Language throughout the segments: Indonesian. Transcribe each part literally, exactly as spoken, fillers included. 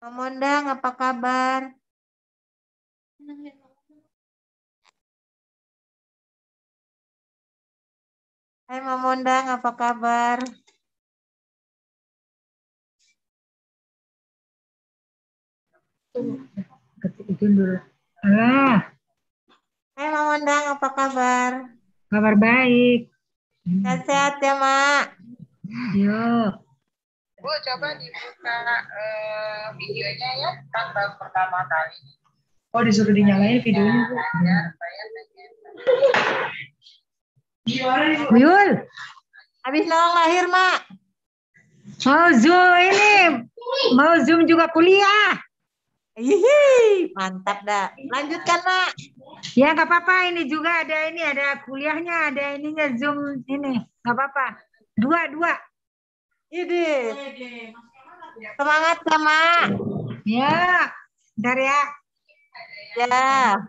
Mamondang, apa kabar? Hai Mamondang, apa kabar? Ketikin dulu. Ah, Hai Mamondang, apa kabar? kabar baik. Sehat-sehat ya, Mak? Yuk. Bu, coba dibuka eh, videonya ya, kan baru pertama kali. Oh, disuruh dinyalain videonya, Bu. Ya, saya pengen. Yul, Habis Noong lahir, Mak? mau Zoom ini, mau Zoom juga kuliah. Hihi, mantap dah. Lanjutkan, Mak. Ya nggak apa-apa, ini juga ada ini, ada kuliahnya, ada ininya Zoom ini, nggak apa-apa. Dua, dua. Ini. Semangat ya, Mak. Ya, bentar ya. Ya.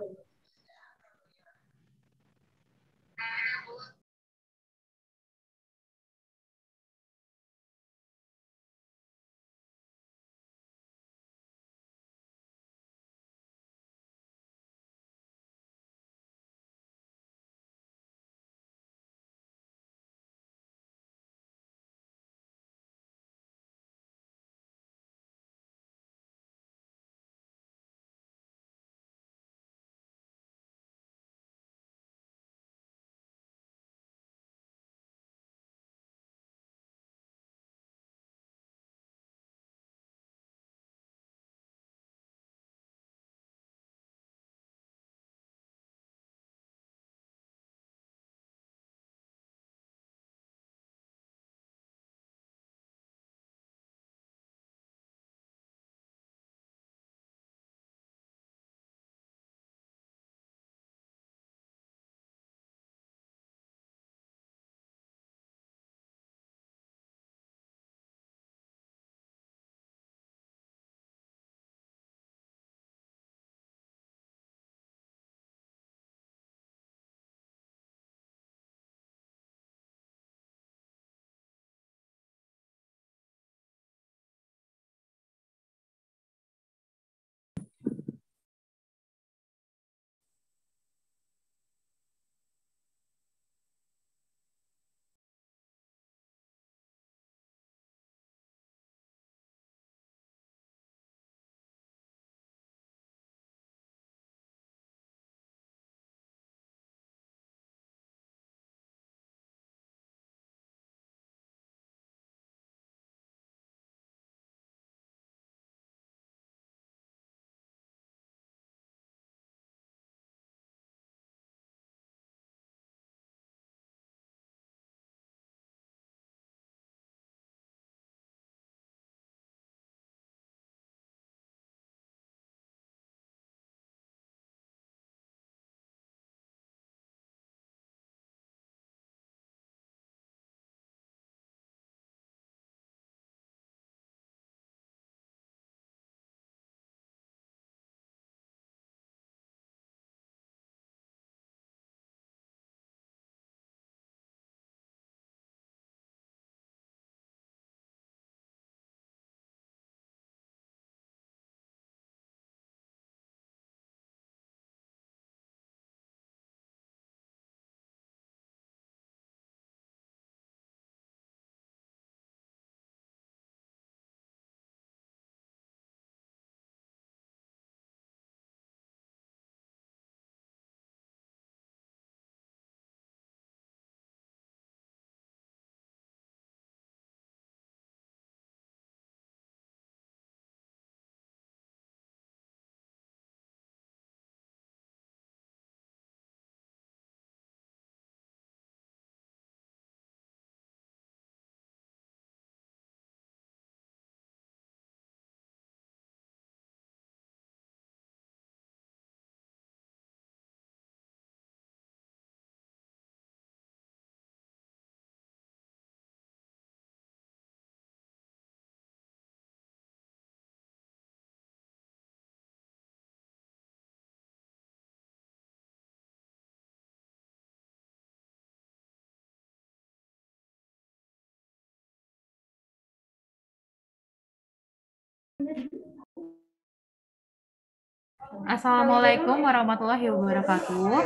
Assalamualaikum warahmatullahi wabarakatuh.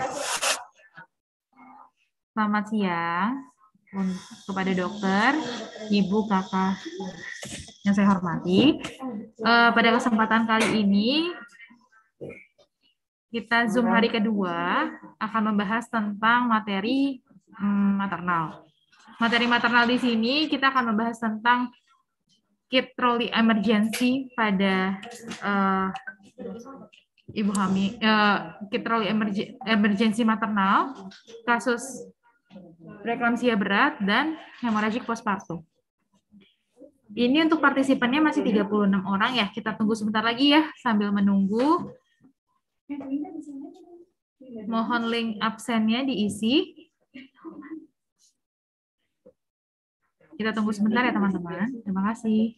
Selamat siang kepada dokter, ibu, kakak yang saya hormati. Uh, pada kesempatan kali ini, kita Zoom hari kedua akan membahas tentang materi hmm, maternal. Materi maternal di sini kita akan membahas tentang kit trolley emergency pada uh, ibu hamil, uh, kit trolley emergency maternal, kasus preeklamsia berat, dan hemoragik postpartum. Ini untuk partisipannya masih tiga puluh enam orang ya. Kita tunggu sebentar lagi ya sambil menunggu. Mohon link absennya diisi. Kita tunggu sebentar ya teman-teman. Terima kasih.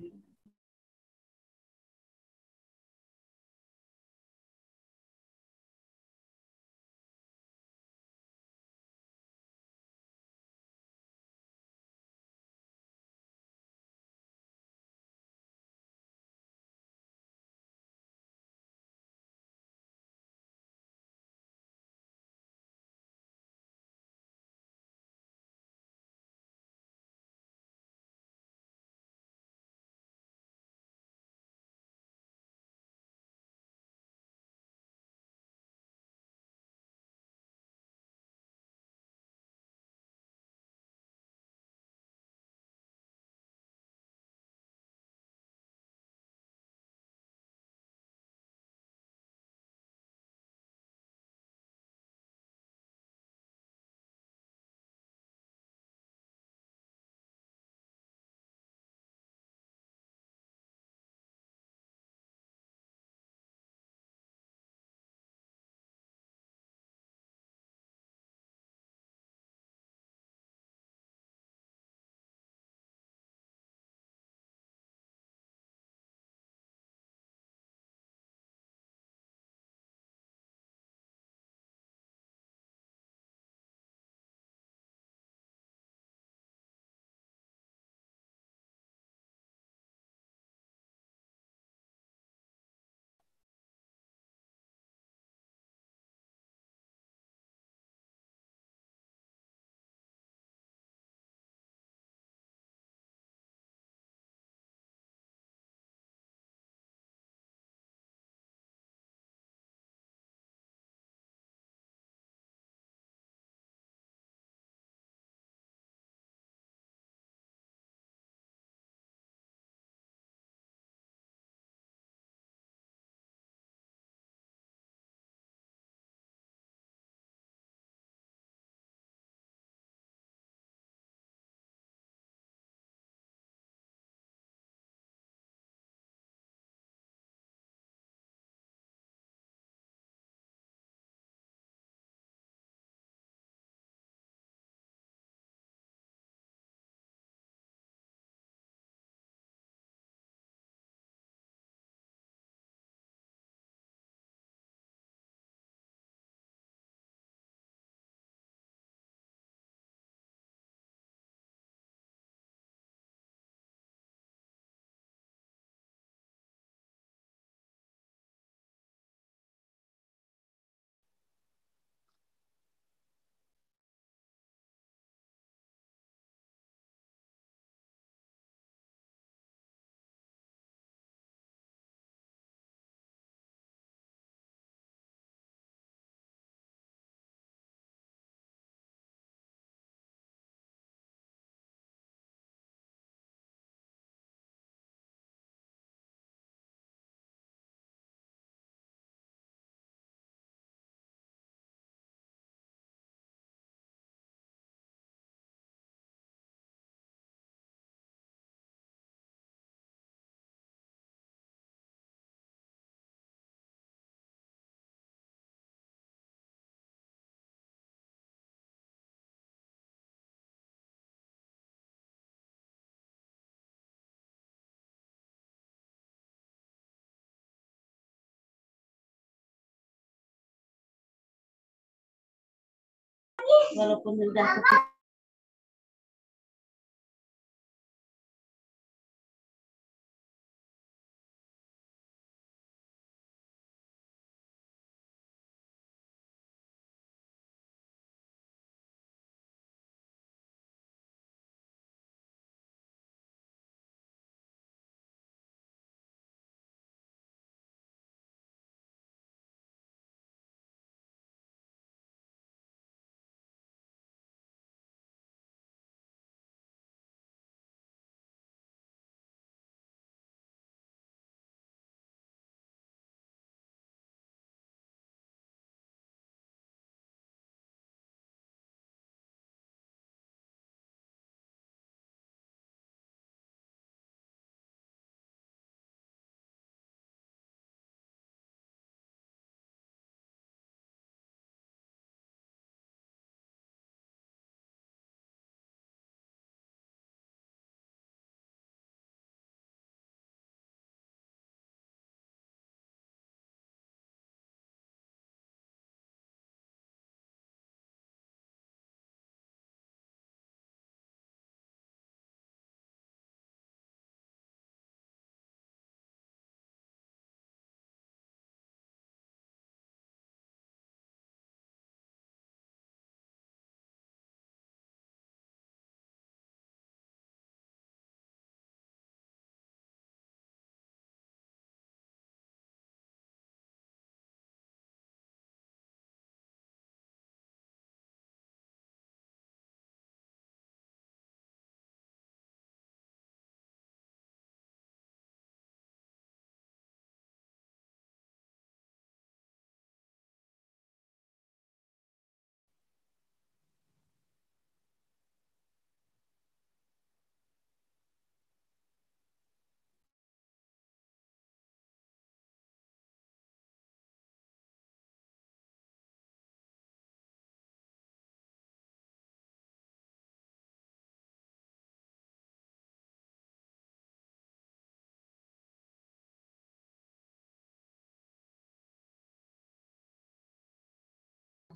Walaupun sudah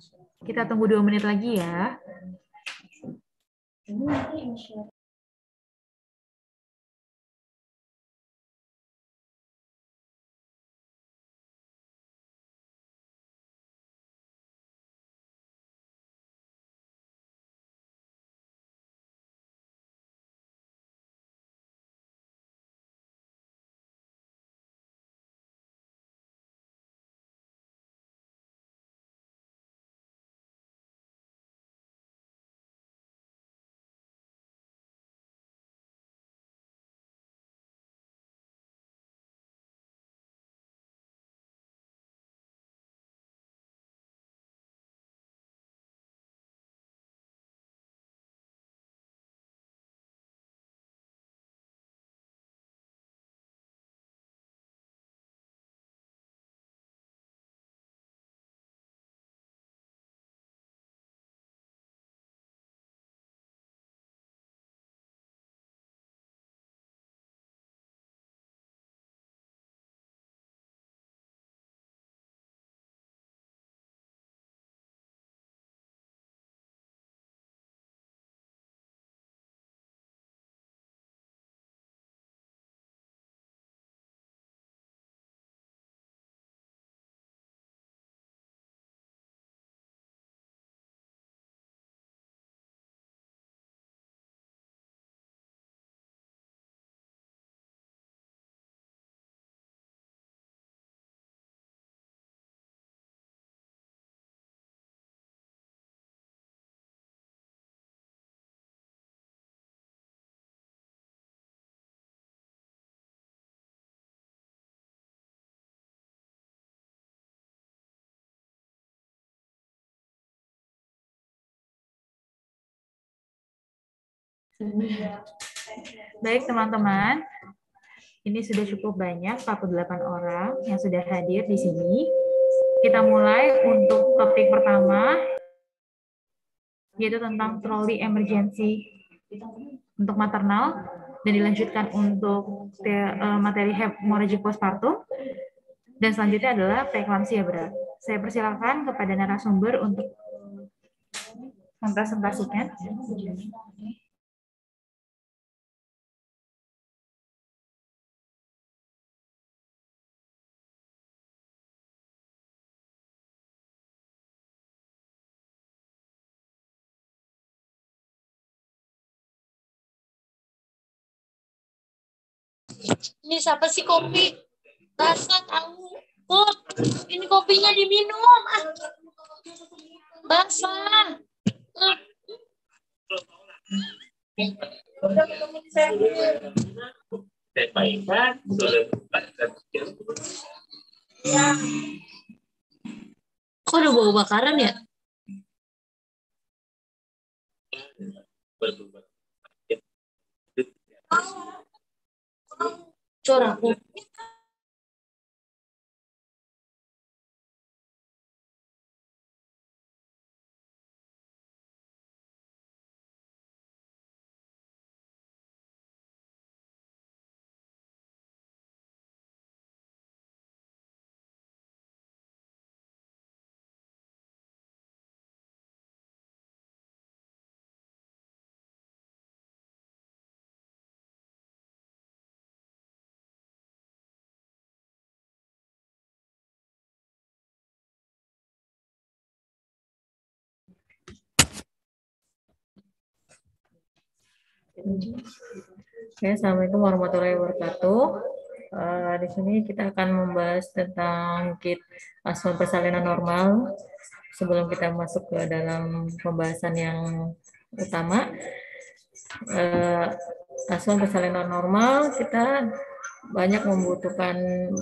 Kita tunggu dua menit lagi ya. Baik teman-teman, ini sudah cukup banyak, empat puluh delapan orang yang sudah hadir di sini. Kita mulai untuk topik pertama, yaitu tentang trolley emergency untuk maternal, dan dilanjutkan untuk materi hemorrhagic postpartum, dan selanjutnya adalah preeklamsia berat. Saya persilakan kepada narasumber untuk mempresentasikan. Ini siapa sih kopi? Basah tahu. Put, ini kopinya diminum. Ah. Basah. Ah. Kok udah bau bakaran ya? Cor aku. Oke, Assalamualaikum warahmatullahi wabarakatuh. Uh, di sini kita akan membahas tentang kit asuhan persalinan normal. Sebelum kita masuk ke dalam pembahasan yang utama, uh, asuhan persalinan normal kita banyak membutuhkan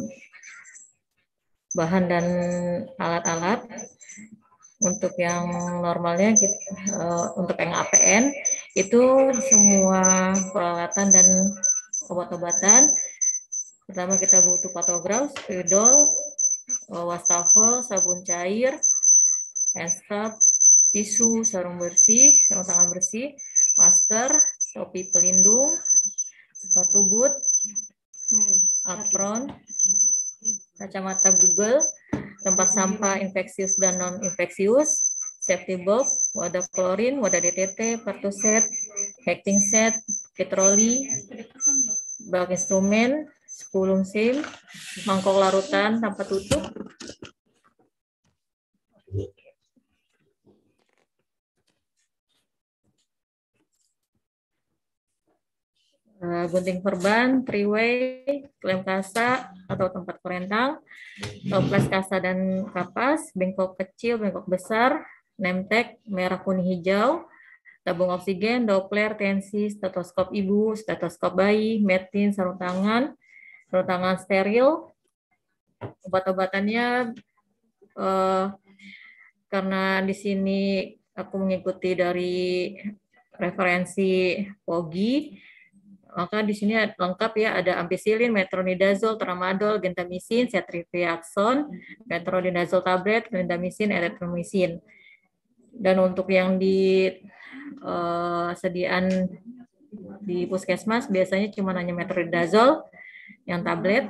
bahan dan alat-alat. Untuk yang normalnya, kita, uh, untuk yang A P N, itu semua peralatan dan obat-obatan. Pertama kita butuh patograf, spidol, wastafel, sabun cair, enstap, tisu, sarung bersih, sarung tangan bersih, masker, topi pelindung, sepatu boot, apron, kacamata Google, tempat sampah infeksius dan non-infeksius, safety box, wadah klorin, wadah D T T, partu set, hacking set, kit troli, bak instrumen, sepulung SIM, mangkok larutan tanpa tutup, Uh, gunting perban, three-way, lem kasa atau tempat perentang, toples kasa dan kapas, bengkok kecil, bengkok besar, name tag, merah, kuning, hijau, tabung oksigen, doppler, tensi, stetoskop ibu, stetoskop bayi, metin, sarung tangan, sarung tangan steril, obat-obatannya uh, karena di sini aku mengikuti dari referensi P O G I, maka di sini lengkap ya, ada ampicillin, metronidazole, tramadol, gentamicin, ceftriaxone, metronidazole tablet, clindamycin, erythromycin. Dan untuk yang di uh, sediaan di puskesmas biasanya cuma hanya metronidazole yang tablet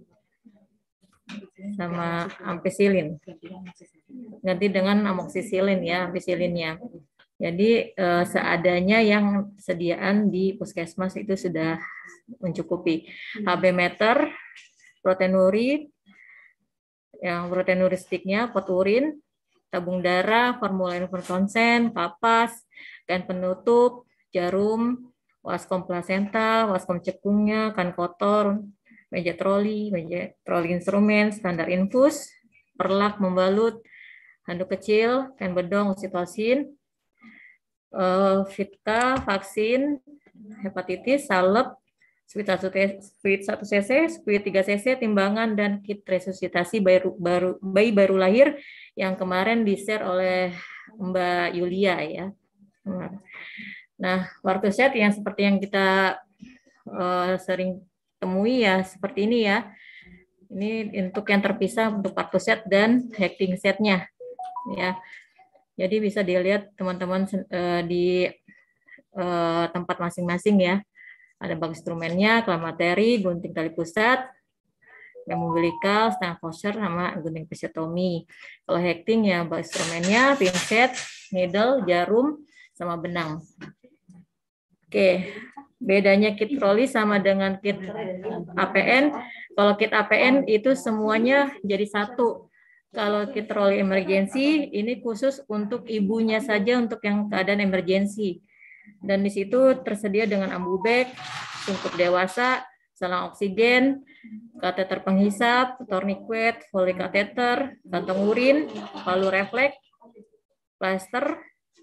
sama ampicillin. Ganti dengan amoxicillin ya, ampicillinnya. Jadi eh, seadanya yang sediaan di puskesmas itu sudah mencukupi. H B meter, proteinuria, yang proteinuristiknya, pot urin, tabung darah, formulir konsen, kapas, kain penutup, jarum, waskom plasenta, waskom cekungnya, kan kotor, meja troli, meja troli instrumen, standar infus, perlak membalut, handuk kecil, kain bedong, oksitosin, Uh, Vitka, vaksin, hepatitis, salep, squid satu cc, squid tiga cc, timbangan, dan kit resusitasi bayi baru, bayi baru lahir yang kemarin di-share oleh Mbak Yulia ya. Nah, waktu set yang seperti yang kita uh, sering temui ya, seperti ini ya. Ini untuk yang terpisah untuk waktu set dan hacking setnya ya. Jadi bisa dilihat teman-teman uh, di uh, tempat masing-masing ya. Ada bak instrumennya, kelam materi, gunting tali pusat, yang umbilikal, stang washer, sama gunting episiotomi. Kalau hacking ya bak instrumennya, pinset, needle, jarum, sama benang. Oke, bedanya kit troli sama dengan kit A P N. Kalau kit A P N itu semuanya jadi satu. Kalau kit troli emergensi ini khusus untuk ibunya saja untuk yang keadaan emergensi. Dan di situ tersedia dengan ambu bag, sungkup dewasa, selang oksigen, kateter penghisap, tourniquet, Foley kateter, kantong urin, palu refleks, plaster,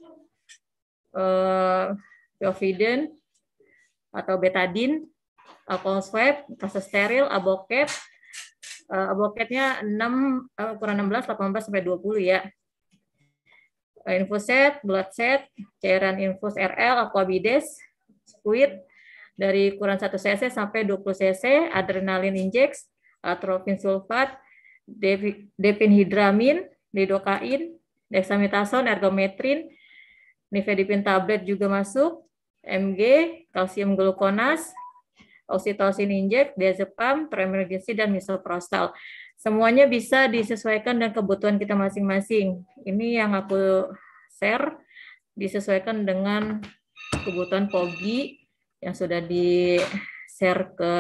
eh, Piovidin atau betadine, alkohol swab, pasta steril, aboket. Uh, aboketnya enam, uh, ukuran enam belas, delapan belas sampai dua puluh ya. Uh, infus set, blood set, cairan infus R L, aquabides, squid dari ukuran satu cc sampai dua puluh cc, adrenalin inject, atropin sulfat, diphenhydramin, lidocain, dexamethasone, ergometrin, nifedipin tablet juga masuk, M G, kalsium glukonas, oksitosin inject, diazepam, tremeligesi, dan misoprostol. Semuanya bisa disesuaikan dengan kebutuhan kita masing-masing. Ini yang aku share, disesuaikan dengan kebutuhan P O G I yang sudah di-share ke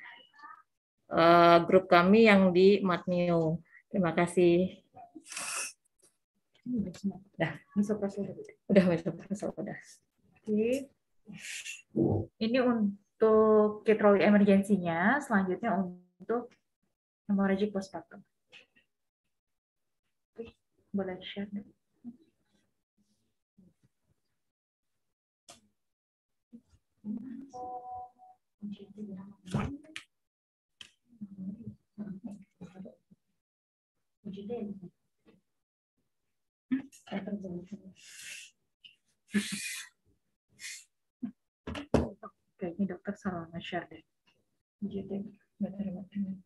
uh, grup kami yang di Matneo. Terima kasih. Udah, misoprostol udah. Udah, misoprostol udah. Oke. Ini untuk kit troli emergensinya, selanjutnya untuk hemorrhagic postpartum. Oke, boleh share. Oke, ini dokter salah nge-share deh. Jadi,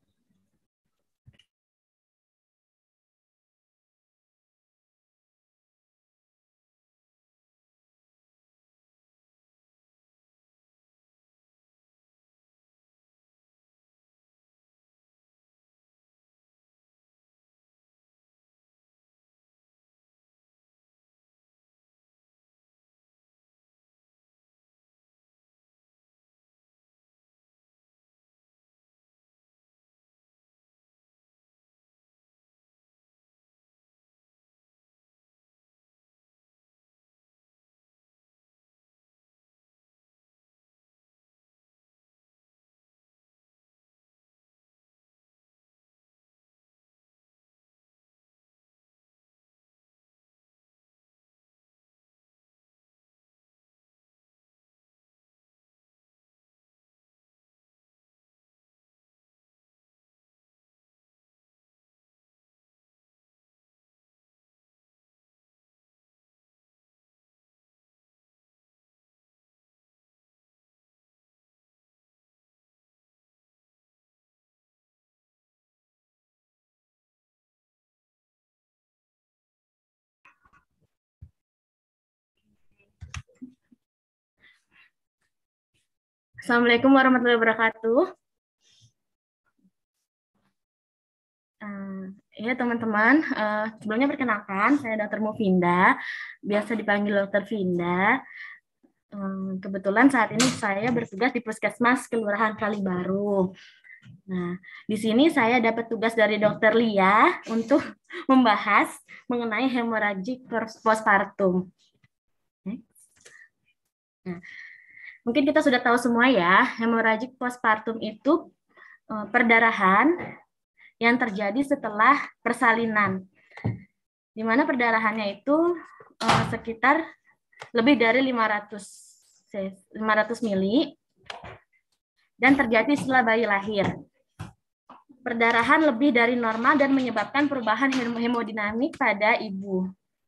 Assalamualaikum warahmatullahi wabarakatuh. Uh, ya teman-teman, uh, sebelumnya perkenalkan, saya dokter Mufinda, biasa dipanggil dokter Vinda. Um, kebetulan saat ini saya bertugas di Puskesmas Kelurahan Kalibaru. Nah, di sini saya dapat tugas dari dokter Lia untuk membahas mengenai hemoragik postpartum. Nah, mungkin kita sudah tahu semua ya, hemoragik postpartum itu uh, perdarahan yang terjadi setelah persalinan, di mana perdarahannya itu uh, sekitar lebih dari lima ratus mili dan terjadi setelah bayi lahir. Perdarahan lebih dari normal dan menyebabkan perubahan hemodinamik pada ibu.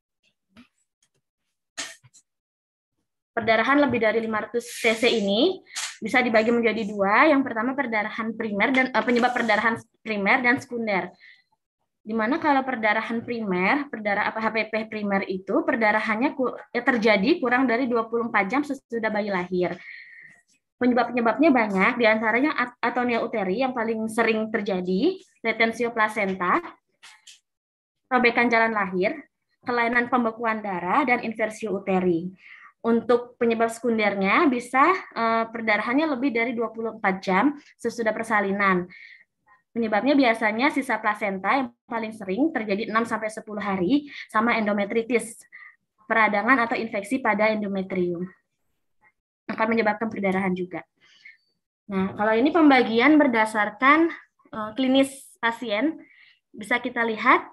Perdarahan lebih dari lima ratus cc ini bisa dibagi menjadi dua. Yang pertama perdarahan primer dan uh, penyebab perdarahan primer dan sekunder. Dimana kalau perdarahan primer, perdarah apa H P P primer itu perdarahannya ku, ya, terjadi kurang dari dua puluh empat jam sesudah bayi lahir. Penyebab-penyebabnya banyak, diantaranya atonia uteri yang paling sering terjadi, retensio plasenta, robekan jalan lahir, kelainan pembekuan darah, dan inversio uteri. Untuk penyebab sekundernya bisa uh, perdarahannya lebih dari dua puluh empat jam sesudah persalinan. Penyebabnya biasanya sisa plasenta yang paling sering terjadi enam sampai sepuluh hari sama endometritis, peradangan atau infeksi pada endometrium. Akan menyebabkan perdarahan juga. Nah, kalau ini pembagian berdasarkan uh, klinis pasien, bisa kita lihat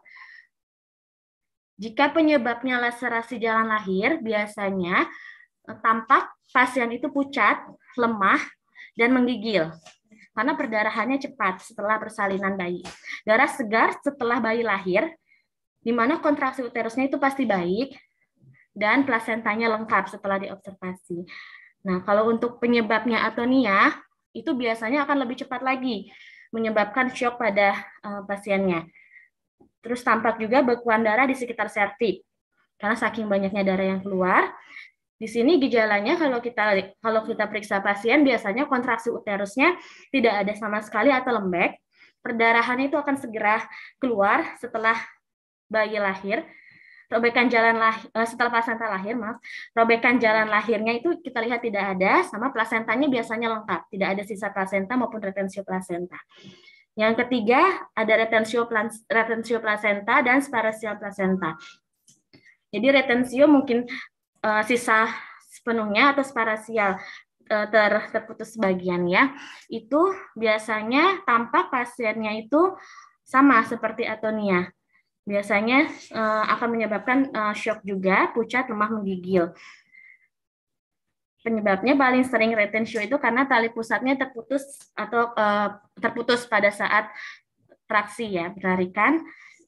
jika penyebabnya laserasi jalan lahir, biasanya tampak pasien itu pucat, lemah, dan menggigil. Karena perdarahannya cepat setelah persalinan bayi. Darah segar setelah bayi lahir, di mana kontraksi uterusnya itu pasti baik, dan plasentanya lengkap setelah diobservasi. Nah, kalau untuk penyebabnya atonia, itu biasanya akan lebih cepat lagi, menyebabkan syok pada uh, pasiennya. Terus tampak juga bekuan darah di sekitar serviks, karena saking banyaknya darah yang keluar. Di sini gejalanya kalau kita kalau kita periksa pasien biasanya kontraksi uterusnya tidak ada sama sekali atau lembek. Perdarahan itu akan segera keluar setelah bayi lahir. Robekan jalan lahir setelah plasenta lahir, maaf. Robekan jalan lahirnya itu kita lihat tidak ada, sama plasentanya biasanya lengkap, tidak ada sisa plasenta maupun retensio plasenta. Yang ketiga, ada retensio, retensio placenta dan sparasial placenta. Jadi retensio mungkin uh, sisa sepenuhnya atau sparasial uh, ter, terputus sebagian ya. Itu biasanya tampak pasiennya itu sama seperti atonia. Biasanya uh, akan menyebabkan uh, syok juga, pucat, lemah, menggigil. Penyebabnya paling sering retensio itu karena tali pusatnya terputus atau uh, terputus pada saat traksi ya, penarikan.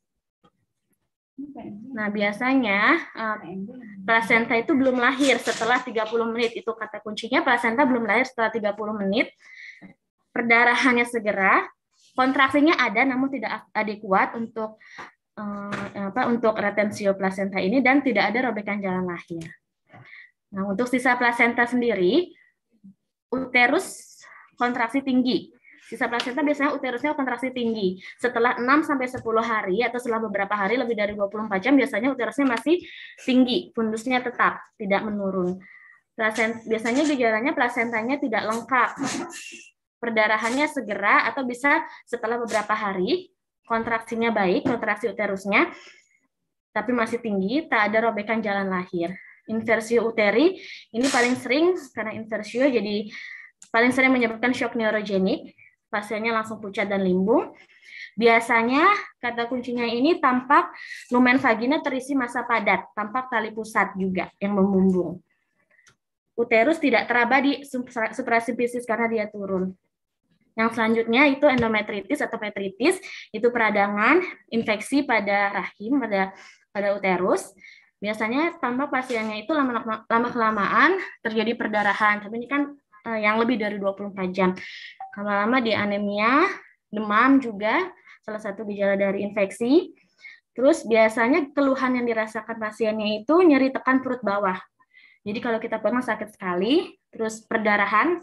Nah, biasanya uh, plasenta itu belum lahir setelah tiga puluh menit. Itu kata kuncinya, plasenta belum lahir setelah tiga puluh menit. Perdarahannya segera, kontraksinya ada namun tidak adekuat untuk uh, apa untuk retensio plasenta ini dan tidak ada robekan jalan lahir. Nah, untuk sisa plasenta sendiri, uterus kontraksi tinggi. Sisa plasenta biasanya uterusnya kontraksi tinggi. Setelah enam sampai sepuluh hari atau setelah beberapa hari lebih dari dua puluh empat jam biasanya uterusnya masih tinggi, fundusnya tetap tidak menurun. Plasenta, biasanya gejalanya plasentanya tidak lengkap. Perdarahannya segera atau bisa setelah beberapa hari, kontraksinya baik, kontraksi uterusnya tapi masih tinggi, tak ada robekan jalan lahir. Inversio uteri ini paling sering karena inversio jadi paling sering menyebabkan shock neurogenik, pasiennya langsung pucat dan limbung. Biasanya kata kuncinya ini tampak lumen vagina terisi massa padat, tampak tali pusat juga yang membumbung. Uterus tidak teraba di suprasimfisis karena dia turun. Yang selanjutnya itu endometritis atau metritis, itu peradangan infeksi pada rahim, pada pada uterus. Biasanya tampak pasiennya itu lama-kelamaan terjadi perdarahan, tapi ini kan uh, yang lebih dari dua puluh empat jam. Lama-lama di anemia, demam juga, salah satu gejala dari infeksi. Terus biasanya keluhan yang dirasakan pasiennya itu nyeri tekan perut bawah. Jadi kalau kita pegang sakit sekali, terus perdarahan,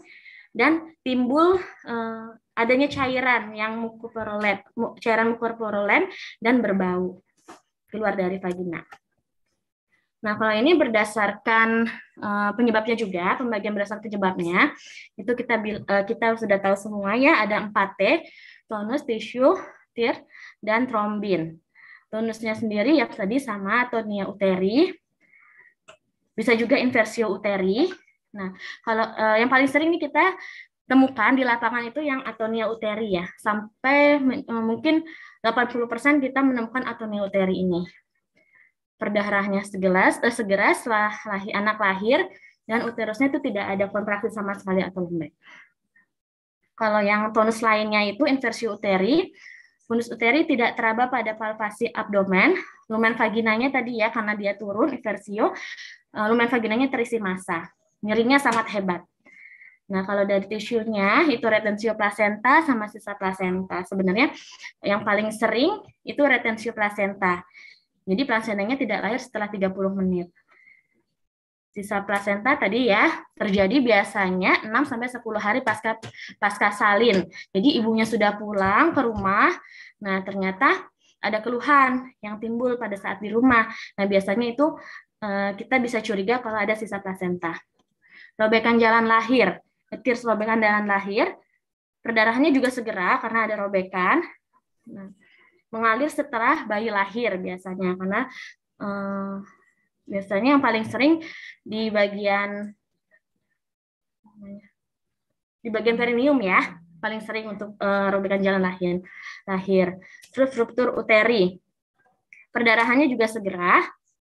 dan timbul eh, adanya cairan yang mukoporulen, cairan mukoporulen dan berbau keluar dari vagina. Nah, kalau ini berdasarkan uh, penyebabnya juga, pembagian berdasarkan penyebabnya, itu kita uh, kita sudah tahu semua ya, ada empat T, tonus, tisu, tir, dan trombin. Tonusnya sendiri ya tadi sama atonia uteri, bisa juga inversio uteri. Nah, kalau uh, yang paling sering nih kita temukan di lapangan itu yang atonia uteri ya, sampai uh, mungkin delapan puluh persen kita menemukan atonia uteri ini. Perdarahannya segera, eh, segera setelah lahir, anak lahir, dan uterusnya itu tidak ada kontraksi sama sekali atau lembek. Kalau yang tonus lainnya itu inversio uteri, tonus uteri tidak teraba pada palpasi abdomen, lumen vaginanya tadi ya, karena dia turun, inversio, lumen vaginanya terisi massa. Nyerinya sangat hebat. Nah, kalau dari tisunya, itu retensio placenta sama sisa placenta. Sebenarnya yang paling sering itu retensio placenta. Jadi plasentanya tidak lahir setelah tiga puluh menit. Sisa plasenta tadi ya terjadi biasanya enam sampai sepuluh hari pasca pasca salin. Jadi ibunya sudah pulang ke rumah. Nah, ternyata ada keluhan yang timbul pada saat di rumah. Nah, biasanya itu eh, kita bisa curiga kalau ada sisa plasenta. Robekan jalan lahir, ketir robekan jalan lahir, perdarahannya juga segera karena ada robekan. Nah, mengalir setelah bayi lahir biasanya, karena eh, biasanya yang paling sering di bagian di bagian perineum ya, paling sering untuk eh, robekan jalan lahir. Lahir. Terus ruptur uteri, perdarahannya juga segera.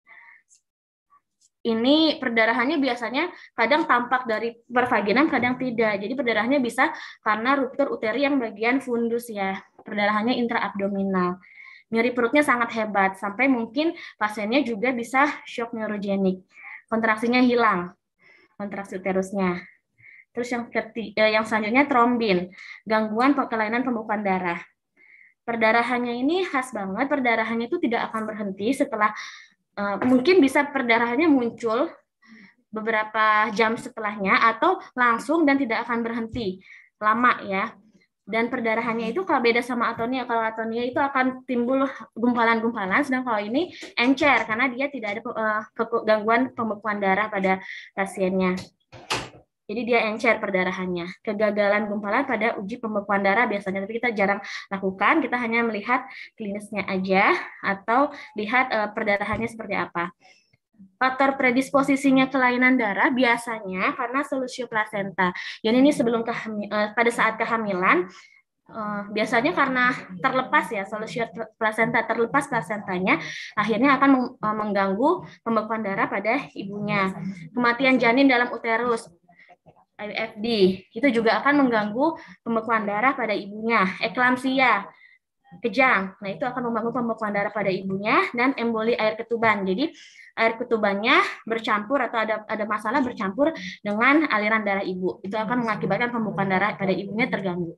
Ini perdarahannya biasanya kadang tampak dari pervaginam, kadang tidak. Jadi perdarahannya bisa karena ruptur uteri yang bagian fundus ya. Perdarahannya intraabdominal. Nyeri perutnya sangat hebat, sampai mungkin pasiennya juga bisa shock neurogenik. Kontraksinya hilang, kontraksi uterusnya. Terus yang ketiga, yang selanjutnya trombin, gangguan kelainan pembekuan darah. Perdarahannya ini khas banget, perdarahannya itu tidak akan berhenti setelah Uh, mungkin bisa perdarahannya muncul beberapa jam setelahnya atau langsung dan tidak akan berhenti lama ya. Dan perdarahannya itu kalau beda sama atonia, kalau atonia itu akan timbul gumpalan-gumpalan, sedang kalau ini encer karena dia tidak ada uh, gangguan pembekuan darah pada pasiennya. Jadi dia encer perdarahannya. Kegagalan gumpalan pada uji pembekuan darah biasanya, tapi kita jarang lakukan, kita hanya melihat klinisnya aja atau lihat uh, perdarahannya seperti apa. Faktor predisposisinya kelainan darah biasanya karena solusio plasenta. Jadi ini sebelum kehamil, uh, pada saat kehamilan, uh, biasanya karena terlepas ya, solusio plasenta, terlepas plasentanya, akhirnya akan mengganggu pembekuan darah pada ibunya. Kematian janin dalam uterus, I V F D, itu juga akan mengganggu pembekuan darah pada ibunya. Eklamsia, kejang, nah itu akan mengganggu pembekuan darah pada ibunya, dan emboli air ketuban. Jadi air ketubannya bercampur atau ada ada masalah bercampur dengan aliran darah ibu. Itu akan mengakibatkan pembekuan darah pada ibunya terganggu.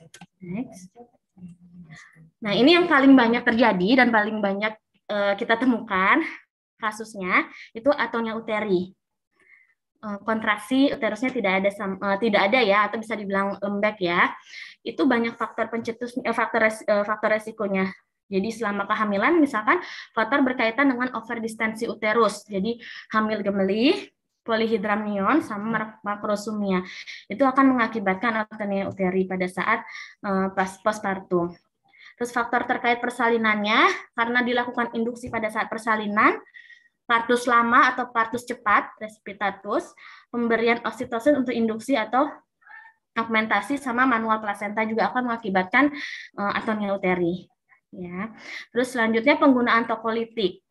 Next. Nah, ini yang paling banyak terjadi dan paling banyak uh, kita temukan kasusnya itu atonia uteri. Kontraksi uterusnya tidak ada uh, tidak ada ya, atau bisa dibilang lembek ya. Itu banyak faktor pencetus uh, faktor res, uh, faktor resikonya. Jadi selama kehamilan misalkan faktor berkaitan dengan overdistensi uterus. Jadi hamil gemeli, polihidramnion sama makrosumia. Itu akan mengakibatkan atonia uteri pada saat uh, postpartum. Terus faktor terkait persalinannya karena dilakukan induksi pada saat persalinan, partus lama atau partus cepat, precipitatus, pemberian oksitosin untuk induksi atau augmentasi sama manual plasenta juga akan mengakibatkan uh, atonia uteri. Ya. Terus selanjutnya penggunaan tokolitik.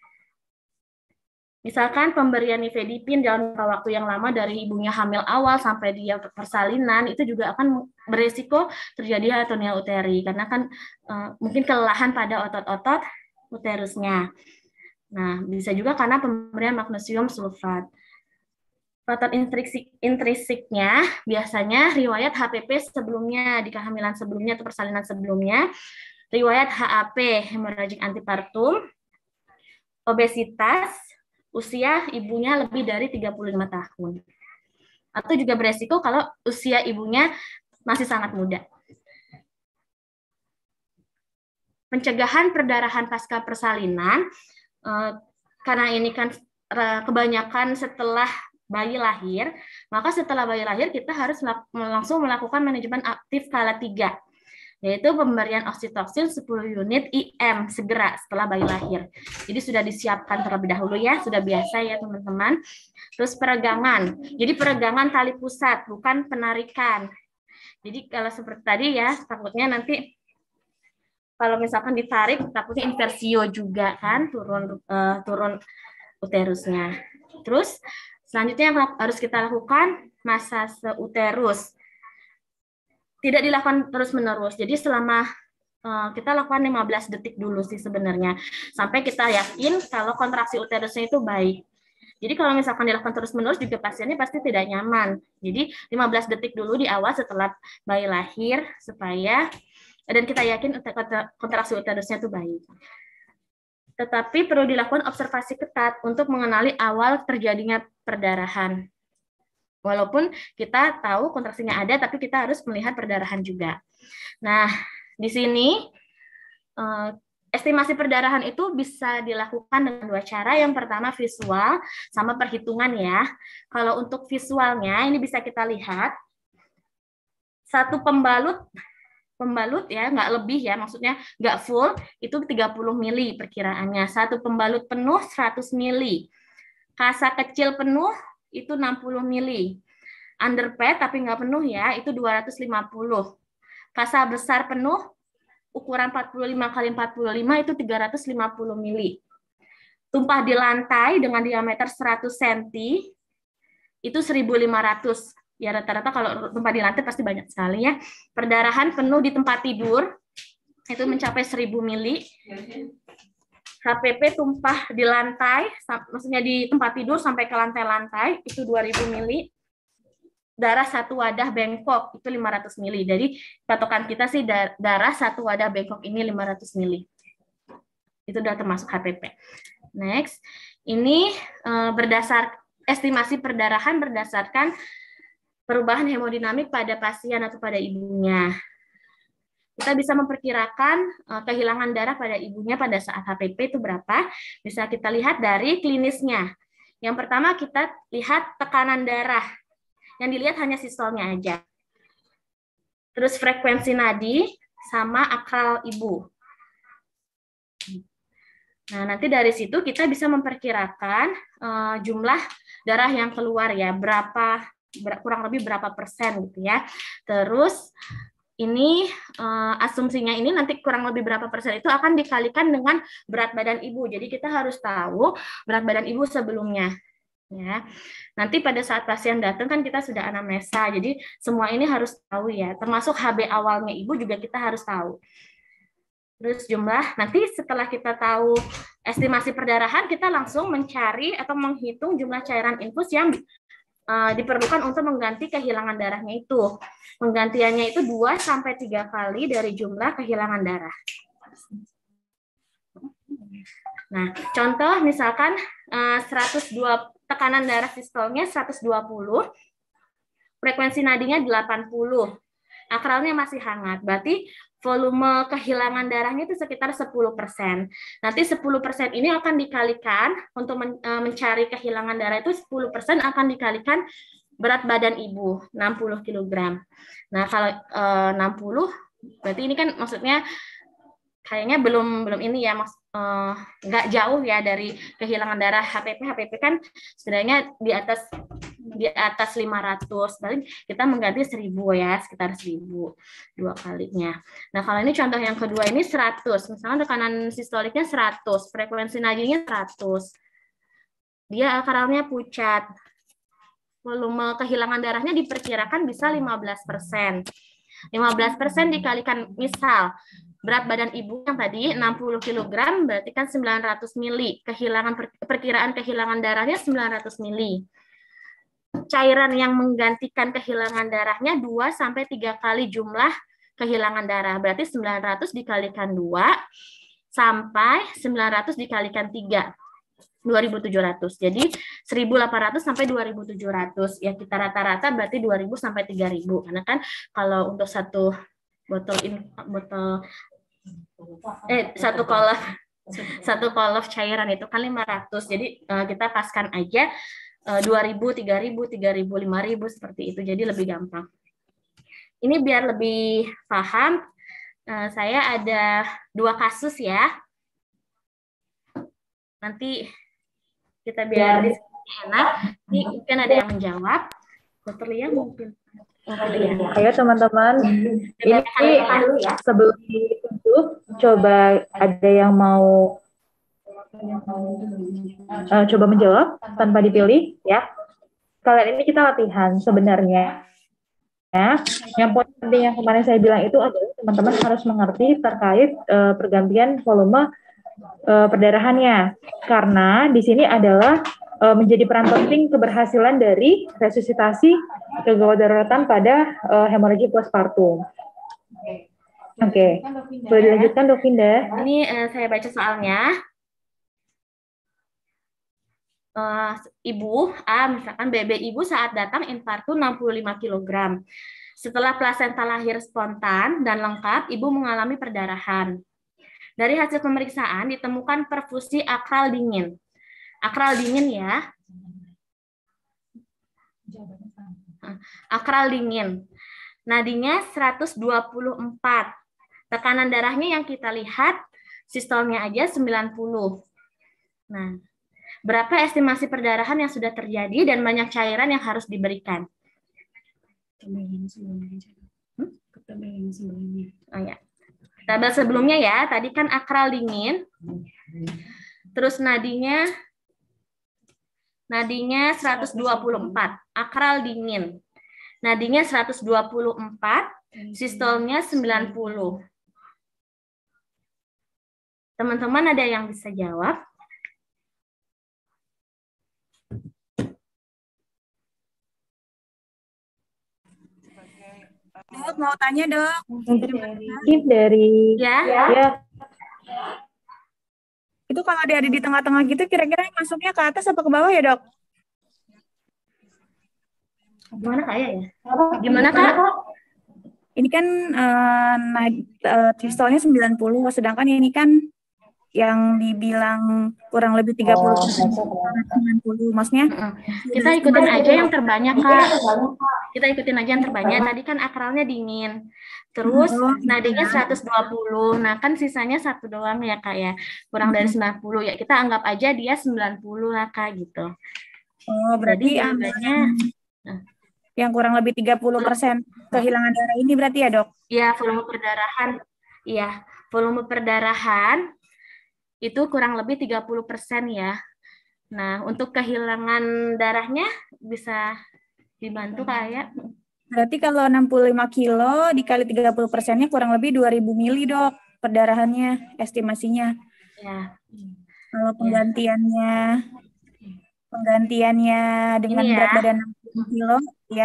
Misalkan pemberian nifedipin dalam waktu yang lama dari ibunya hamil awal sampai dia persalinan itu juga akan berisiko terjadi atonia uteri karena kan uh, mungkin kelelahan pada otot-otot uterusnya. Nah, bisa juga karena pemberian magnesium sulfat. Faktor intrinsik, intrinsiknya biasanya riwayat H P P sebelumnya, di kehamilan sebelumnya atau persalinan sebelumnya, riwayat H A P, hemorrhagic antepartum, obesitas, usia ibunya lebih dari tiga puluh lima tahun. atau juga beresiko kalau usia ibunya masih sangat muda. Pencegahan perdarahan pasca persalinan, eh, karena ini kan eh, kebanyakan setelah bayi lahir, maka setelah bayi lahir kita harus langsung melakukan manajemen aktif skala tiga, yaitu pemberian oksitoksin sepuluh unit I M segera setelah bayi lahir. Jadi sudah disiapkan terlebih dahulu ya, sudah biasa ya teman-teman. Terus peregangan, jadi peregangan tali pusat, bukan penarikan. Jadi kalau seperti tadi ya, takutnya nanti kalau misalkan ditarik, takutnya inversio juga kan, turun uh, turun uterusnya. Terus selanjutnya yang harus kita lakukan masase uterus. Tidak dilakukan terus-menerus. Jadi selama uh, kita lakukan lima belas detik dulu sih sebenarnya. Sampai kita yakin kalau kontraksi uterusnya itu baik. Jadi kalau misalkan dilakukan terus-menerus juga pasiennya pasti tidak nyaman. Jadi lima belas detik dulu di awal setelah bayi lahir supaya dan kita yakin kontraksi uterusnya itu baik. Tetapi perlu dilakukan observasi ketat untuk mengenali awal terjadinya perdarahan. Walaupun kita tahu kontraksinya ada, tapi kita harus melihat perdarahan juga. Nah, di sini estimasi perdarahan itu bisa dilakukan dengan dua cara. Yang pertama visual sama perhitungan ya. Kalau untuk visualnya ini bisa kita lihat satu pembalut pembalut ya, nggak lebih ya, maksudnya nggak full, itu tiga puluh mili perkiraannya. Satu pembalut penuh seratus mili. Kasa kecil penuh itu enam puluh mili. Underpad tapi nggak penuh ya, itu dua ratus lima puluh. Kasa besar penuh, ukuran empat puluh lima kali empat puluh lima itu tiga ratus lima puluh mili. Tumpah di lantai dengan diameter seratus sentimeter, itu seribu lima ratus. Ya rata-rata kalau tumpah di lantai pasti banyak sekali ya. Perdarahan penuh di tempat tidur itu mencapai seribu mili. H P P tumpah di lantai, maksudnya di tempat tidur sampai ke lantai-lantai itu dua ribu mili. Darah satu wadah bengkok itu lima ratus mili. Jadi patokan kita sih darah satu wadah bengkok ini lima ratus mili. Itu sudah termasuk H P P. Next, ini berdasar estimasi perdarahan berdasarkan perubahan hemodinamik pada pasien atau pada ibunya. Kita bisa memperkirakan uh, kehilangan darah pada ibunya pada saat H P P itu berapa. Bisa kita lihat dari klinisnya. Yang pertama kita lihat tekanan darah. Yang dilihat hanya sistolnya aja. Terus frekuensi nadi sama akral ibu. Nah, nanti dari situ kita bisa memperkirakan uh, jumlah darah yang keluar ya, berapa kurang lebih berapa persen gitu ya. Terus ini uh, asumsinya ini nanti kurang lebih berapa persen itu akan dikalikan dengan berat badan ibu. Jadi kita harus tahu berat badan ibu sebelumnya. Ya, nanti pada saat pasien datang kan kita sudah anamnesa. Jadi semua ini harus tahu ya. Termasuk H B awalnya ibu juga kita harus tahu. Terus jumlah nanti setelah kita tahu estimasi perdarahan kita langsung mencari atau menghitung jumlah cairan infus yang Uh, diperlukan untuk mengganti kehilangan darahnya itu. Penggantiannya itu dua sampai tiga kali dari jumlah kehilangan darah. Nah, contoh misalkan uh, seratus dua tekanan darah sistolnya seratus dua puluh, frekuensi nadinya delapan puluh. Akralnya masih hangat. Berarti volume kehilangan darahnya itu sekitar sepuluh persen. Nanti sepuluh persen ini akan dikalikan untuk men mencari kehilangan darah itu sepuluh persen akan dikalikan berat badan ibu enam puluh kilogram. Nah, kalau e, enam puluh berarti ini kan maksudnya kayaknya belum belum ini ya Mas, eh, nggak jauh ya dari kehilangan darah H P P. H P P kan sebenarnya di atas di atas lima ratus, paling kita mengganti seribu ya, sekitar seribu dua kalinya. Nah, kalau ini contoh yang kedua ini seratus, misalnya tekanan sistoliknya seratus, frekuensi nadinya seratus. Dia akralnya pucat. Volume kehilangan darahnya diperkirakan bisa lima belas persen. lima belas persen dikalikan misal berat badan ibu yang tadi enam puluh kilogram berarti kan sembilan ratus mili. Kehilangan perkiraan kehilangan darahnya sembilan ratus mili. Cairan yang menggantikan kehilangan darahnya dua sampai tiga kali jumlah kehilangan darah. Berarti sembilan ratus dikalikan dua sampai sembilan ratus dikalikan tiga. dua ribu tujuh ratus. Jadi seribu delapan ratus sampai dua ribu tujuh ratus. Ya kita rata-rata berarti dua ribu sampai tiga ribu. Karena kan kalau untuk satu botol in, botol eh satu kolaf satu kolaf cairan itu kan lima ratus. Jadi uh, kita paskan aja uh, dua ribu, tiga ribu, tiga ribu, lima ribu seperti itu. Jadi lebih gampang. Ini biar lebih paham, uh, saya ada dua kasus ya. Nanti kita biar enak. Ini mungkin ada yang menjawab. Dokter Lia mungkin. Ayo teman-teman, ini sebelum ditunjuk, coba ada yang mau uh, coba menjawab tanpa dipilih ya. Kalian ini kita latihan sebenarnya. Ya, yang poin penting yang kemarin saya bilang itu adalah teman-teman harus mengerti terkait uh, pergantian volume uh, perdarahannya, karena di sini adalah uh, menjadi peran penting keberhasilan dari resusitasi kegawat daruratan pada uh, hemoragi postpartum. Oke, okay. Boleh dilanjutkan Dok Vinda? Ini uh, saya baca soalnya. Uh, ibu A, misalkan B B ibu saat datang infartu enam puluh lima kilogram. Setelah plasenta lahir spontan dan lengkap, ibu mengalami perdarahan. Dari hasil pemeriksaan ditemukan perfusi akral dingin. Akral dingin ya. Akral dingin. Nadinya seratus dua puluh empat. Tekanan darahnya yang kita lihat, sistolnya aja sembilan puluh. Nah, berapa estimasi perdarahan yang sudah terjadi dan banyak cairan yang harus diberikan? Hmm? Oh ya. Tabel sebelumnya ya, tadi kan akral dingin. Terus nadinya nadinya seratus dua puluh empat, akral dingin. Nadinya seratus dua puluh empat, sistolnya sembilan puluh. Teman-teman ada yang bisa jawab? Dok, mau tanya dok. Mungkin dari ya. ya. Itu kalau dia ada di tengah-tengah gitu, kira-kira masuknya ke atas apa ke bawah ya dok? Gimana kak ya? Gimana kak? Ini kan uh, uh, sistolnya sembilan puluh, sedangkan ini kan yang dibilang kurang lebih tiga puluh persen, sembilan puluh, maksudnya kita ikutin aja yang terbanyak kak. Kita ikutin aja yang terbanyak. Tadi kan akralnya dingin, terus nadinya seratus dua puluh. Nah kan sisanya satu doang ya kak ya, kurang dari sembilan puluh ya. Kita anggap aja dia sembilan puluh lah kak gitu. Oh berarti ambilnya yang kurang lebih tiga puluh persen kehilangan darah ini berarti ya dok? Iya, volume perdarahan. Iya, volume perdarahan itu kurang lebih tiga puluh persen ya. Nah, untuk kehilangan darahnya bisa dibantu kayak. Berarti kalau enam puluh lima kilo dikali tiga puluh persennya kurang lebih dua ribu mili dok, perdarahannya, estimasinya. Ya. Kalau penggantiannya, penggantiannya dengan ya. berat badan enam puluh kilo, ya.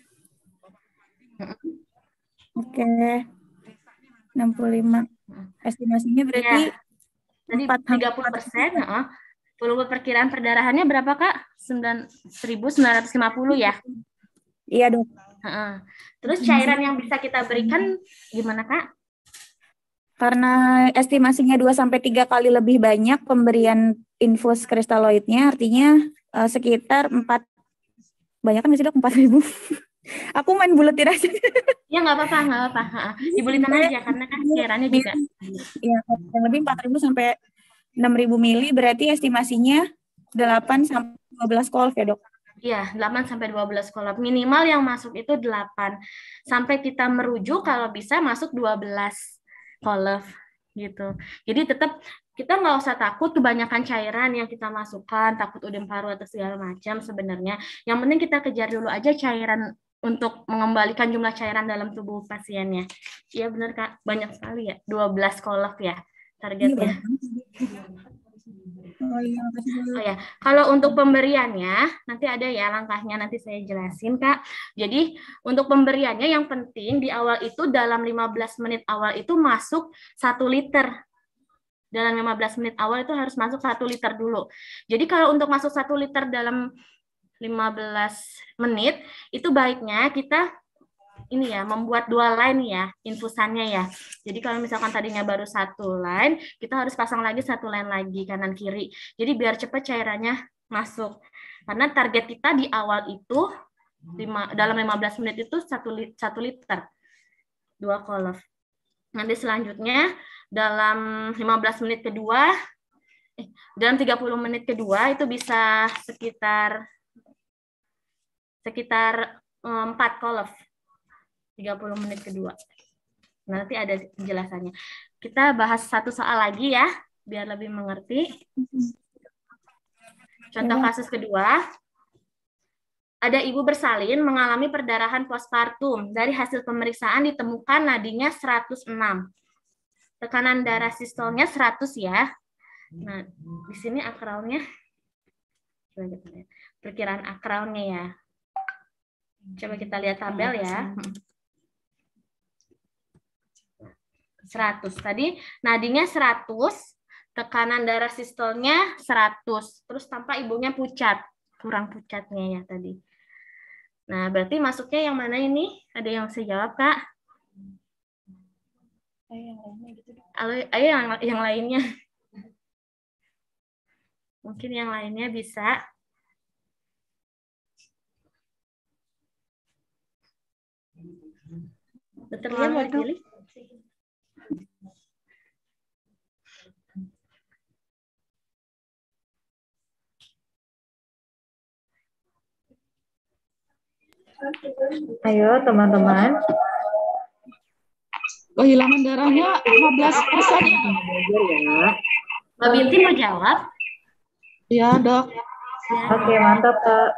Oke, enam puluh lima. Estimasinya berarti... Ya. Tadi tiga puluh persen, uh, volume perkiraan perdarahannya berapa kak? seribu sembilan ratus lima puluh ya? Iya dok. Uh, terus cairan yang bisa kita berikan gimana kak? Karena estimasinya dua sampai tiga kali lebih banyak pemberian infus kristaloidnya, artinya uh, sekitar empat, banyak kan sih dok, empat ribu? Aku main buletin aja. Ya nggak apa-apa, nggak apa-apa. Dibuletin aja karena kan cairannya juga. Iya, yang lebih empat ribu sampai enam ribu mili, berarti estimasinya delapan sampai dua belas kolf ya dok? Iya, delapan sampai dua belas kolf. Minimal yang masuk itu delapan. Sampai kita merujuk kalau bisa masuk dua belas kolf gitu. Jadi tetap kita nggak usah takut kebanyakan cairan yang kita masukkan, takut udem paru atau segala macam sebenarnya. Yang penting kita kejar dulu aja cairan untuk mengembalikan jumlah cairan dalam tubuh pasiennya. Iya benar Kak, banyak sekali ya, dua belas kolf ya targetnya. Oh iya, oh ya, kalau untuk pemberiannya nanti ada ya langkahnya, nanti saya jelasin Kak. Jadi untuk pemberiannya yang penting di awal itu dalam lima belas menit awal itu masuk satu liter. dalam lima belas menit awal itu harus masuk satu liter dulu. Jadi kalau untuk masuk satu liter dalam lima belas menit, itu baiknya kita ini ya, membuat dua line ya, infusannya ya. Jadi kalau misalkan tadinya baru satu line, kita harus pasang lagi satu line lagi, kanan kiri. Jadi biar cepat cairannya masuk. Karena target kita di awal itu, lima, dalam lima belas menit itu satu, satu liter, dua kolov. Nanti selanjutnya, dalam lima belas menit kedua, eh, dalam tiga puluh menit kedua, itu bisa sekitar, sekitar empat kolov. tiga puluh menit kedua. Nanti ada penjelasannya. Kita bahas satu soal lagi ya, biar lebih mengerti. Contoh kasus kedua. Ada ibu bersalin mengalami perdarahan postpartum. Dari hasil pemeriksaan ditemukan nadinya seratus enam. Tekanan darah sistolnya seratus ya. Nah, di sini akralnya. Perkiraan akralnya ya. Coba kita lihat tabel ya. seratus. Tadi nadinya seratus, tekanan darah sistolnya seratus. Terus tampak ibunya pucat, kurang pucatnya ya tadi. Nah, berarti masuknya yang mana ini? Ada yang bisa jawab, Kak? Ayo yang, yang lainnya. Mungkin yang lainnya bisa. Dokter Lia mau dipilih? Ayo teman-teman. Kehilangan darahnya lima belas persen. Mbak Binti mau jawab? Iya, Dok. Oke, mantap, Kak.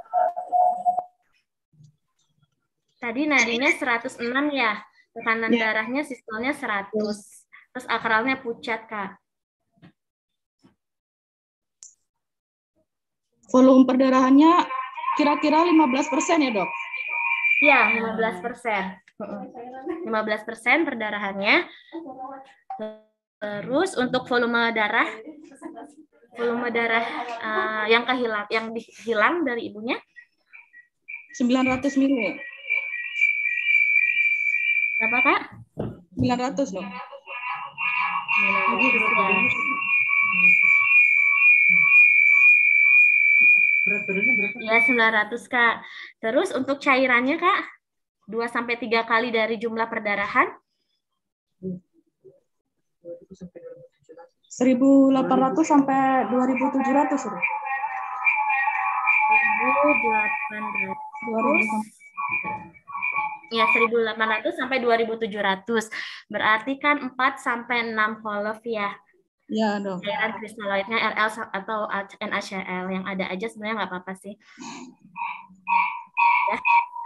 Tadi nadinya seratus enam ya. Tekanan ya. Darahnya sistolnya seratus. Terus akralnya pucat, Kak. Volume perdarahannya kira-kira lima belas persen ya, Dok? Iya, lima belas persen. lima belas persen perdarahannya. Terus untuk volume darah, volume darah uh, yang kehilang, yang hilang dari ibunya? sembilan ratus mili. Berapa, Kak? sembilan ratus, Dok. Ya, sembilan ratus, Kak. Terus untuk cairannya, Kak? dua sampai tiga kali dari jumlah perdarahan? seribu delapan ratus sampai dua ribu tujuh ratus. seribu delapan ratus. Ya, seribu delapan ratus sampai dua ribu tujuh ratus. Berarti kan empat sampai enam kolov ya. Ya, Dok. Cairan kristaloidnya R L atau N A C L yang ada aja sebenarnya nggak apa-apa sih. Ya.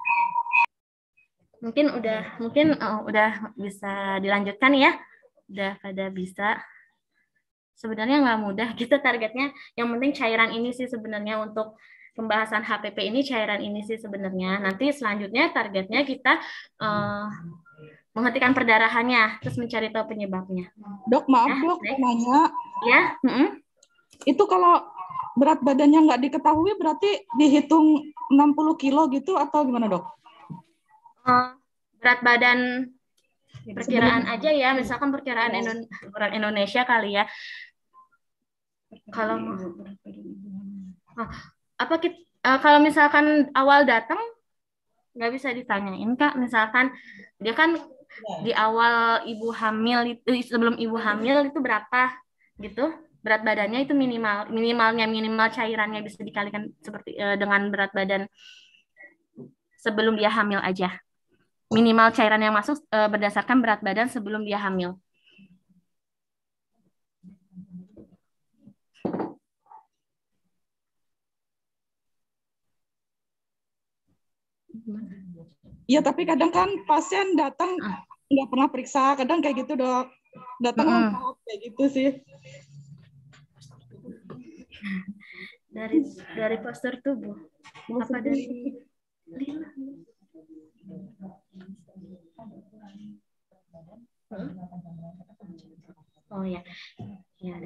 Mungkin udah mungkin uh, udah bisa dilanjutkan ya. Udah pada bisa. Sebenarnya nggak mudah. Kita targetnya yang penting cairan ini sih sebenarnya untuk pembahasan H P P ini cairan ini sih sebenarnya. Nanti selanjutnya targetnya kita uh, menghentikan perdarahannya, terus mencari tahu penyebabnya. Dok, maaf ya, dok, baik. mau nanya. Ya. Mm-hmm. Itu kalau berat badannya nggak diketahui berarti dihitung enam puluh kilo gitu atau gimana, Dok? Uh, berat badan perkiraan aja ya, misalkan perkiraan Indon- orang Indonesia kali ya. Kalau uh, apa kita, uh, kalau misalkan awal datang nggak bisa ditanyain, Kak. Misalkan dia kan di awal ibu hamil itu, sebelum ibu hamil itu berapa gitu berat badannya, itu minimal minimalnya minimal cairannya bisa dikalikan seperti uh, dengan berat badan sebelum dia hamil aja. Minimal cairan yang masuk uh, berdasarkan berat badan sebelum dia hamil. Iya, tapi kadang kan pasien datang nggak pernah periksa, kadang kayak gitu, Dok. Datang Mm-mm. lengkap kayak gitu sih. Dari dari postur tubuh. Apa dari Oh ya. Ya,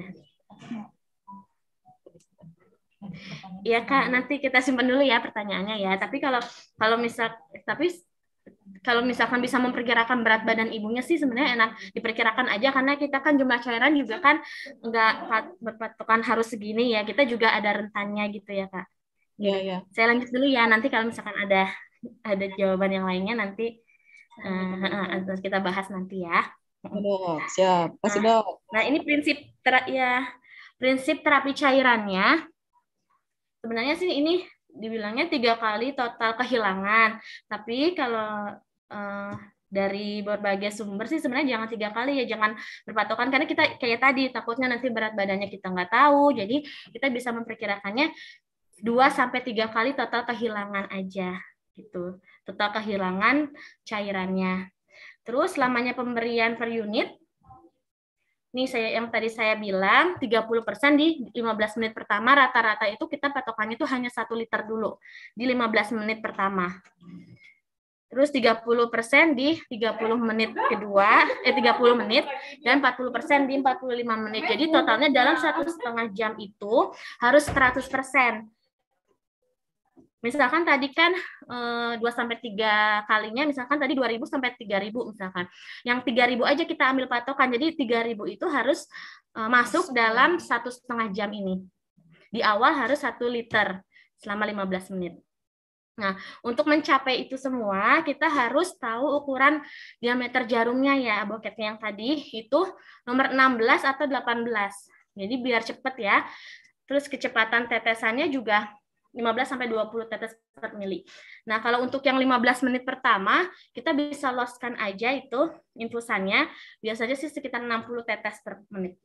ya Kak, nanti kita simpan dulu ya pertanyaannya ya. Tapi kalau kalau misal tapi kalau misalkan bisa memperkirakan berat badan ibunya sih sebenarnya enak diperkirakan aja, karena kita kan jumlah cairan juga kan nggak berpatokan harus segini ya. Kita juga ada rentannya gitu ya Kak. Iya, iya. Saya lanjut dulu ya. Nanti kalau misalkan ada ada jawaban yang lainnya nanti uh, kita bahas nanti ya. Dok, siap. Kasih Nah, dok. nah ini prinsip tera ya prinsip terapi cairannya. Sebenarnya sih ini dibilangnya tiga kali total kehilangan. Tapi kalau uh, dari berbagai sumber sih sebenarnya jangan tiga kali ya, jangan berpatokan karena kita kayak tadi takutnya nanti berat badannya kita nggak tahu. Jadi kita bisa memperkirakannya dua sampai tiga kali total kehilangan aja gitu. Total kehilangan cairannya. Terus lamanya pemberian per unit. Nih saya yang tadi saya bilang tiga puluh persen di lima belas menit pertama, rata-rata itu kita patokannya itu hanya satu liter dulu di lima belas menit pertama. Terus tiga puluh persen di tiga puluh menit kedua, eh tiga puluh menit, dan empat puluh persen di empat puluh lima menit. Jadi totalnya dalam satu setengah jam itu harus seratus persen. Misalkan tadi kan dua sampai tiga kalinya, misalkan tadi dua ribu sampai tiga ribu misalkan. Yang tiga ribu aja kita ambil patokan, jadi tiga ribu itu harus masuk dalam satu setengah jam ini. Di awal harus satu liter selama lima belas menit. Nah, untuk mencapai itu semua, kita harus tahu ukuran diameter jarumnya ya, boketnya yang tadi, itu nomor enam belas atau delapan belas. Jadi biar cepet ya. Terus kecepatan tetesannya juga lima belas sampai dua puluh tetes per mili. Nah, kalau untuk yang lima belas menit pertama, kita bisa loskan aja itu infusannya. Biasanya sih sekitar enam puluh tetes per menit.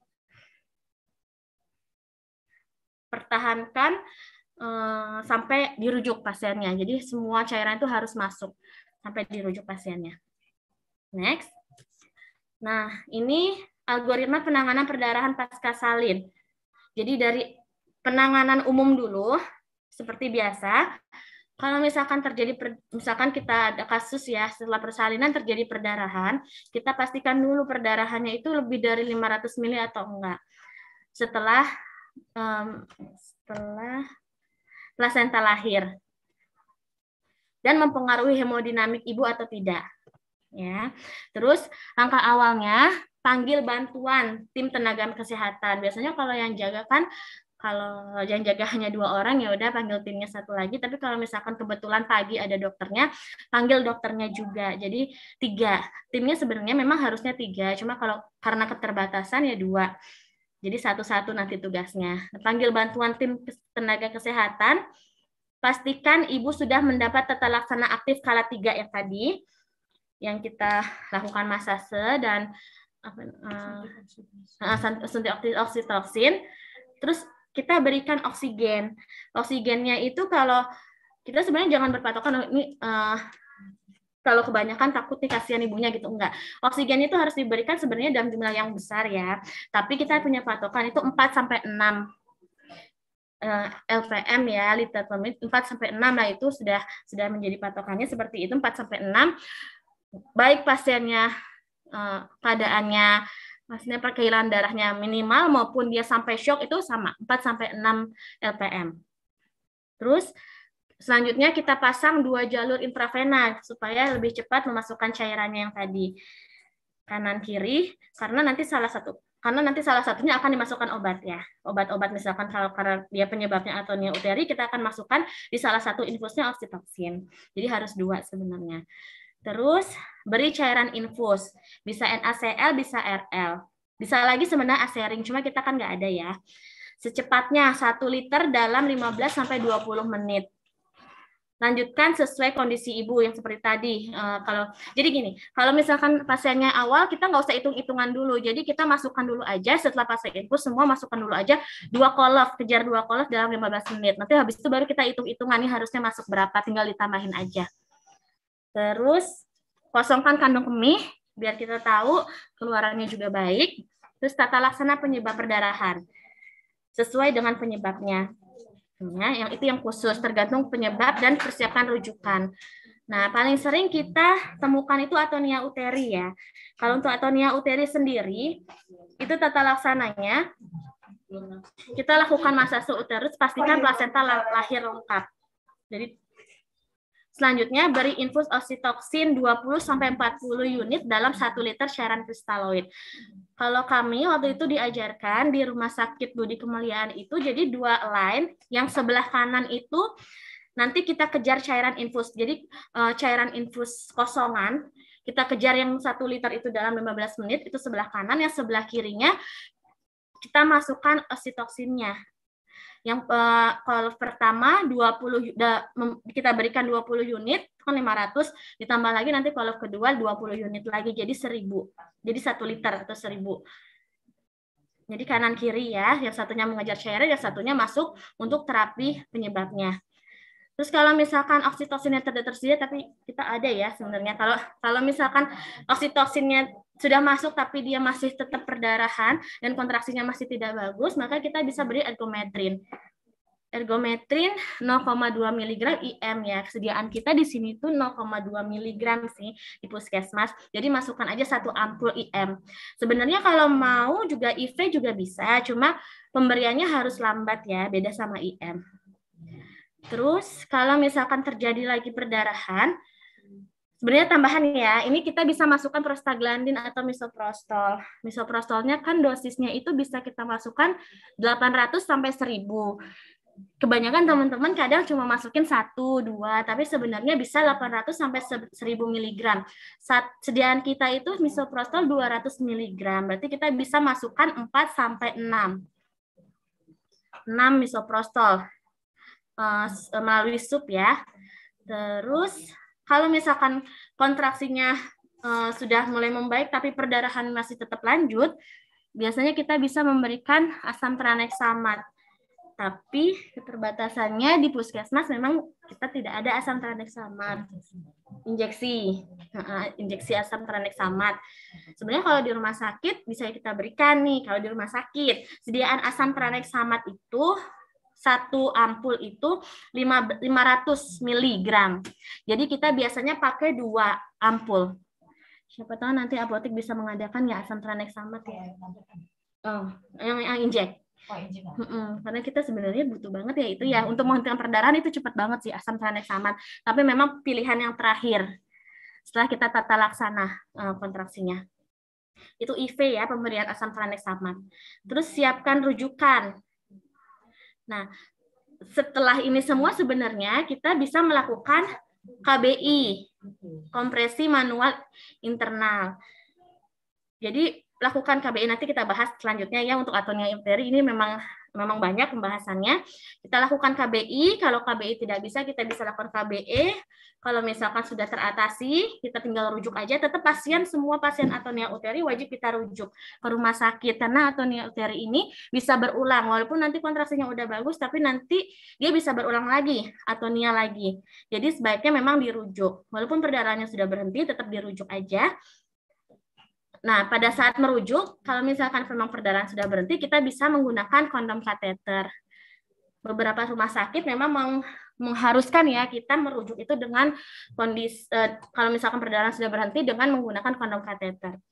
Pertahankan eh, sampai dirujuk pasiennya. Jadi semua cairan itu harus masuk sampai dirujuk pasiennya. Next. Nah, ini algoritma penanganan perdarahan pasca salin. Jadi dari penanganan umum dulu, seperti biasa, kalau misalkan terjadi, misalkan kita ada kasus ya, setelah persalinan terjadi perdarahan, kita pastikan dulu perdarahannya itu lebih dari lima ratus mili atau enggak. Setelah um, setelah plasenta lahir. Dan mempengaruhi hemodinamik ibu atau tidak. Ya. Terus langkah awalnya, panggil bantuan tim tenaga kesehatan. Biasanya kalau yang jaga kan, kalau yang jaga hanya dua orang, ya udah panggil timnya satu lagi. Tapi kalau misalkan kebetulan pagi ada dokternya, panggil dokternya juga. Jadi tiga. Timnya sebenarnya memang harusnya tiga. Cuma kalau karena keterbatasan ya dua. Jadi satu-satu nanti tugasnya. Panggil bantuan tim tenaga kesehatan. Pastikan ibu sudah mendapat tata laksana aktif skala tiga yang tadi, yang kita lakukan masase dan apa, uh, suntik oksitoksin. Terus kita berikan oksigen. Oksigennya itu kalau kita sebenarnya jangan berpatokan ini uh, kalau kebanyakan takut nih kasihan ibunya gitu, enggak. Oksigen itu harus diberikan sebenarnya dalam jumlah yang besar ya. Tapi kita punya patokan itu empat sampai enam uh, L P M ya, liter per menit. empat sampai enam lah itu sudah sudah menjadi patokannya seperti itu, empat sampai enam. Baik pasiennya uh, keadaannya maksudnya perkiraan darahnya minimal maupun dia sampai shock itu sama, empat sampai enam L P M. Terus selanjutnya kita pasang dua jalur intravena supaya lebih cepat memasukkan cairannya yang tadi. Kanan kiri karena nanti salah satu karena nanti salah satunya akan dimasukkan obat ya. Obat-obat misalkan kalau karena dia penyebabnya atonia uteri, kita akan masukkan di salah satu infusnya oksitoksin. Jadi harus dua sebenarnya. Terus beri cairan infus, bisa N A C L, bisa R L. Bisa lagi sebenarnya asering, cuma kita kan nggak ada ya. Secepatnya satu liter dalam lima belas sampai dua puluh menit. Lanjutkan sesuai kondisi ibu yang seperti tadi. Uh, kalau jadi gini, kalau misalkan pasiennya awal kita nggak usah hitung-hitungan dulu. Jadi kita masukkan dulu aja setelah pasien infus semua masukkan dulu aja dua kolov, kejar dua kolov dalam lima belas menit. Nanti habis itu baru kita hitung-hitungan nih harusnya masuk berapa, tinggal ditambahin aja. Terus kosongkan kandung kemih biar kita tahu keluarannya juga baik. Terus tata laksana penyebab perdarahan sesuai dengan penyebabnya. Ya, yang itu yang khusus tergantung penyebab dan persiapkan rujukan. Nah, paling sering kita temukan itu atonia uteri ya. Kalau untuk atonia uteri sendiri itu tata laksananya kita lakukan masase uterus, pastikan plasenta lahir lengkap. Jadi selanjutnya beri infus oksitoksin dua puluh sampai empat puluh unit dalam satu liter cairan kristaloid. Kalau kami waktu itu diajarkan di Rumah Sakit Budi Kemuliaan itu jadi dua line, yang sebelah kanan itu nanti kita kejar cairan infus. Jadi cairan infus kosongan, kita kejar yang satu liter itu dalam lima belas menit, itu sebelah kanan, yang sebelah kirinya kita masukkan oksitoksinnya. Yang uh, kalau pertama dua puluh da, kita berikan dua puluh unit kan lima ratus, ditambah lagi nanti kalau kedua dua puluh unit lagi jadi seribu. Jadi satu liter atau seribu. Jadi kanan kiri ya, yang satunya mengejar cairan, yang satunya masuk untuk terapi penyebabnya. Terus kalau misalkan oksitosinnya tidak tersedia tapi kita ada ya sebenarnya, kalau kalau misalkan oksitosinnya sudah masuk tapi dia masih tetap perdarahan dan kontraksinya masih tidak bagus, maka kita bisa beri ergometrin. Ergometrin nol koma dua miligram I M ya. Kesediaan kita di sini tuh nol koma dua miligram sih di puskesmas. Jadi masukkan aja satu ampul I M. Sebenarnya kalau mau juga I V juga bisa, cuma pemberiannya harus lambat ya, beda sama I M. Terus kalau misalkan terjadi lagi perdarahan, sebenarnya tambahan ya, ini kita bisa masukkan prostaglandin atau misoprostol. Misoprostolnya kan dosisnya itu bisa kita masukkan delapan ratus sampai seribu. Kebanyakan teman-teman kadang cuma masukin satu, dua, tapi sebenarnya bisa delapan ratus sampai seribu miligram. Sediaan kita itu misoprostol dua ratus miligram, berarti kita bisa masukkan empat sampai enam. enam misoprostol uh, melalui sup ya. Terus kalau misalkan kontraksinya uh, sudah mulai membaik tapi perdarahan masih tetap lanjut, biasanya kita bisa memberikan asam tranexamat. Tapi keterbatasannya di puskesmas memang kita tidak ada asam tranexamat. Injeksi, uh, injeksi asam tranexamat. Sebenarnya kalau di rumah sakit bisa kita berikan nih, kalau di rumah sakit. Sediaan asam tranexamat itu satu ampul itu lima ratus miligram. Jadi kita biasanya pakai dua ampul. Siapa tahu nanti apotek bisa mengadakan ya asam tranexamat ya. Oh, yang yang injek. Oh, injek. Mm-mm. Karena kita sebenarnya butuh banget ya itu ya. Untuk menghentikan perdarahan itu cepat banget sih asam tranexamat. Tapi memang pilihan yang terakhir setelah kita tata laksana uh, kontraksinya. Itu I V ya, pemberian asam tranexamat. Terus siapkan rujukan. Nah, setelah ini semua sebenarnya kita bisa melakukan K B I, kompresi manual internal. Jadi lakukan K B I, nanti kita bahas selanjutnya ya untuk atonia uterine, ini memang memang banyak pembahasannya. Kita lakukan K B I, kalau K B I tidak bisa kita bisa lakukan K B E. Kalau misalkan sudah teratasi, kita tinggal rujuk aja. Tetap pasien, semua pasien atonia uterine wajib kita rujuk ke rumah sakit karena atonia uterine ini bisa berulang. Walaupun nanti kontraksinya udah bagus, tapi nanti dia bisa berulang lagi, atonia lagi. Jadi sebaiknya memang dirujuk. Walaupun perdarahannya sudah berhenti, tetap dirujuk aja. Nah, pada saat merujuk, kalau misalkan memang perdarahan sudah berhenti, kita bisa menggunakan kondom kateter. Beberapa rumah sakit memang mengharuskan ya kita merujuk itu dengan kondisi eh, kalau misalkan perdarahan sudah berhenti dengan menggunakan kondom kateter.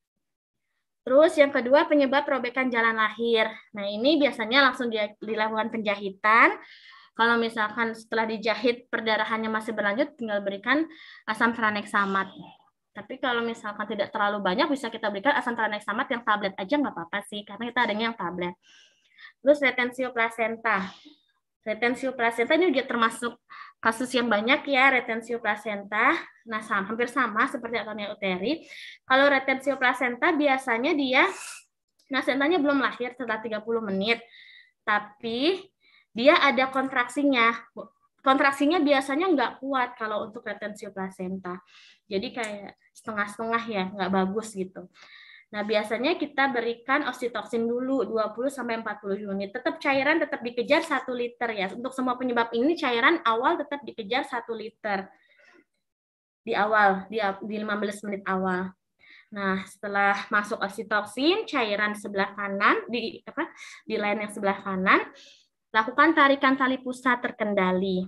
Terus yang kedua penyebab robekan jalan lahir. Nah ini biasanya langsung dilakukan penjahitan. Kalau misalkan setelah dijahit perdarahannya masih berlanjut, tinggal berikan asam tranexamat. Tapi kalau misalkan tidak terlalu banyak, bisa kita berikan asam tranexamat yang tablet aja nggak apa-apa sih, karena kita adanya yang tablet. Terus retensio placenta. Retensio placenta ini juga termasuk kasus yang banyak ya, retensio placenta. Nah, sama, hampir sama seperti atonia uterine. Kalau retensio placenta biasanya dia, placentanya belum lahir setelah tiga puluh menit. Tapi dia ada kontraksinya. Kontraksinya biasanya nggak kuat kalau untuk retensio placenta. Jadi kayak setengah-setengah ya, nggak bagus gitu. Nah, biasanya kita berikan oksitoksin dulu dua puluh sampai empat puluh unit. Tetap cairan tetap dikejar satu liter ya. Untuk semua penyebab ini cairan awal tetap dikejar satu liter. Di awal, di, di lima belas menit awal. Nah, setelah masuk oksitoksin, cairan sebelah kanan di apa? Di line yang sebelah kanan, lakukan tarikan tali pusat terkendali.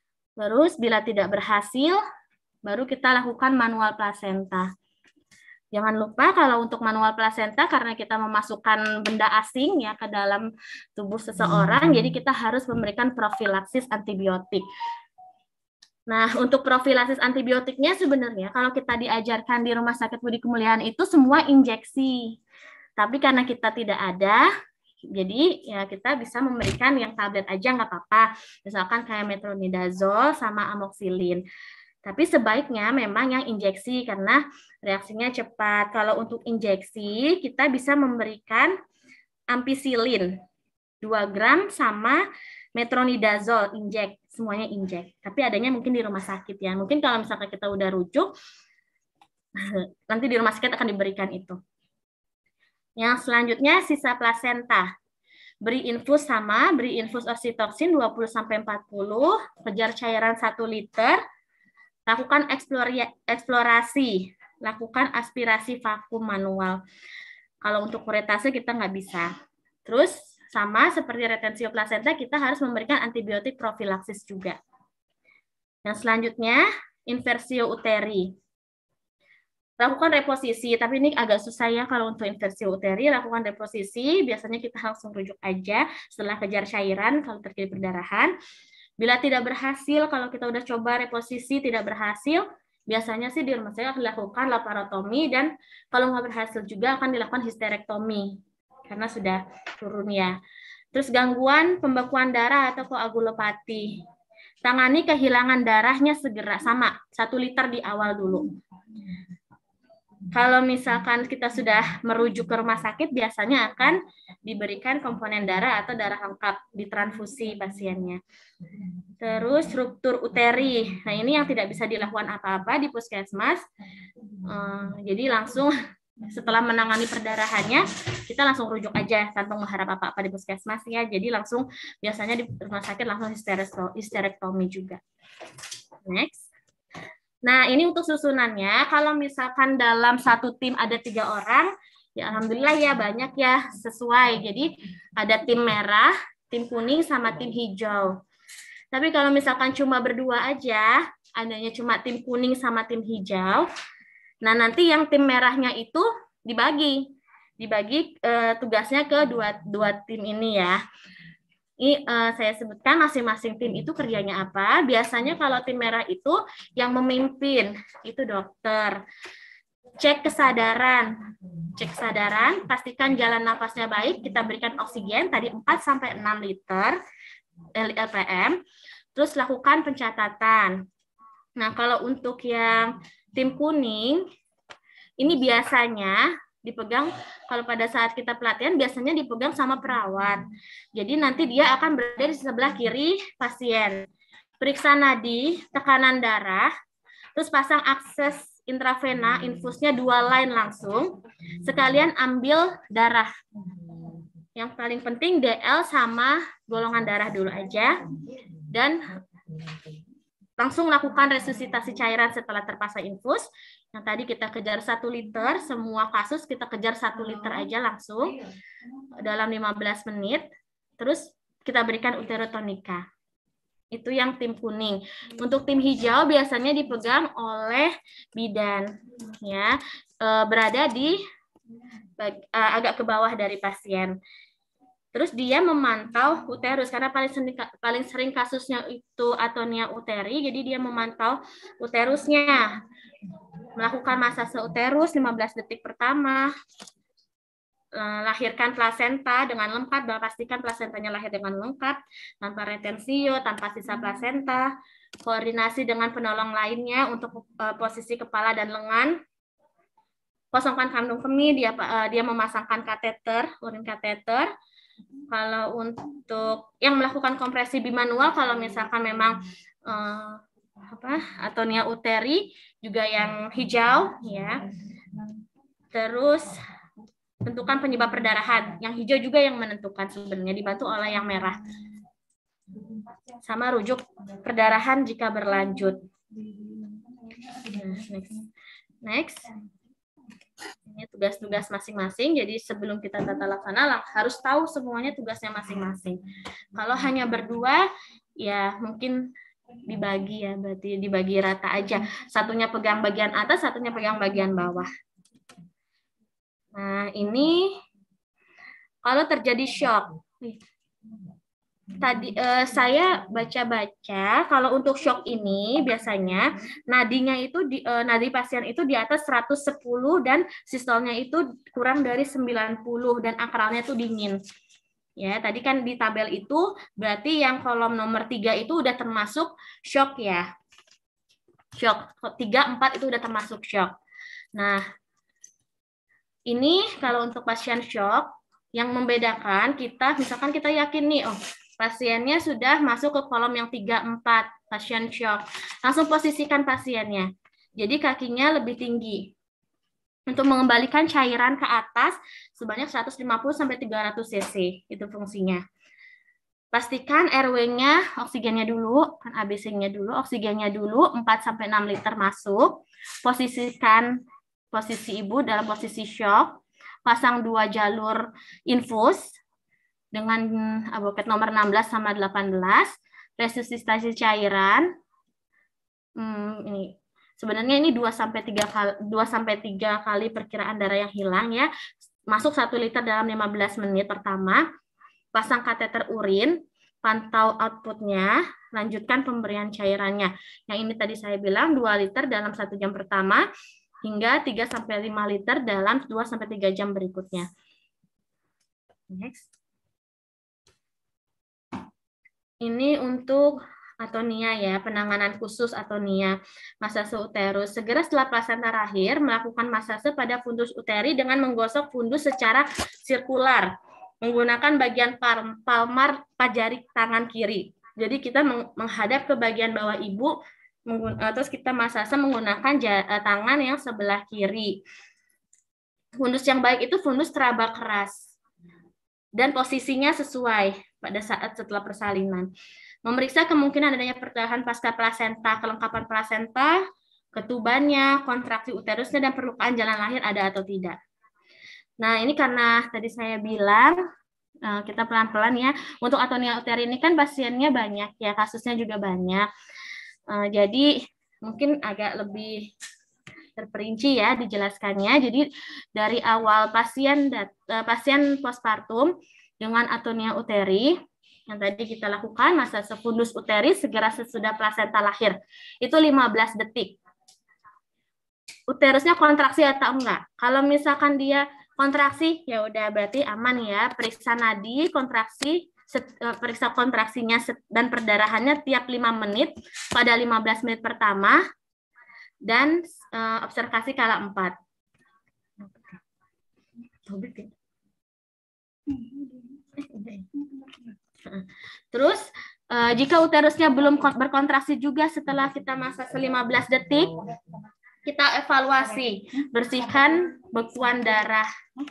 Terus bila tidak berhasil, baru kita lakukan manual plasenta. Jangan lupa kalau untuk manual plasenta karena kita memasukkan benda asing ya ke dalam tubuh seseorang, jadi kita harus memberikan profilaksis antibiotik. Nah, untuk profilaksis antibiotiknya sebenarnya kalau kita diajarkan di Rumah Sakit Budi Kemuliaan itu semua injeksi. Tapi karena kita tidak ada, jadi ya kita bisa memberikan yang tablet aja nggak apa-apa. Misalkan kayak metronidazole sama amoxicillin. Tapi sebaiknya memang yang injeksi karena reaksinya cepat. Kalau untuk injeksi, kita bisa memberikan ampicillin dua gram sama metronidazole injek, semuanya injek. Tapi adanya mungkin di rumah sakit ya. Mungkin kalau misalkan kita udah rujuk, nanti di rumah sakit akan diberikan itu. Yang selanjutnya sisa plasenta. Beri infus sama, beri infus oksitoksin dua puluh sampai empat puluh, kejar cairan satu liter. Lakukan eksplorasi, lakukan aspirasi vakum manual. Kalau untuk kuretase kita nggak bisa. Terus sama seperti retensio plasenta, kita harus memberikan antibiotik profilaksis juga. Yang selanjutnya, inversio uteri. Lakukan reposisi, tapi ini agak susah ya kalau untuk inversio uteri. Lakukan reposisi, biasanya kita langsung rujuk aja setelah kejar cairan kalau terjadi perdarahan. Bila tidak berhasil, kalau kita udah coba reposisi tidak berhasil, biasanya sih di rumah saya dilakukan laparotomi dan kalau nggak berhasil juga akan dilakukan histerektomi karena sudah turun ya. Terus gangguan pembekuan darah atau koagulopati. Tangani kehilangan darahnya segera, sama satu liter di awal dulu. Kalau misalkan kita sudah merujuk ke rumah sakit, biasanya akan diberikan komponen darah atau darah lengkap, ditransfusi pasiennya. Terus ruptur uteri. Nah, ini yang tidak bisa dilakukan apa-apa di puskesmas. Jadi langsung setelah menangani perdarahannya, kita langsung rujuk aja tanpa mengharap apa-apa di puskesmas ya. Jadi langsung biasanya di rumah sakit langsung histerektomi juga. Next. Nah, ini untuk susunannya. Kalau misalkan dalam satu tim ada tiga orang, ya alhamdulillah ya banyak ya sesuai. Jadi ada tim merah, tim kuning, sama tim hijau. Tapi kalau misalkan cuma berdua aja, adanya cuma tim kuning sama tim hijau, nah nanti yang tim merahnya itu dibagi. Dibagi eh, tugasnya ke dua, dua tim ini ya. Ini uh, saya sebutkan masing-masing tim itu kerjanya apa. Biasanya kalau tim merah itu yang memimpin itu dokter. Cek kesadaran. Cek kesadaran, pastikan jalan nafasnya baik, kita berikan oksigen tadi empat sampai enam liter L P M. Terus lakukan pencatatan. Nah, kalau untuk yang tim kuning ini biasanya dipegang, kalau pada saat kita pelatihan biasanya dipegang sama perawat. Jadi nanti dia akan berada di sebelah kiri pasien. Periksa nadi, tekanan darah, terus pasang akses intravena, infusnya dua line langsung. Sekalian ambil darah. Yang paling penting D L sama golongan darah dulu aja. Dan langsung lakukan resusitasi cairan setelah terpasang infus. Yang tadi kita kejar satu liter, semua kasus kita kejar satu liter aja langsung dalam lima belas menit. Terus kita berikan uterotonika. Itu yang tim kuning. Untuk tim hijau biasanya dipegang oleh bidan, ya, berada di agak ke bawah dari pasien. Terus dia memantau uterus karena paling sering, paling sering kasusnya itu atonia uteri, jadi dia memantau uterusnya. Melakukan masase uterus lima belas detik pertama. Lahirkan plasenta dengan lengkap dan pastikan plasentanya lahir dengan lengkap, tanpa retensio, tanpa sisa plasenta. Koordinasi dengan penolong lainnya untuk posisi kepala dan lengan. Kosongkan kandung kemih, dia dia memasangkan kateter, urin kateter. Kalau untuk yang melakukan kompresi bimanual, kalau misalkan memang eh, apa atonia uteri juga yang hijau, ya. Terus tentukan penyebab perdarahan. Yang hijau juga yang menentukan sebenarnya, dibantu oleh yang merah. Sama rujuk perdarahan jika berlanjut. Next. Next. Ini tugas-tugas masing-masing. Jadi sebelum kita tata laksana harus tahu semuanya tugasnya masing-masing. Kalau hanya berdua, ya mungkin dibagi ya, berarti dibagi rata aja. Satunya pegang bagian atas, satunya pegang bagian bawah. Nah, ini kalau terjadi shock. Tadi eh, saya baca-baca kalau untuk shock ini biasanya nadinya itu di, eh, nadi pasien itu di atas seratus sepuluh dan sistolnya itu kurang dari sembilan puluh dan akralnya itu dingin. Ya, tadi kan di tabel itu berarti yang kolom nomor tiga itu udah termasuk shock ya. Shock tiga, empat itu udah termasuk shock. Nah, ini kalau untuk pasien shock yang membedakan kita misalkan kita yakin nih oh pasiennya sudah masuk ke kolom yang tiga, empat, pasien shock. Langsung posisikan pasiennya. Jadi kakinya lebih tinggi. Untuk mengembalikan cairan ke atas sebanyak seratus lima puluh sampai tiga ratus cc. Itu fungsinya. Pastikan R W-nya, oksigennya dulu, kan A B C-nya dulu, oksigennya dulu, empat sampai enam liter masuk. Posisikan posisi ibu dalam posisi shock. Pasang dua jalur infus dengan aboket nomor enam belas sama delapan belas, resusitasi cairan. Hmm, ini sebenarnya ini dua sampai tiga kali dua sampai tiga kali perkiraan darah yang hilang ya. Masuk satu liter dalam lima belas menit pertama. Pasang kateter urin, pantau outputnya, lanjutkan pemberian cairannya. Yang ini tadi saya bilang dua liter dalam satu jam pertama hingga tiga sampai lima liter dalam dua sampai tiga jam berikutnya. Next. Ini untuk atonia ya, penanganan khusus atonia, masase uterus. Segera setelah plasenta lahir, melakukan masase pada fundus uteri dengan menggosok fundus secara sirkular, menggunakan bagian palmar jari tangan kiri. Jadi kita menghadap ke bagian bawah ibu, terus kita masase menggunakan tangan yang sebelah kiri. Fundus yang baik itu fundus teraba keras. Dan posisinya sesuai pada saat setelah persalinan. Memeriksa kemungkinan adanya pertahanan pasca plasenta, kelengkapan plasenta, ketubannya, kontraksi uterusnya, dan perlukaan jalan lahir ada atau tidak. Nah, ini karena tadi saya bilang, kita pelan-pelan ya, untuk atonia uteri ini kan pasiennya banyak ya, kasusnya juga banyak. Jadi mungkin agak lebih terperinci ya dijelaskannya. Jadi dari awal pasien pasien postpartum dengan atonia uteri yang tadi kita lakukan masase fundus uteri segera sesudah plasenta lahir. Itu lima belas detik. Uterusnya kontraksi atau enggak? Kalau misalkan dia kontraksi ya udah berarti aman ya. Periksa nadi, kontraksi, periksa kontraksinya dan perdarahannya tiap lima menit pada lima belas menit pertama. Dan uh, observasi kala empat. Terus uh, jika uterusnya belum berkontraksi juga setelah kita masase lima belas detik, kita evaluasi, bersihkan bekuan darah.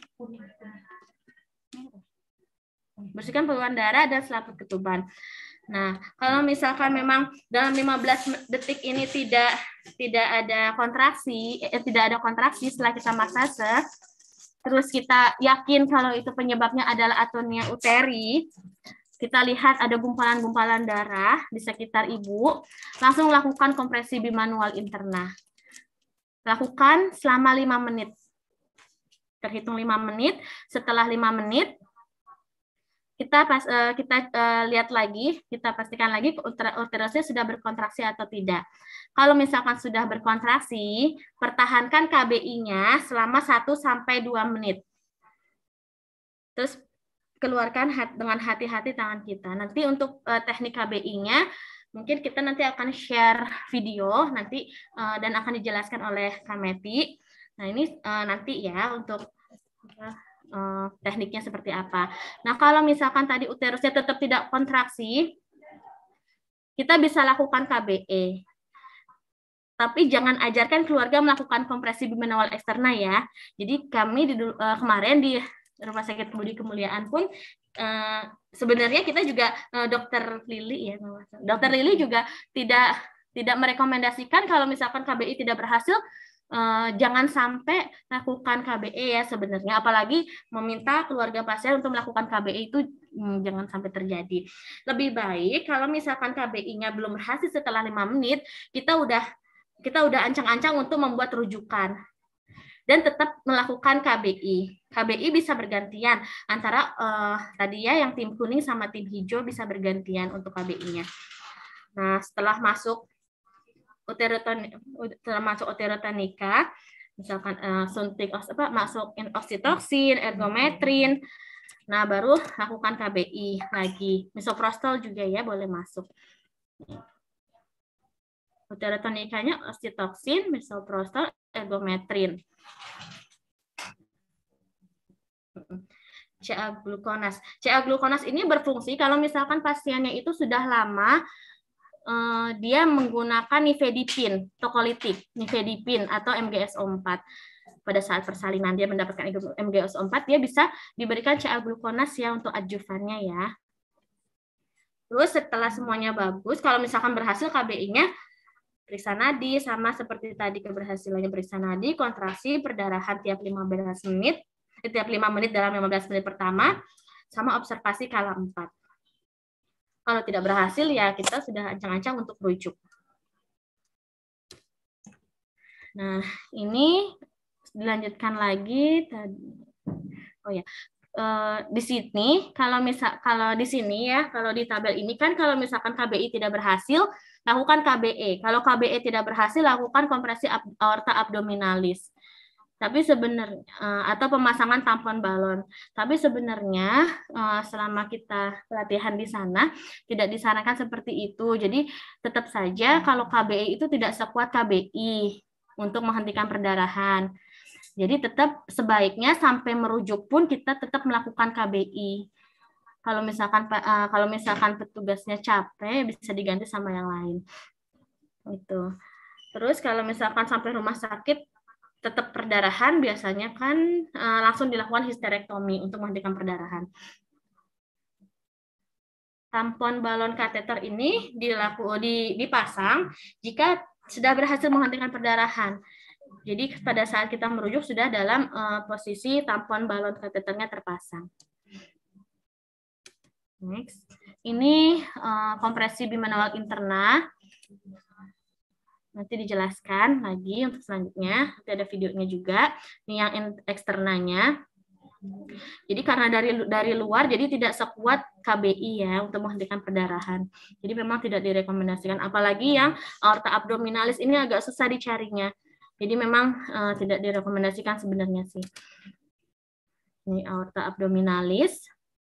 Bersihkan bekuan darah dan selaput ketuban. Nah, kalau misalkan memang dalam lima belas detik ini tidak tidak ada kontraksi, eh, tidak ada kontraksi setelah kita masase, terus kita yakin kalau itu penyebabnya adalah atonia uteri, kita lihat ada gumpalan-gumpalan darah di sekitar ibu, langsung lakukan kompresi bimanual interna. Lakukan selama lima menit. Terhitung lima menit, setelah lima menit, kita pas uh, kita uh, lihat lagi, kita pastikan lagi uterusnya sudah berkontraksi atau tidak. Kalau misalkan sudah berkontraksi, pertahankan K B I-nya selama satu sampai dua menit. Terus keluarkan hat, dengan hati-hati tangan kita. Nanti untuk uh, teknik K B I-nya mungkin kita nanti akan share video nanti uh, dan akan dijelaskan oleh Kameti. Nah, ini uh, nanti ya untuk uh, Uh, tekniknya seperti apa. Nah, kalau misalkan tadi uterusnya tetap tidak kontraksi, kita bisa lakukan K B E. Tapi jangan ajarkan keluarga melakukan kompresi bimanual eksterna ya. Jadi kami di, uh, kemarin di Rumah Sakit Budi Kemuliaan pun uh, sebenarnya kita juga uh, Dokter Lili ya, Dokter Lili juga tidak tidak merekomendasikan kalau misalkan K B I tidak berhasil. Uh, jangan sampai lakukan K B E ya sebenarnya, apalagi meminta keluarga pasien untuk melakukan K B E itu hmm, jangan sampai terjadi. Lebih baik kalau misalkan K B I-nya belum berhasil setelah lima menit, kita udah kita udah ancang-ancang untuk membuat rujukan. dan tetap melakukan K B I. K B I bisa bergantian antara uh, tadi ya yang tim kuning sama tim hijau bisa bergantian untuk K B I-nya. Nah, setelah masuk uterotonika, setelah masuk uterotonika, misalkan uh, suntik apa masukin oksitoksin, ergometrin, nah baru lakukan K B I lagi. Misoprostol juga ya boleh masuk. Uterotonikanya oksitoksin, misoprostol, ergometrin. C A glukonas. C A glukonas ini berfungsi kalau misalkan pasiennya itu sudah lama eh, dia menggunakan nifedipin, tokolitik, nifedipin atau M G S O empat. Pada saat persalinan dia mendapatkan M G S O empat, dia bisa diberikan C A glukonas ya untuk adjuvannya ya. Terus setelah semuanya bagus, kalau misalkan berhasil K B I-nya, periksa nadi sama seperti tadi keberhasilannya periksa nadi, kontraksi, perdarahan tiap lima belas menit, eh, tiap lima menit dalam lima belas menit pertama, sama observasi kala empat. Kalau tidak berhasil ya kita sudah ancang-ancang untuk rujuk. Nah, ini dilanjutkan lagi tadi. Oh ya. Uh, di sini kalau misal kalau di sini ya kalau di tabel ini kan kalau misalkan K B I tidak berhasil lakukan K B E, kalau K B E tidak berhasil lakukan kompresi aorta abdominalis. Tapi sebenarnya uh, atau pemasangan tampon balon. Tapi sebenarnya uh, selama kita latihan di sana tidak disarankan seperti itu. Jadi tetap saja kalau K B E itu tidak sekuat K B I untuk menghentikan perdarahan. Jadi tetap sebaiknya sampai merujuk pun kita tetap melakukan K B I. Kalau misalkan uh, kalau misalkan petugasnya capek bisa diganti sama yang lain. Itu. Terus kalau misalkan sampai rumah sakit tetap perdarahan biasanya kan uh, langsung dilakukan histerektomi untuk menghentikan perdarahan. Tampon balon kateter ini dilaku, dipasang jika sudah berhasil menghentikan perdarahan. Jadi pada saat kita merujuk sudah dalam uh, posisi tampon balon kateternya terpasang. Next, ini uh, kompresi bimanual interna. Nanti dijelaskan lagi untuk selanjutnya. Nanti ada videonya juga. Ini yang eksternanya. Jadi karena dari dari luar, jadi tidak sekuat K B I ya untuk menghentikan perdarahan. Jadi memang tidak direkomendasikan. Apalagi yang aorta abdominalis ini agak susah dicarinya. Jadi memang uh, tidak direkomendasikan sebenarnya sih. Ini aorta abdominalis.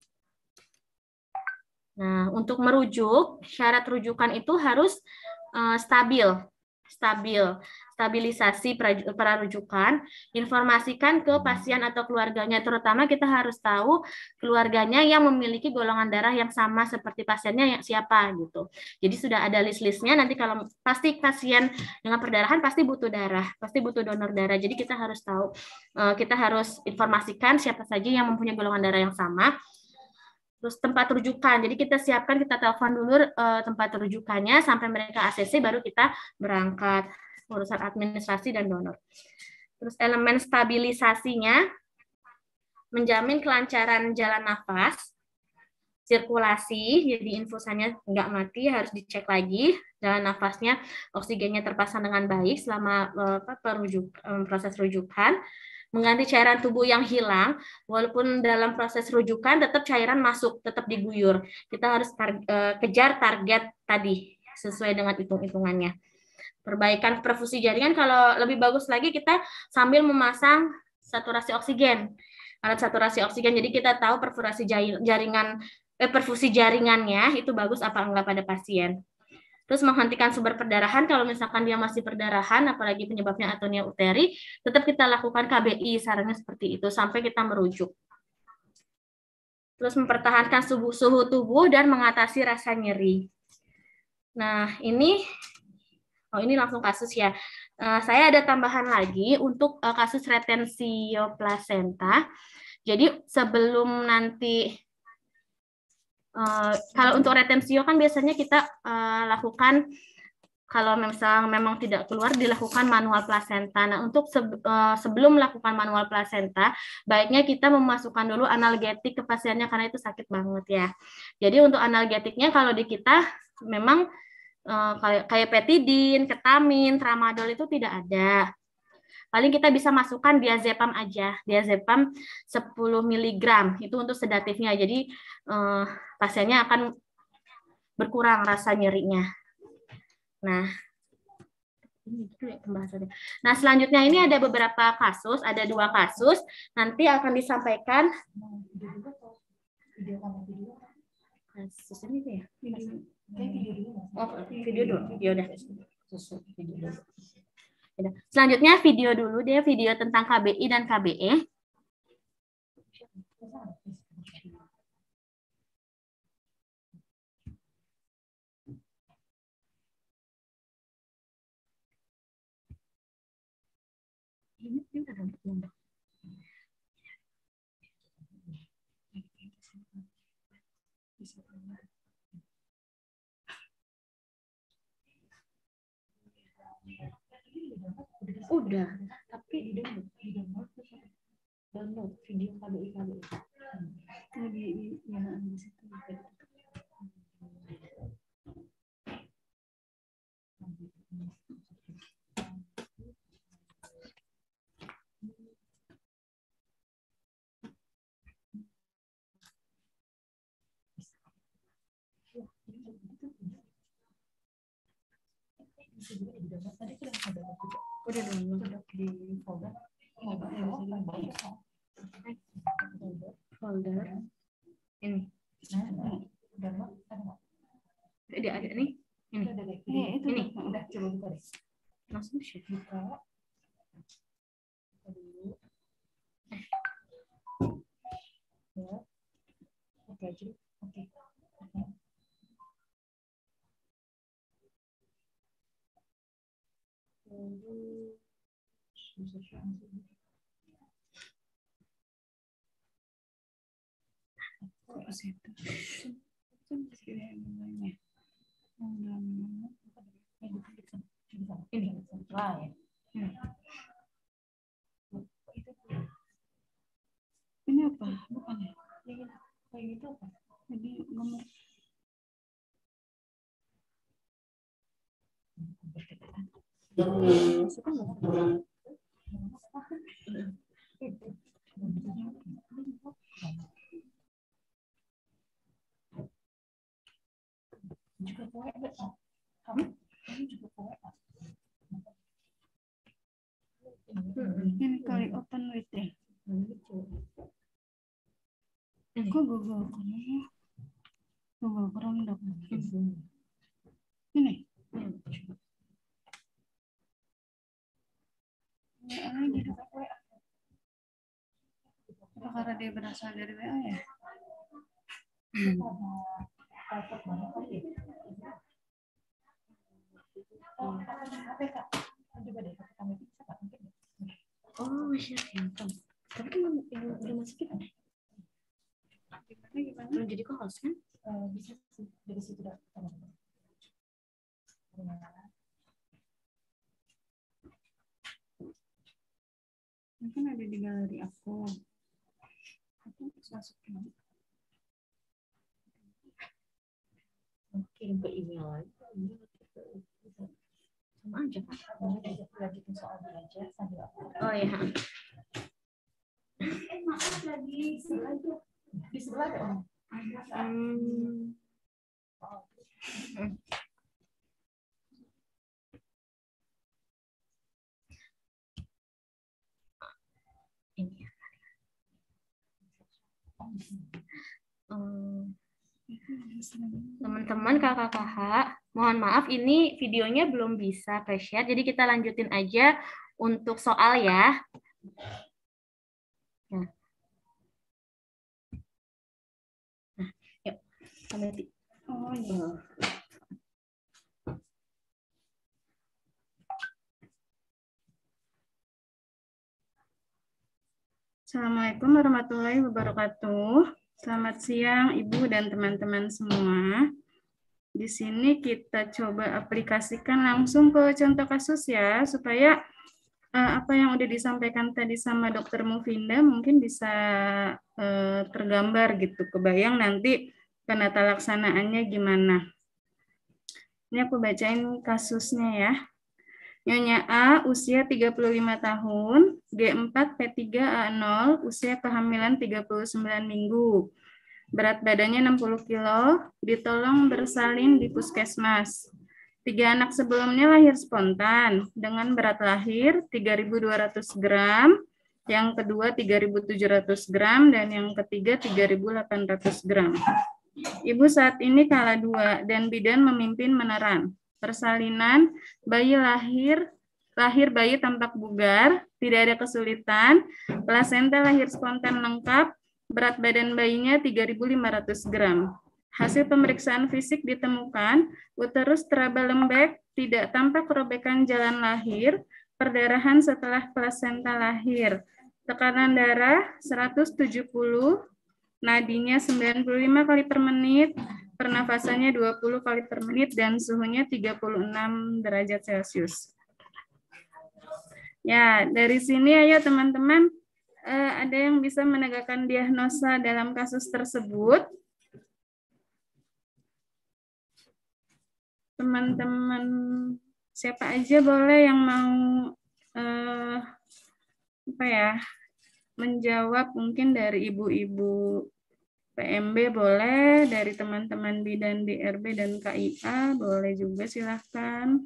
Nah, untuk merujuk, syarat rujukan itu harus uh, stabil. Stabil. Stabilisasi prarujukan, informasikan ke pasien atau keluarganya. Terutama kita harus tahu keluarganya yang memiliki golongan darah yang sama seperti pasiennya yang siapa gitu. Jadi sudah ada list-listnya. Nanti kalau pasti pasien dengan perdarahan pasti butuh darah, pasti butuh donor darah. Jadi kita harus tahu, kita harus informasikan siapa saja yang mempunyai golongan darah yang sama. Terus tempat rujukan. Jadi kita siapkan, kita telepon dulu tempat rujukannya sampai mereka A C C baru kita berangkat. Urusan administrasi dan donor. Terus elemen stabilisasinya menjamin kelancaran jalan nafas, sirkulasi, jadi infusannya nggak mati, harus dicek lagi jalan nafasnya, oksigennya terpasang dengan baik selama apa, perujuk, proses rujukan, mengganti cairan tubuh yang hilang, walaupun dalam proses rujukan tetap cairan masuk, tetap diguyur. Kita harus tar, kejar target tadi sesuai dengan hitung-hitungannya. Perbaikan perfusi jaringan, kalau lebih bagus lagi kita sambil memasang saturasi oksigen, alat saturasi oksigen. Jadi kita tahu perfusi jaringan, eh, perfusi jaringannya itu bagus apa enggak pada pasien. Terus menghentikan sumber perdarahan, kalau misalkan dia masih perdarahan, apalagi penyebabnya atonia uteri, tetap kita lakukan K B I, sarannya seperti itu, sampai kita merujuk. Terus mempertahankan suhu, suhu tubuh dan mengatasi rasa nyeri. Nah, ini Oh, ini langsung kasus ya. Uh, saya ada tambahan lagi untuk uh, kasus retensio plasenta. Jadi sebelum nanti, uh, kalau untuk retensio kan biasanya kita uh, lakukan, kalau misalnya memang tidak keluar, dilakukan manual plasenta. Nah, untuk se uh, sebelum melakukan manual plasenta, baiknya kita memasukkan dulu analgetik ke pasiennya karena itu sakit banget ya. Jadi untuk analgetiknya kalau di kita memang Uh, kayak kayak petidin, ketamin, tramadol itu tidak ada. paling kita bisa masukkan diazepam aja, diazepam sepuluh miligram, itu untuk sedatifnya. Jadi eh, pasiennya akan berkurang rasa nyerinya. Nah, ini dulu ya pembahasannya. Nah, selanjutnya ini ada beberapa kasus, ada dua kasus, nanti akan disampaikan. Kasus ini ya? Oh, video dulu. Ya udah. Selanjutnya video dulu deh, video tentang K B I dan K B E. Ini udah belum? Udah, tapi di download, di download, download video K B I K B I. Di ya di situ. Udah dong, udah di folder. Folder. Ini. Dia ada nih. Ini. Ini. Udah coba buka deh. Langsung share. Buka. Ya. Oke aja. Oke. Ini apa? Bukan ya? Kayak gitu apa? Jadi nomor. Juga kowe kamu ini juga kowe ini kali open with deh. Kok Google kamu Google Chrome dok ini apa karena dia berasal dari W A ya? Oh, siapa? Tapi kan yang udah masuk kita. Gimana gimana? Belum jadi co-host kan? Bisa sih dari situ dah. Mungkin ada di galeri aku. Aku bisa masukin. Kirim ke email aja. Sama aja kan? Lanjutin soal belajar sambil aku. Oh ya. Eh maaf lagi sebelah itu. Di sebelah ada orang. Hmm. Ini. Hmm. Teman-teman kakak-kakak, mohon maaf ini videonya belum bisa ke share, jadi kita lanjutin aja untuk soal ya. Nah, nah yuk, kami. Oh iya. Assalamualaikum warahmatullahi wabarakatuh. Selamat siang Ibu dan teman-teman semua. Di sini kita coba aplikasikan langsung ke contoh kasus ya, supaya uh, apa yang udah disampaikan tadi sama Dokter Mufinda mungkin bisa uh, tergambar gitu, kebayang nanti penata laksanaannya gimana. Ini aku bacain kasusnya ya. Nyonya A usia tiga puluh lima tahun, G empat P tiga A nol, usia kehamilan tiga puluh sembilan minggu. Berat badannya enam puluh kilo, ditolong bersalin di puskesmas. Tiga anak sebelumnya lahir spontan dengan berat lahir tiga ribu dua ratus gram, yang kedua tiga ribu tujuh ratus gram, dan yang ketiga tiga ribu delapan ratus gram. Ibu saat ini kala dua dan bidan memimpin meneran. Persalinan, bayi lahir, lahir bayi tampak bugar, tidak ada kesulitan, plasenta lahir spontan lengkap, berat badan bayinya tiga ribu lima ratus gram. Hasil pemeriksaan fisik ditemukan, uterus teraba lembek, tidak tampak robekan jalan lahir, perdarahan setelah plasenta lahir, tekanan darah seratus tujuh puluh, nadinya sembilan puluh lima kali per menit, pernafasannya dua puluh kali per menit, dan suhunya tiga puluh enam derajat Celcius. Ya, dari sini ayo teman-teman, eh, ada yang bisa menegakkan diagnosa dalam kasus tersebut? Teman-teman siapa aja boleh yang mau eh, apa ya, menjawab, mungkin dari ibu-ibu P M B boleh, dari teman-teman bidan D R B dan K I A boleh juga, silahkan.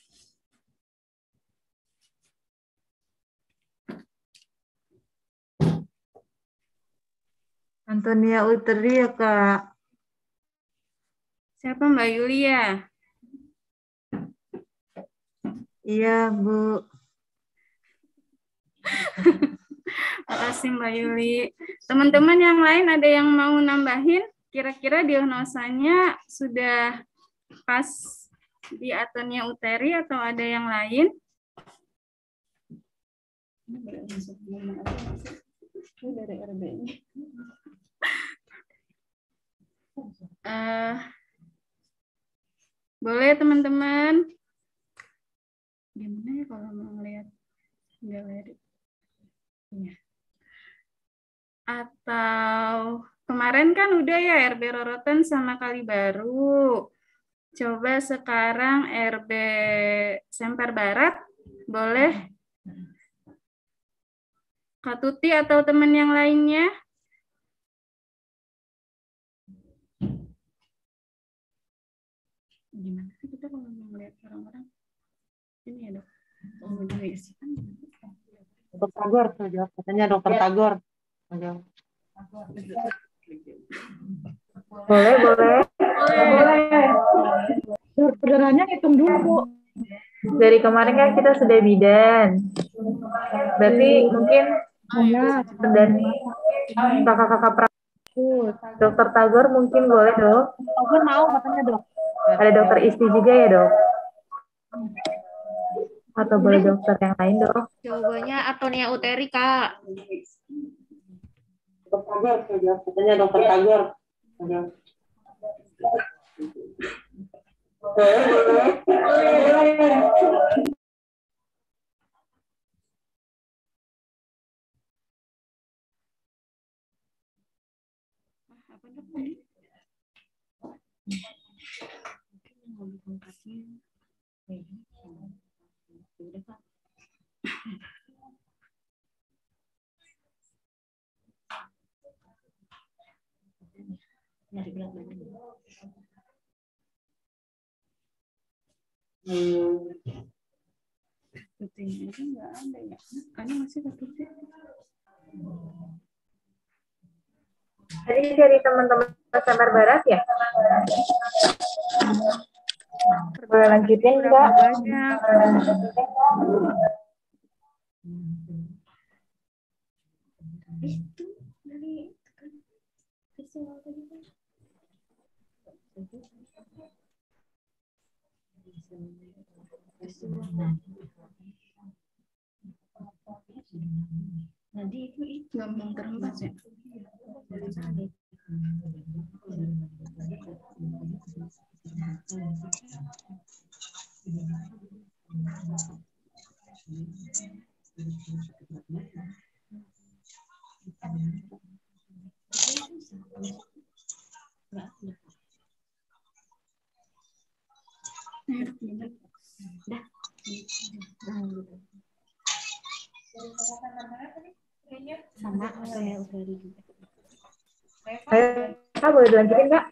Antonia Uteri ya, Kak. Siapa, Mbak Yulia? Iya, Bu. Makasih Mbak Yuli. Teman-teman yang lain ada yang mau nambahin? Kira-kira diagnosanya sudah pas di Antonia Uteri atau ada yang lain? Dari R B-nya. Uh, boleh teman-teman? Gimana ya kalau mau ngeliat galeri? Ya. Atau kemarin kan udah ya R B Rorotan sama Kali Baru. Coba sekarang R B Semper Barat, boleh? Kak Tuti atau teman yang lainnya? Gimana sih kita kalau melihat orang-orang? Ini ya dok. Oh, Dokter Tagor, katanya Dokter Tagor. Boleh, boleh. Boleh. Saudaranya hitung dulu, Bu. Dari kemarin kan kita sudah bidan. Berarti mungkin dan kakak-kakak praktis. Dokter Tagor mungkin boleh, Dok. Tagor mau katanya, Dok. Ada Dokter Isti juga ya, Dok? Atau boleh dokter yang lain, Dok? Jawabannya Antonia Uteri, Kak. Dokter Tagor, katanya Dokter Tagor. Nyari berat badan. Hmm. Tutupnya itu nggak ada ya? Karena masih ketutup. Jadi dari teman-teman Semper Barat ya? Boleh lanjutin, Kak? Banyak. Itu dari visual tadi kan. Nanti itu itu gampang terhempas ya. Sama Antonia Utari juga. Ayo, Kak, boleh dilanjutin, Kak?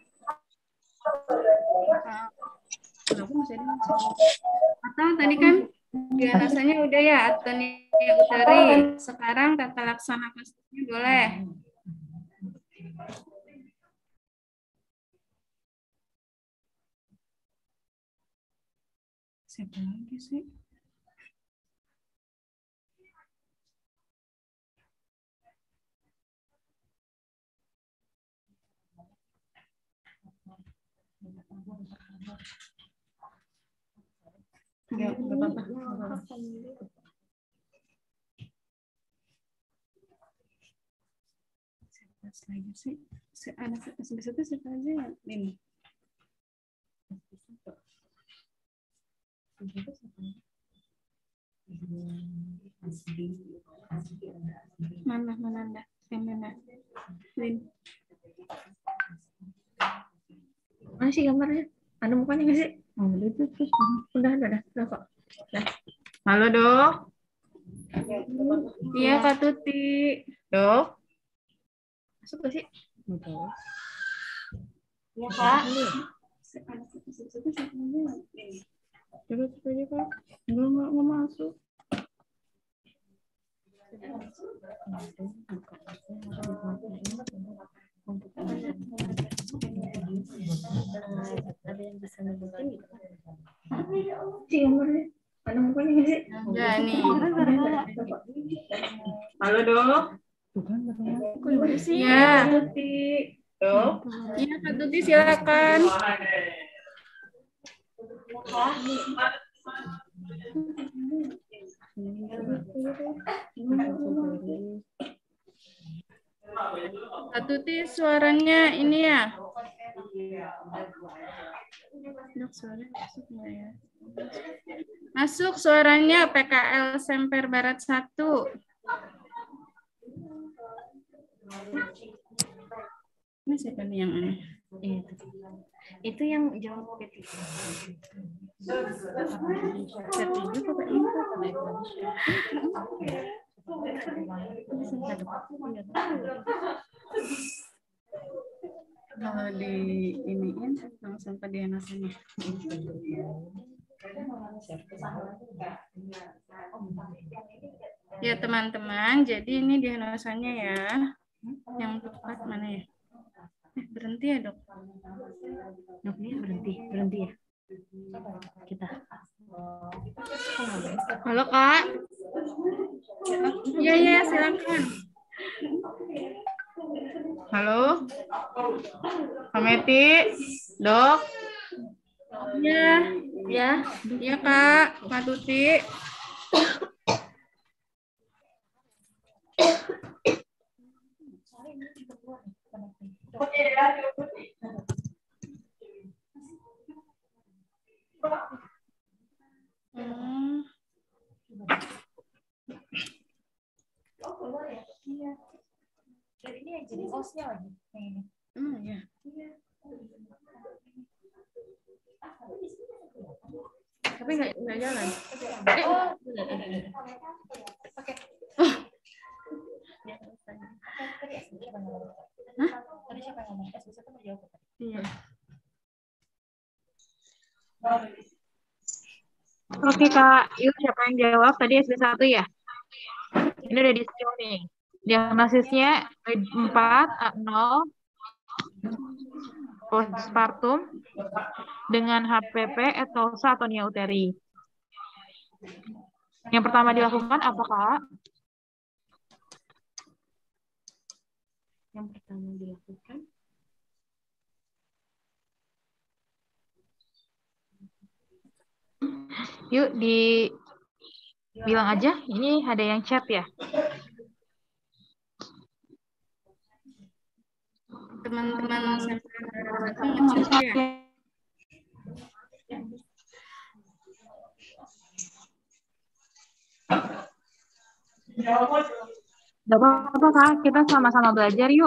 Kenapa masih ada atau tadi kan biasanya udah ya Antonia Utari. Sekarang tata laksana kasusnya boleh. Siapa lagi sih? Ya, nggak apa-apa. Siapa lagi sih? Anak S B satu siapa aja ya? Ini. Mana, mana anda? Yang mana? Lin. Mana sih gambarnya? Ada mukanya nggak sih? Oh, udah itu terus. Udah, udah, udah, udah kok. Udah. Halo, Dok. Iya, Kak Tuti. Dok. Masuk gak sih? Betul. Iya, Kak. Coba coba aja, Kak. Enggak, enggak, enggak masuk. Ada yang bisa nyebutin gitu. Sih gambarnya. Ada mukanya nggak sih? Ya, nih. Halo, Dok. Iya, Tuti. Dok. Iya, Kak Tuti, silakan. Kak Tuti, suaranya ini ya. Dok, suaranya masuk nggak ya? Masuk suaranya P K L Semper Barat satu. Ini siapa nih yang aneh? Itu. Itu yang jawab P tiga. P tiga apa info apa Indonesia? Kalau di iniin langsung ke D N A-nya. Ya teman-teman, jadi ini diagnosanya ya. Yang tepat mana ya? Eh, berhenti ya dok? Dok ini berhenti, berhenti ya? Kita. Halo kak. Iya iya silakan. Halo. Kak Meti. Dok. Iya. Ya. Iya kak. Kak Tuti. Hmm. Iya. Dan ini yang jadi hostnya lagi, yang ini. Hmm, ya. Iya. Tapi nggak nggak jalan. Eh, oh. Oke. Hah? Tadi siapa yang ngomong? S B satu mau jawab. Iya. Oke Kak, yuk siapa yang jawab? Tadi S B satu ya? Ini udah di skill nih. Diagnosisnya empat A nol postpartum dengan H P P etnosa Antonia Uteri. Yang pertama dilakukan apa Kak? Yang pertama dilakukan yuk dibilang aja, ini ada yang chat ya. Teman-teman ngechat ya. Gak apa-apa Kak, kita sama-sama belajar yuk.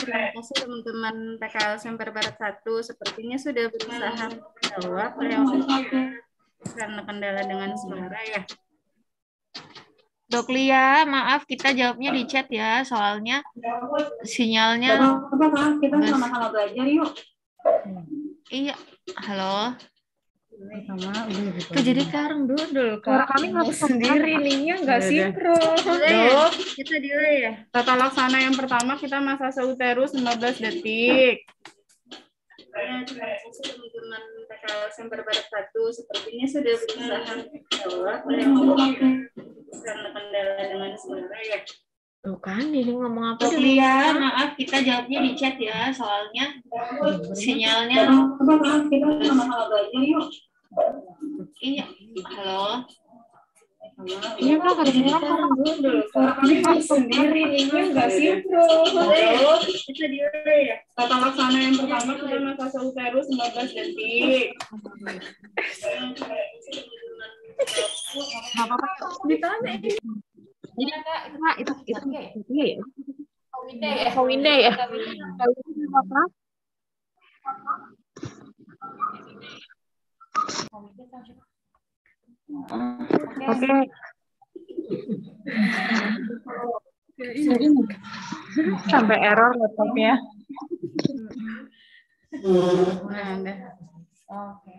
terima kasih teman-teman P K L Semper Barat satu. Sepertinya sudah berusaha menjawab karena kendala dengan suara ya. Dok Lia, maaf kita jawabnya di chat ya, soalnya sinyalnya. Kita sama-sama belajar yuk. Iya, halo. Kok jadi karang dudul, Kak? Kami nggak sendiri linknya nggak sinkron. Dok, kita delay ya. Tata laksana yang pertama kita masa seuterus lima belas detik. Ya, terima kasih teman-teman P K L Semper Barat satu. Sepertinya sudah berusaha menjawab karena kendala dengan suara ya. Tuh kan, ini ngomong apa? Dok Lia, maaf kita jawabnya di chat ya, soalnya sinyalnya. Kita sama-sama belajar yuk. Iya, halo. Iya kak, harus Karang dudul, Kak. Sendiri linknya nggak sinkron. Dok, kita delay ya. Tata laksana yang pertama kita masa seuterus lima belas detik. Ditanya ini. Jadi kak, itu itu itu ya. Winday ya, Winday ya. Apa? Oke. Sampai error laptopnya. Nah, udah. Oke.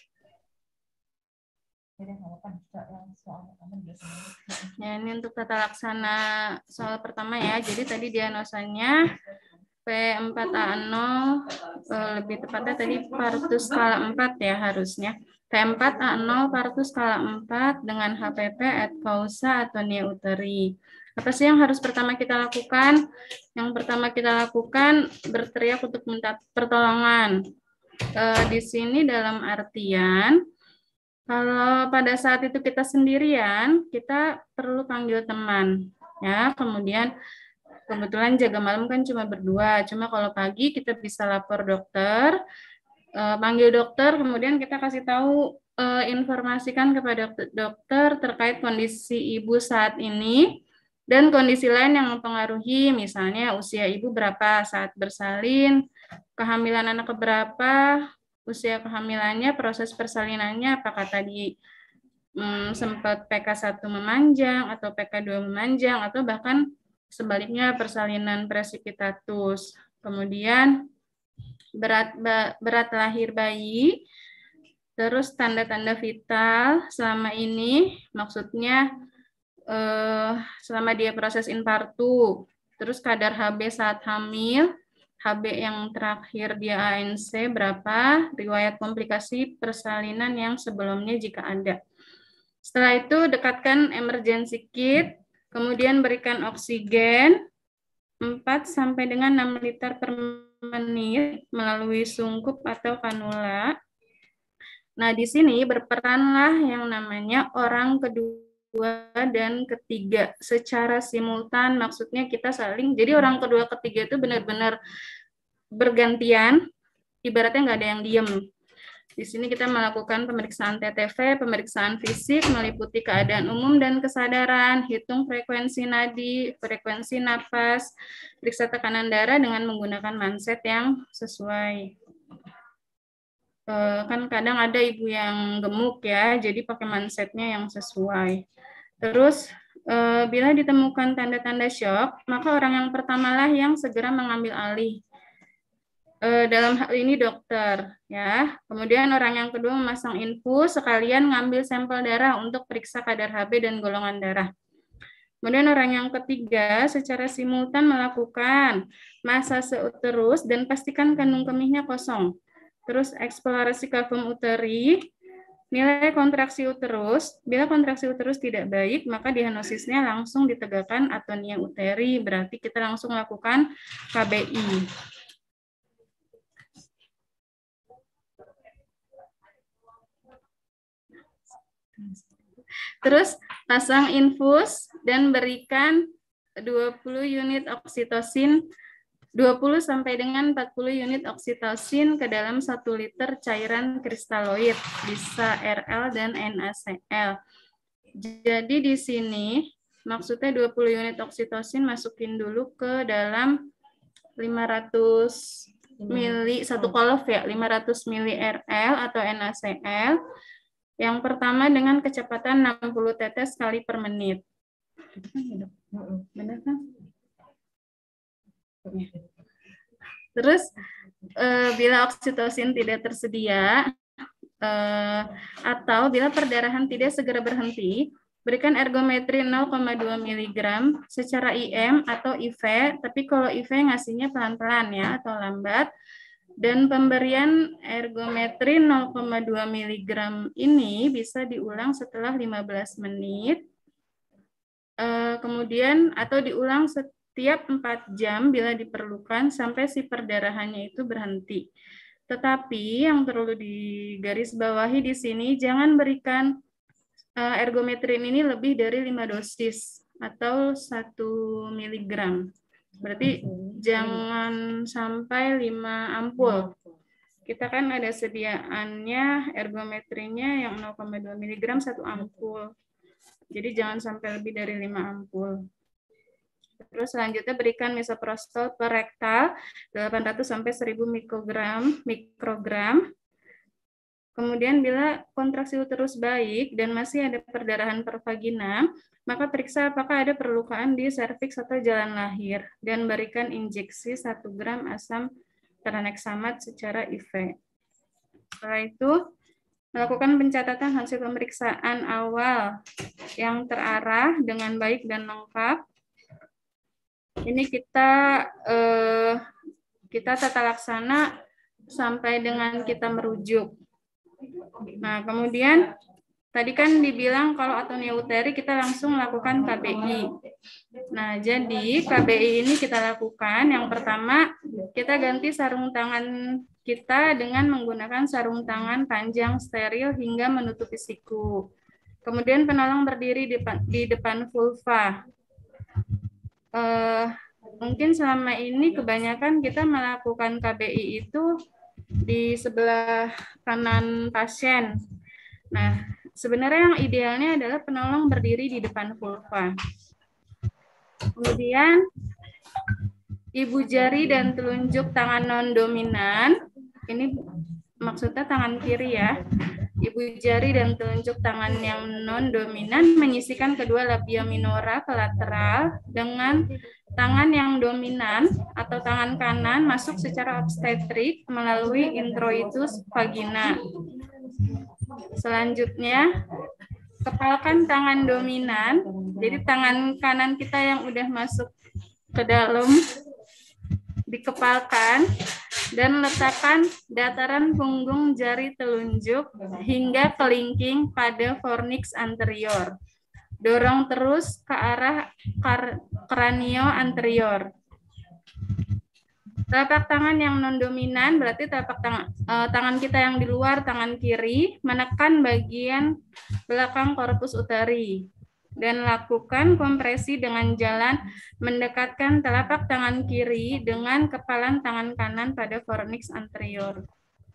Ya, ini untuk tata laksana soal pertama ya. Jadi tadi diagnosanya P empat A nol, eh, lebih tepatnya tadi partus skala empat ya harusnya. P empat A nol partus skala empat dengan H P P et causa atonia uteri. Apa sih yang harus pertama kita lakukan? Yang pertama kita lakukan berteriak untuk minta pertolongan. Eh, di sini dalam artian kalau pada saat itu kita sendirian, kita perlu panggil teman, ya. Kemudian kebetulan jaga malam kan cuma berdua. Cuma kalau pagi kita bisa lapor dokter, eh, panggil dokter, kemudian kita kasih tahu, eh, informasikan kepada dokter terkait kondisi ibu saat ini dan kondisi lain yang mempengaruhi, misalnya usia ibu berapa saat bersalin, kehamilan anak keberapa, usia kehamilannya, proses persalinannya, apakah tadi hmm, sempat P K satu memanjang atau P K dua memanjang atau bahkan sebaliknya persalinan presipitatus. Kemudian berat berat lahir bayi, terus tanda-tanda vital selama ini, maksudnya eh, selama dia proses infartu, terus kadar H B saat hamil, H B yang terakhir dia A N C berapa, riwayat komplikasi persalinan yang sebelumnya jika ada. Setelah itu dekatkan emergency kit, kemudian berikan oksigen empat sampai dengan enam liter per menit melalui sungkup atau kanula. Nah, di sini berperanlah yang namanya orang kedua dan ketiga secara simultan, maksudnya kita saling, jadi orang kedua ketiga itu benar-benar bergantian, ibaratnya nggak ada yang diem. Di sini kita melakukan pemeriksaan T T V, pemeriksaan fisik, meliputi keadaan umum dan kesadaran, hitung frekuensi nadi, frekuensi napas, periksa tekanan darah dengan menggunakan manset yang sesuai. E, kan kadang ada ibu yang gemuk ya, jadi pakai mansetnya yang sesuai. Terus e, bila ditemukan tanda-tanda syok, maka orang yang pertamalah yang segera mengambil alih. Dalam hal ini dokter, ya. Kemudian orang yang kedua memasang infus, sekalian ngambil sampel darah untuk periksa kadar H B dan golongan darah. Kemudian orang yang ketiga secara simultan melakukan masa seuterus dan pastikan kandung kemihnya kosong. Terus eksplorasi kavum uteri, nilai kontraksi uterus. Bila kontraksi uterus tidak baik, maka diagnosisnya langsung ditegakkan atonia uteri, berarti kita langsung lakukan K B I. Terus pasang infus dan berikan dua puluh unit oksitosin, dua puluh sampai dengan empat puluh unit oksitosin ke dalam satu liter cairan kristaloid, bisa R L dan N A C L. Jadi di sini maksudnya dua puluh unit oksitosin masukin dulu ke dalam lima ratus mili satu kolov ya, lima ratus mili R L atau NaCl. Yang pertama dengan kecepatan enam puluh tetes kali per menit. Benar kan? Terus eh, bila oksitosin tidak tersedia eh, atau bila perdarahan tidak segera berhenti, berikan ergometri nol koma dua miligram secara I M atau I V, tapi kalau I V ngasihnya pelan-pelan ya atau lambat. Dan pemberian ergometri nol koma dua miligram ini bisa diulang setelah lima belas menit. Eh, kemudian atau diulang setiap Tiap empat jam bila diperlukan sampai si perdarahannya itu berhenti. Tetapi yang perlu digarisbawahi di sini, jangan berikan uh, ergometrin ini lebih dari lima dosis atau satu miligram. Berarti jangan sampai lima ampul. Kita kan ada sediaannya ergometrinya yang nol koma dua miligram satu ampul. Jadi jangan sampai lebih dari lima ampul. Terus selanjutnya berikan misoprostol per rektal delapan ratus sampai seribu mikrogram mikrogram. Kemudian bila kontraksi uterus baik dan masih ada perdarahan per vagina, maka periksa apakah ada perlukaan di serviks atau jalan lahir dan berikan injeksi satu gram asam tranexamat secara I V. Setelah itu melakukan pencatatan hasil pemeriksaan awal yang terarah dengan baik dan lengkap. Ini kita eh, kita tata laksana sampai dengan kita merujuk. Nah, kemudian tadi kan dibilang kalau atonia uteri kita langsung lakukan K B I. Nah, jadi K B I ini kita lakukan yang pertama kita ganti sarung tangan kita dengan menggunakan sarung tangan panjang steril hingga menutupi siku. Kemudian penolong berdiri di depan, di depan vulva. Uh, mungkin selama ini kebanyakan kita melakukan K B I itu di sebelah kanan pasien. Nah, sebenarnya yang idealnya adalah penolong berdiri di depan vulva. Kemudian, ibu jari dan telunjuk tangan non-dominan, ini maksudnya tangan kiri ya, ibu jari dan telunjuk tangan yang non-dominan menyisikan kedua labia minora ke lateral dengan tangan yang dominan atau tangan kanan masuk secara obstetrik melalui introitus vagina. Selanjutnya, kepalkan tangan dominan, jadi tangan kanan kita yang udah masuk ke dalam dikepalkan dan letakkan dataran punggung jari telunjuk hingga kelingking pada fornix anterior. Dorong terus ke arah kranio anterior. Telapak tangan yang non-dominan berarti telapak tangan, eh, tangan kita yang di luar, tangan kiri, menekan bagian belakang korpus uteri. Dan lakukan kompresi dengan jalan mendekatkan telapak tangan kiri dengan kepalan tangan kanan pada fornix anterior.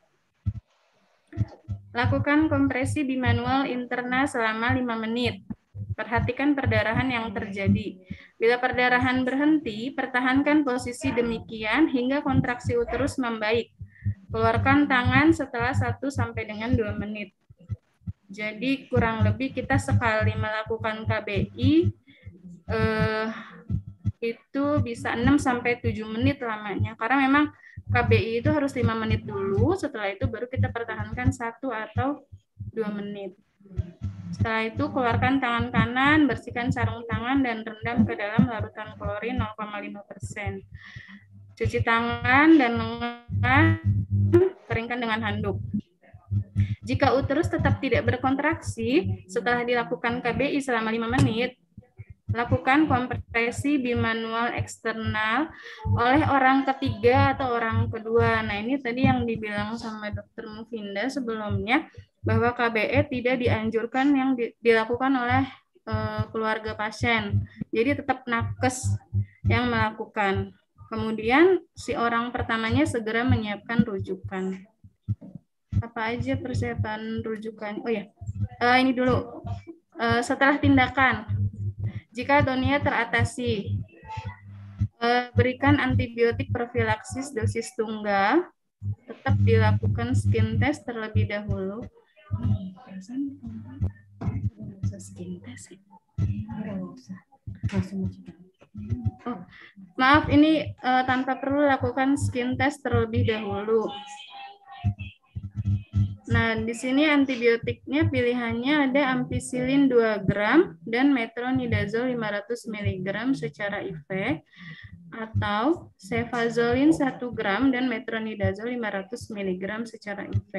Lakukan kompresi bimanual interna selama lima menit. Perhatikan perdarahan yang terjadi. Bila perdarahan berhenti, pertahankan posisi demikian hingga kontraksi uterus membaik. Keluarkan tangan setelah satu sampai dengan dua menit. Jadi kurang lebih kita sekali melakukan K B I eh, itu bisa enam sampai tujuh menit lamanya. Karena memang K B I itu harus lima menit dulu, setelah itu baru kita pertahankan satu atau dua menit. Setelah itu keluarkan tangan kanan, bersihkan sarung tangan dan rendam ke dalam larutan klorin nol koma lima persen. Cuci tangan dan lengan, keringkan dengan handuk. Jika uterus tetap tidak berkontraksi setelah dilakukan K B I selama lima menit, lakukan kompresi bimanual eksternal oleh orang ketiga atau orang kedua. Nah, ini tadi yang dibilang sama dokter Mufinda sebelumnya, bahwa K B I tidak dianjurkan yang di, dilakukan oleh uh, keluarga pasien. Jadi tetap nakes yang melakukan. Kemudian si orang pertamanya segera menyiapkan rujukan. Apa aja persiapan rujukan? Oh ya, uh, ini dulu. Uh, setelah tindakan, jika atonia teratasi, Eh, berikan antibiotik profilaksis dosis tunggal. Tetap dilakukan skin test terlebih dahulu. Skin test. Oh, maaf, ini uh, tanpa perlu lakukan skin test terlebih dahulu. Nah, di sini antibiotiknya pilihannya ada ampicillin dua gram dan metronidazole lima ratus miligram secara I V, atau cefazolin satu gram dan metronidazole lima ratus miligram secara I V.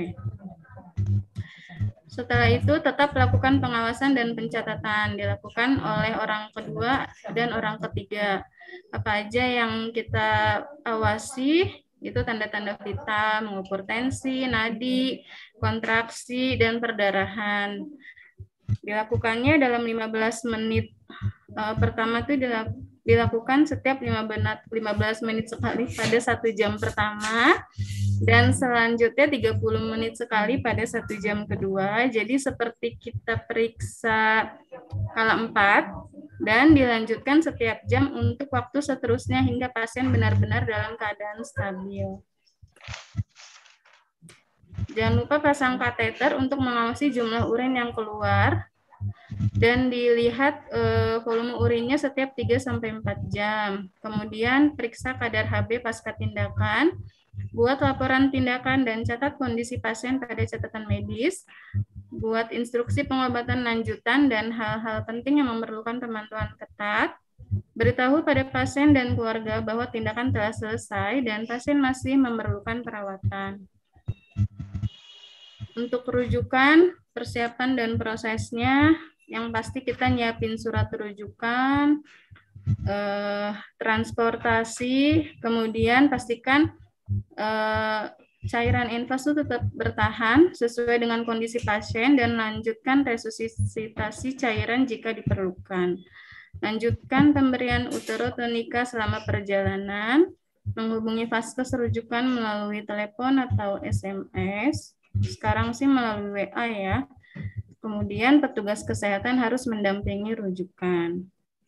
Setelah itu tetap lakukan pengawasan dan pencatatan dilakukan oleh orang kedua dan orang ketiga. Apa aja yang kita awasi itu tanda-tanda vital, mengukur tensi, nadi, kontraksi, dan perdarahan. Dilakukannya dalam lima belas menit. Uh, pertama itu dilakukan setiap lima belas menit sekali pada satu jam pertama, dan selanjutnya tiga puluh menit sekali pada satu jam kedua. Jadi seperti kita periksa kala empat, dan dilanjutkan setiap jam untuk waktu seterusnya hingga pasien benar-benar dalam keadaan stabil. Jangan lupa pasang kateter untuk mengawasi jumlah urin yang keluar, dan dilihat eh, volume urinnya setiap tiga sampai empat jam. Kemudian periksa kadar H B pasca tindakan, buat laporan tindakan dan catat kondisi pasien pada catatan medis, buat instruksi pengobatan lanjutan dan hal-hal penting yang memerlukan pemantauan ketat, beritahu pada pasien dan keluarga bahwa tindakan telah selesai dan pasien masih memerlukan perawatan. Untuk rujukan, persiapan dan prosesnya, yang pasti kita nyiapin surat rujukan, eh, transportasi, kemudian pastikan eh, cairan infus itu tetap bertahan sesuai dengan kondisi pasien, dan lanjutkan resusitasi cairan jika diperlukan. Lanjutkan pemberian uterotonika selama perjalanan, menghubungi vaskes rujukan melalui telepon atau S M S. Sekarang sih melalui W A ya. Kemudian petugas kesehatan harus mendampingi rujukan.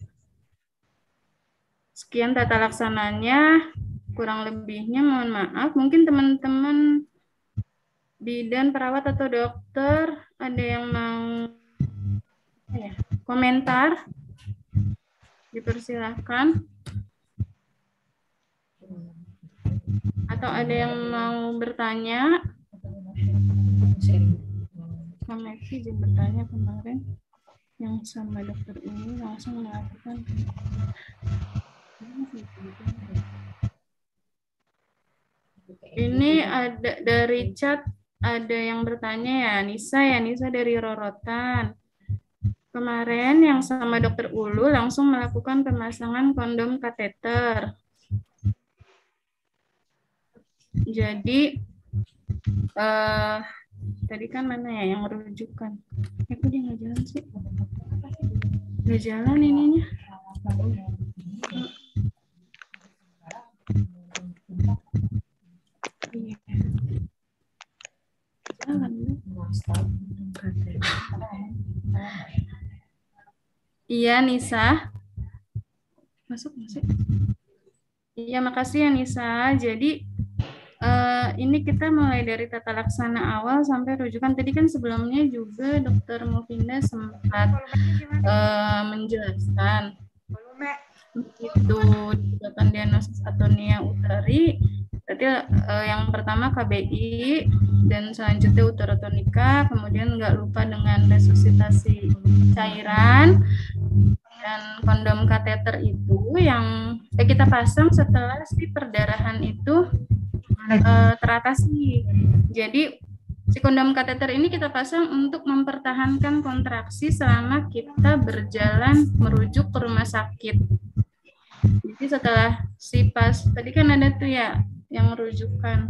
Sekian tata laksananya, kurang lebihnya mohon maaf. Mungkin teman-teman bidan, perawat atau dokter ada yang mau ya, komentar, dipersilahkan. Atau ada yang mau bertanya? Kami izin bertanya kemarin yang sama dokter ini langsung melakukan. Ini ada dari chat, ada yang bertanya ya, Nisa ya, Nisa dari Rorotan. Kemarin yang sama dokter Ulu langsung melakukan pemasangan kondom kateter. Jadi eh, tadi kan mana ya yang rujukan? Eh, kok dia nggak jalan sih? Nggak jalan ininya. Iya. Jalan. Iya, Nisa. Masuk, masuk. Iya, makasih ya Nisa. Jadi Uh, ini kita mulai dari tata laksana awal sampai rujukan. Tadi kan sebelumnya juga dokter Movinda sempat uh, menjelaskan itu dugaan diagnosis atonia uteri. Berarti uh, yang pertama K B I, dan selanjutnya uterotonika, kemudian nggak lupa dengan resusitasi cairan, dan kondom kateter itu yang eh, kita pasang setelah si perdarahan itu Uh, teratasi. Jadi si kondom kateter ini kita pasang untuk mempertahankan kontraksi selama kita berjalan merujuk ke rumah sakit. Jadi setelah si pas tadi kan ada tuh ya yang merujukan.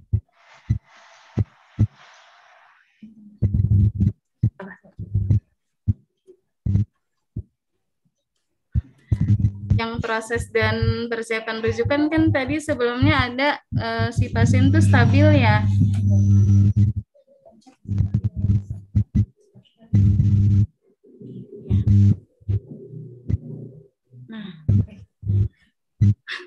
Yang proses dan persiapan rujukan kan tadi sebelumnya ada uh, si pasien tuh stabil ya. Nah,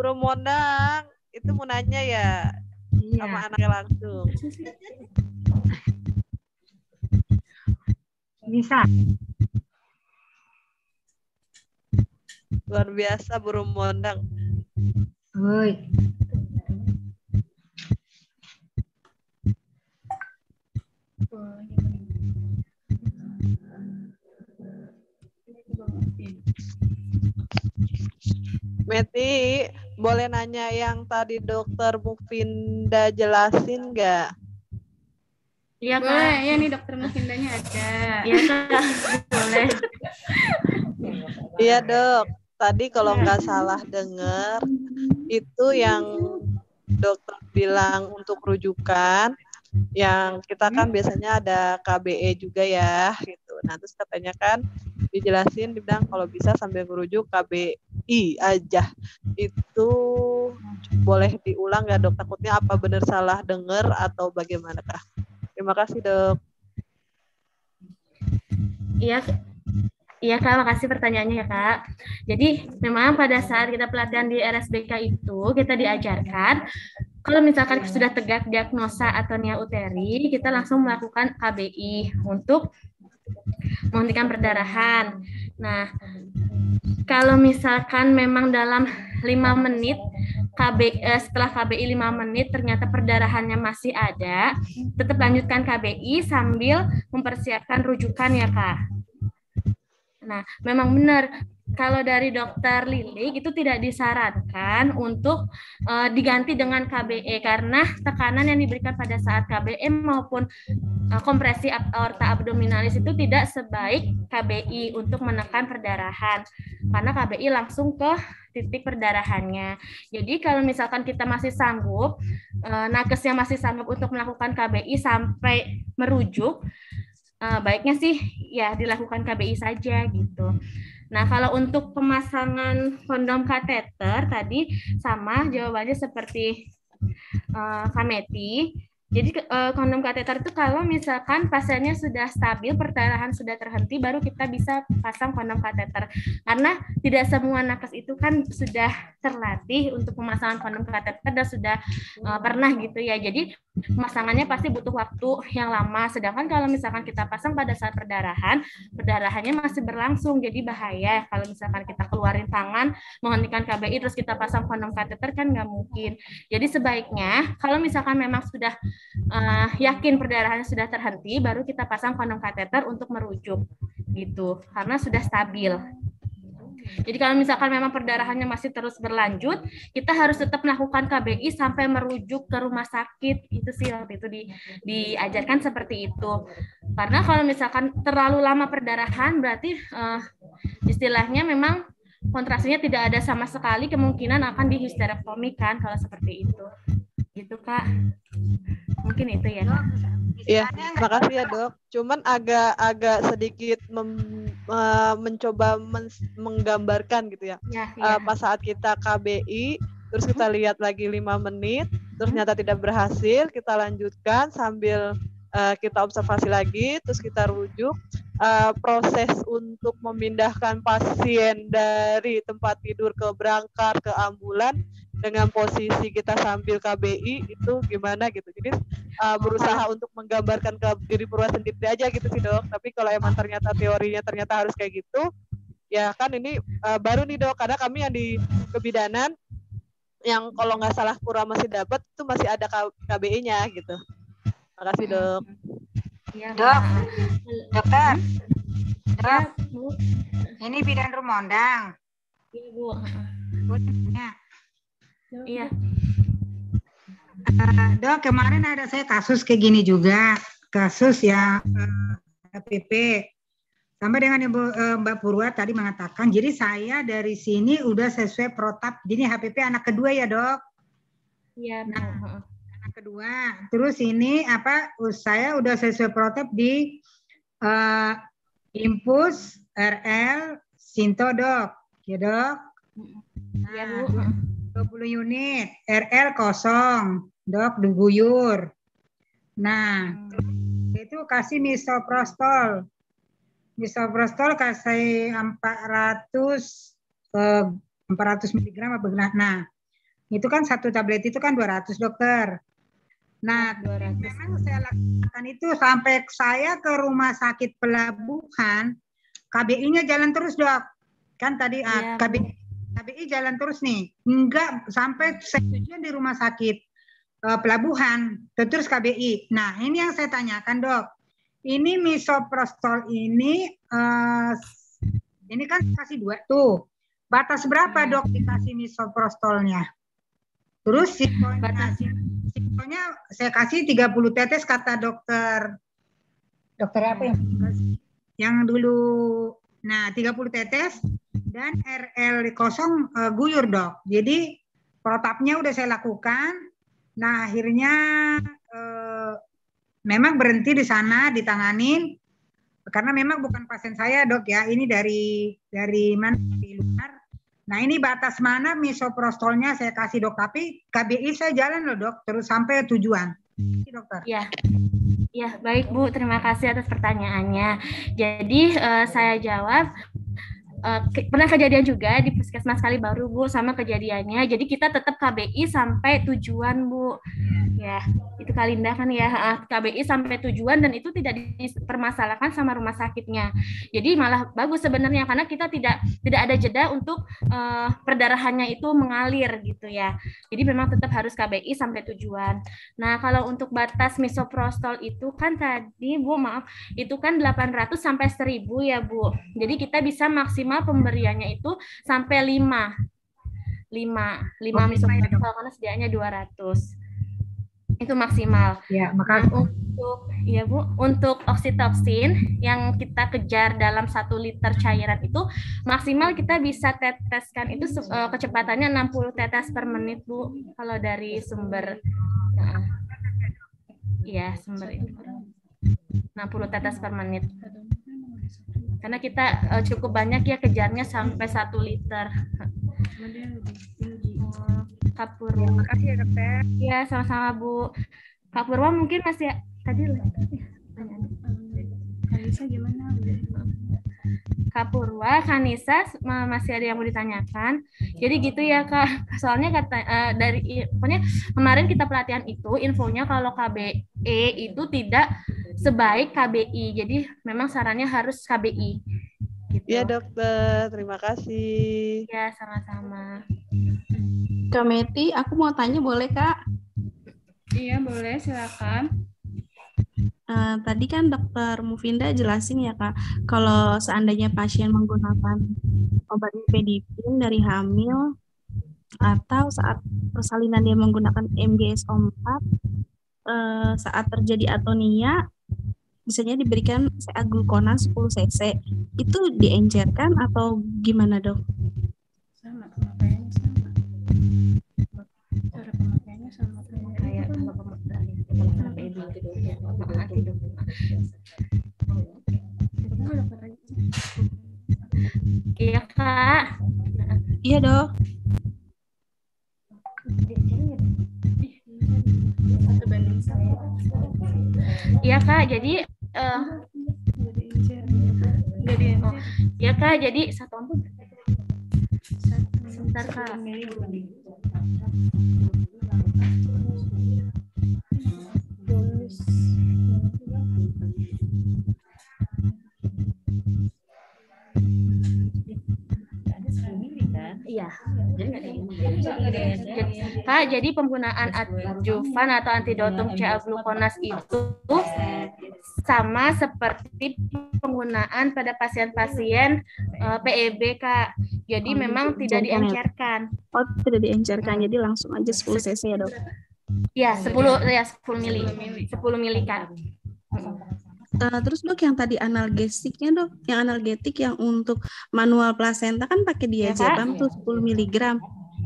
Bro Mondang, itu mau nanya ya iya. sama anaknya langsung. Bisa. Luar biasa Bro Mondang. Woi. Meti, boleh nanya yang tadi dokter Mufinda jelasin nggak? Iya, Kak. Boleh, ya nih dokter Mufindanya ada. Iya, Kak. Boleh. Iya dok, tadi kalau nggak salah dengar itu yang dokter bilang untuk rujukan, yang kita kan biasanya ada K B E juga ya, gitu. Nah terus katanya kan dijelasin, dibilang kalau bisa sambil merujuk K B I aja. Itu boleh diulang nggak dok? Takutnya apa benar salah dengar atau bagaimana kah? Terima kasih dok. Iya, iya Kak, makasih pertanyaannya ya Kak. Jadi memang pada saat kita pelatihan di R S B K itu kita diajarkan kalau misalkan sudah tegak diagnosa atau nia uteri, kita langsung melakukan K B I untuk menghentikan perdarahan. Nah, kalau misalkan memang dalam lima menit K B, eh, setelah K B I lima menit ternyata perdarahannya masih ada, tetap lanjutkan K B I sambil mempersiapkan rujukan ya Kak. Nah, memang benar kalau dari dokter Lilik itu tidak disarankan untuk uh, diganti dengan K B E karena tekanan yang diberikan pada saat K B E maupun uh, kompresi aorta abdominalis itu tidak sebaik K B I untuk menekan perdarahan karena K B I langsung ke titik perdarahannya. Jadi kalau misalkan kita masih sanggup, uh, nakesnya masih sanggup untuk melakukan K B I sampai merujuk, uh, baiknya sih ya dilakukan K B I saja gitu. Nah, kalau untuk pemasangan kondom kateter tadi sama jawabannya seperti uh, Kameti. Jadi uh, kondom kateter itu kalau misalkan pasiennya sudah stabil, perdarahan sudah terhenti, baru kita bisa pasang kondom kateter. Karena tidak semua nakes itu kan sudah terlatih untuk pemasangan kondom kateter dan sudah uh, pernah gitu ya. Jadi pemasangannya pasti butuh waktu yang lama. Sedangkan kalau misalkan kita pasang pada saat perdarahan, perdarahannya masih berlangsung, jadi bahaya. Kalau misalkan kita keluarin tangan menghentikan K B I terus kita pasang kondom kateter kan nggak mungkin. Jadi sebaiknya kalau misalkan memang sudah uh, yakin perdarahannya sudah terhenti, baru kita pasang kondom kateter untuk merujuk gitu, karena sudah stabil. Jadi kalau misalkan memang perdarahannya masih terus berlanjut, kita harus tetap melakukan K B I sampai merujuk ke rumah sakit. Itu sih waktu itu di, diajarkan seperti itu. Karena kalau misalkan terlalu lama perdarahan, berarti uh, istilahnya memang kontraksinya tidak ada sama sekali, kemungkinan akan dihisterektomi kan kalau seperti itu. Gitu Kak. Mungkin itu ya Kak. Iya, makasih ya dok. Cuman agak-agak sedikit mem, uh, mencoba men, menggambarkan gitu ya. Ya, uh, ya. Pas saat kita K B I, terus kita lihat lagi lima menit, terus ternyata tidak berhasil, kita lanjutkan sambil uh, kita observasi lagi, terus kita rujuk. Uh, proses untuk memindahkan pasien dari tempat tidur ke berangkar ke ambulan dengan posisi kita sambil K B I itu gimana gitu. Jadi uh, berusaha untuk menggambarkan ke diri Purwa sendiri aja gitu sih dok. Tapi kalau emang ternyata teorinya ternyata harus kayak gitu, ya kan ini uh, baru nih dok. Karena kami yang di kebidanan yang kalau nggak salah Purwa masih dapat itu masih ada K B I-nya gitu. Makasih dok. Ya, Dok, dokter, ya, dok, Bu. ini bidan Rumondang. Iya Bu. Iya. Iya. Uh, dok, kemarin ada saya kasus kayak gini juga, kasus ya uh, H P V. Sama dengan Ibu uh, Mbak Purwa tadi mengatakan, jadi saya dari sini udah sesuai protap, jadi H P V anak kedua ya dok. Iya. Nah, anak kedua, terus ini apa? Saya udah sesuai protap di uh, Impus R L Sinto dok, ya dok. Iya Nah, Bu. dua puluh unit, R L kosong, dok, diguyur. Nah, hmm. itu kasih misoprostol. Misoprostol kasih empat ratus, eh, empat ratus miligram apa benar. Nah, Itu kan satu tablet itu kan dua ratus dokter. Nah, memang saya lakukan itu sampai saya ke rumah sakit pelabuhan, K B I-nya jalan terus dok. Kan tadi Iya, uh, K B I, K B I jalan terus nih. Enggak sampai saya tujuan di rumah sakit uh, pelabuhan, terus K B I. Nah, ini yang saya tanyakan dok. Ini misoprostol ini, uh, ini kan kasih dua tuh. Batas berapa dok dikasih misoprostolnya? Terus sikonya, sikonya saya kasih tiga puluh tetes kata dokter. Dokter apa yang yang dulu? Nah, tiga puluh tetes dan R L kosong uh, guyur dok. Jadi protapnya udah saya lakukan. Nah, akhirnya uh, memang berhenti di sana ditanganin karena memang bukan pasien saya dok ya. Ini dari dari mana? Dari luar. Nah ini batas mana misoprostolnya saya kasih dok, tapi K B I saya jalan loh dok, terus sampai tujuan. Dokter. Ya, ya baik Bu, terima kasih atas pertanyaannya. Jadi uh, saya jawab, uh, ke, pernah kejadian juga di puskesmas kali baru Bu sama kejadiannya. Jadi kita tetap K B I sampai tujuan Bu. Ya, itu Kalinda kan ya, K B I sampai tujuan dan itu tidak dipermasalahkan sama rumah sakitnya. Jadi malah bagus sebenarnya karena kita tidak tidak ada jeda untuk uh, perdarahannya itu mengalir gitu ya. Jadi memang tetap harus K B I sampai tujuan. Nah, kalau untuk batas misoprostol itu kan tadi Bu, maaf, itu kan delapan ratus sampai seribu ya Bu. Jadi kita bisa maksimal pemberiannya itu sampai lima. lima, lima misoprostol karena sediaannya dua ratus. Itu maksimal. Ya, makasih. Nah, untuk ya Bu, untuk oksitoksin yang kita kejar dalam satu liter cairan itu maksimal kita bisa teteskan itu uh, kecepatannya enam puluh tetes per menit Bu kalau dari sumber. Nah, ya, sumber itu. enam puluh tetes per menit. Karena kita uh, cukup banyak ya kejarnya sampai satu liter. Kapur. Ya, makasih ya dokter. Ya, sama-sama Bu. Kak Purwa mungkin masih tadi Kanisa gimana? Kak Purwa, Kanisa masih ada yang mau ditanyakan. Jadi gitu ya Kak. Soalnya kata uh, dari pokoknya kemarin kita pelatihan itu infonya kalau K B E itu tidak sebaik K B I. Jadi memang sarannya harus K B I. Gitu. Iya dokter, terima kasih. Ya, sama-sama. Kak Meti, aku mau tanya boleh Kak? Iya boleh, silakan. Uh, tadi kan dokter Mufinda jelasin ya Kak, kalau seandainya pasien menggunakan obat nifedipin dari hamil atau saat persalinan dia menggunakan M G S O empat, uh, saat terjadi atonia, biasanya diberikan seaglukonan sepuluh cc. Itu diencerkan atau gimana dok? Sama, pemakaiannya sama. Cara pemakaiannya sama kayak kalau pemakaian Iya Kak. Iya dok. Iya Kak, jadi uh, oh, ya Kak, jadi satu ampun. Sebentar Kak. Iya. Kak, jadi penggunaan adjuvan atau antidotum C-aglukonas itu sama seperti penggunaan pada pasien-pasien uh, P E B Kak. Jadi oh, memang tidak diencerkan. Oh, tidak diencerkan. Jadi langsung aja sepuluh cc ya, Dok. Iya, sepuluh ya sepuluh mili. sepuluh mili Kak. Uh, terus dok yang tadi analgesiknya dok, yang analgetik yang untuk manual plasenta kan pakai diazepam ya, tuh sepuluh miligram.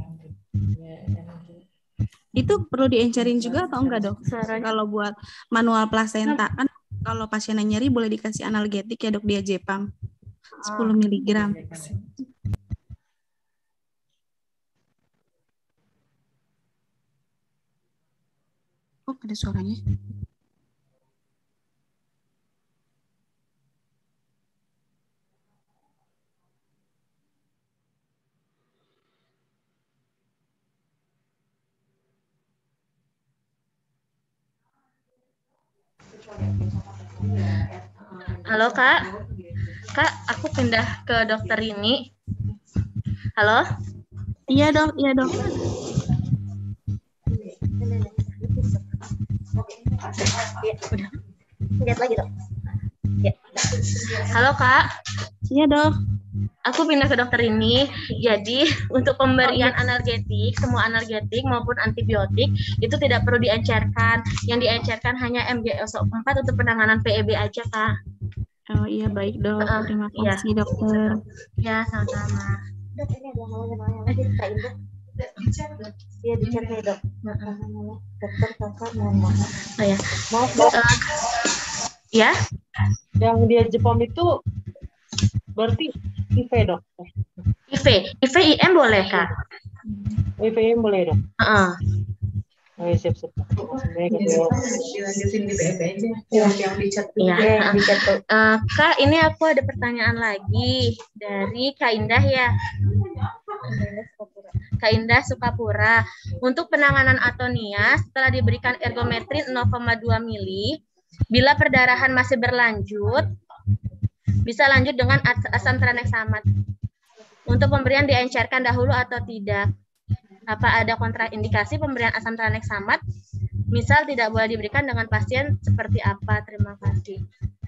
Itu perlu diencerin juga atau enggak dok? Sorry. Kalau buat manual plasenta kan kalau pasiennya nyeri boleh dikasih analgetik ya dok, diazepam sepuluh miligram. Oh ada suaranya. Halo Kak, Kak, aku pindah ke dokter ini. Halo? Iya dok, iya dok. Udah. Lihat lagi dok. Ya. Halo Kak. Iya dok. Aku pindah ke dokter ini. Jadi untuk pemberian analgetik, semua analgetik maupun antibiotik itu tidak perlu diencerkan. Yang diencerkan hanya M G S O empat untuk penanganan P E B aja Kak. Oh iya baik dok. Uh, Terima iya. kasih dokter. Ya sama-sama. Dok ini ada hal yang lagi Kak Ibu. Iya dicek nih dok. Dokter kakak mohon maaf. Oh ya. Maaf dok. Uh, ya. Yang dia Jepom itu berarti I V dok. I V, I V I M boleh Kak? I V I M boleh dok. Uh-uh. Oh iya siap siap. Iya. Uh, Kak, ini aku ada pertanyaan lagi dari Kak Indah ya. Kak Indah Sukapura. Untuk penanganan atonia setelah diberikan ergometrin nol koma dua mili, bila perdarahan masih berlanjut, bisa lanjut dengan asam tranexamat. Untuk pemberian diencerkan dahulu atau tidak? Apa ada kontraindikasi pemberian asam tranexamat? Misal tidak boleh diberikan dengan pasien seperti apa? Terima kasih.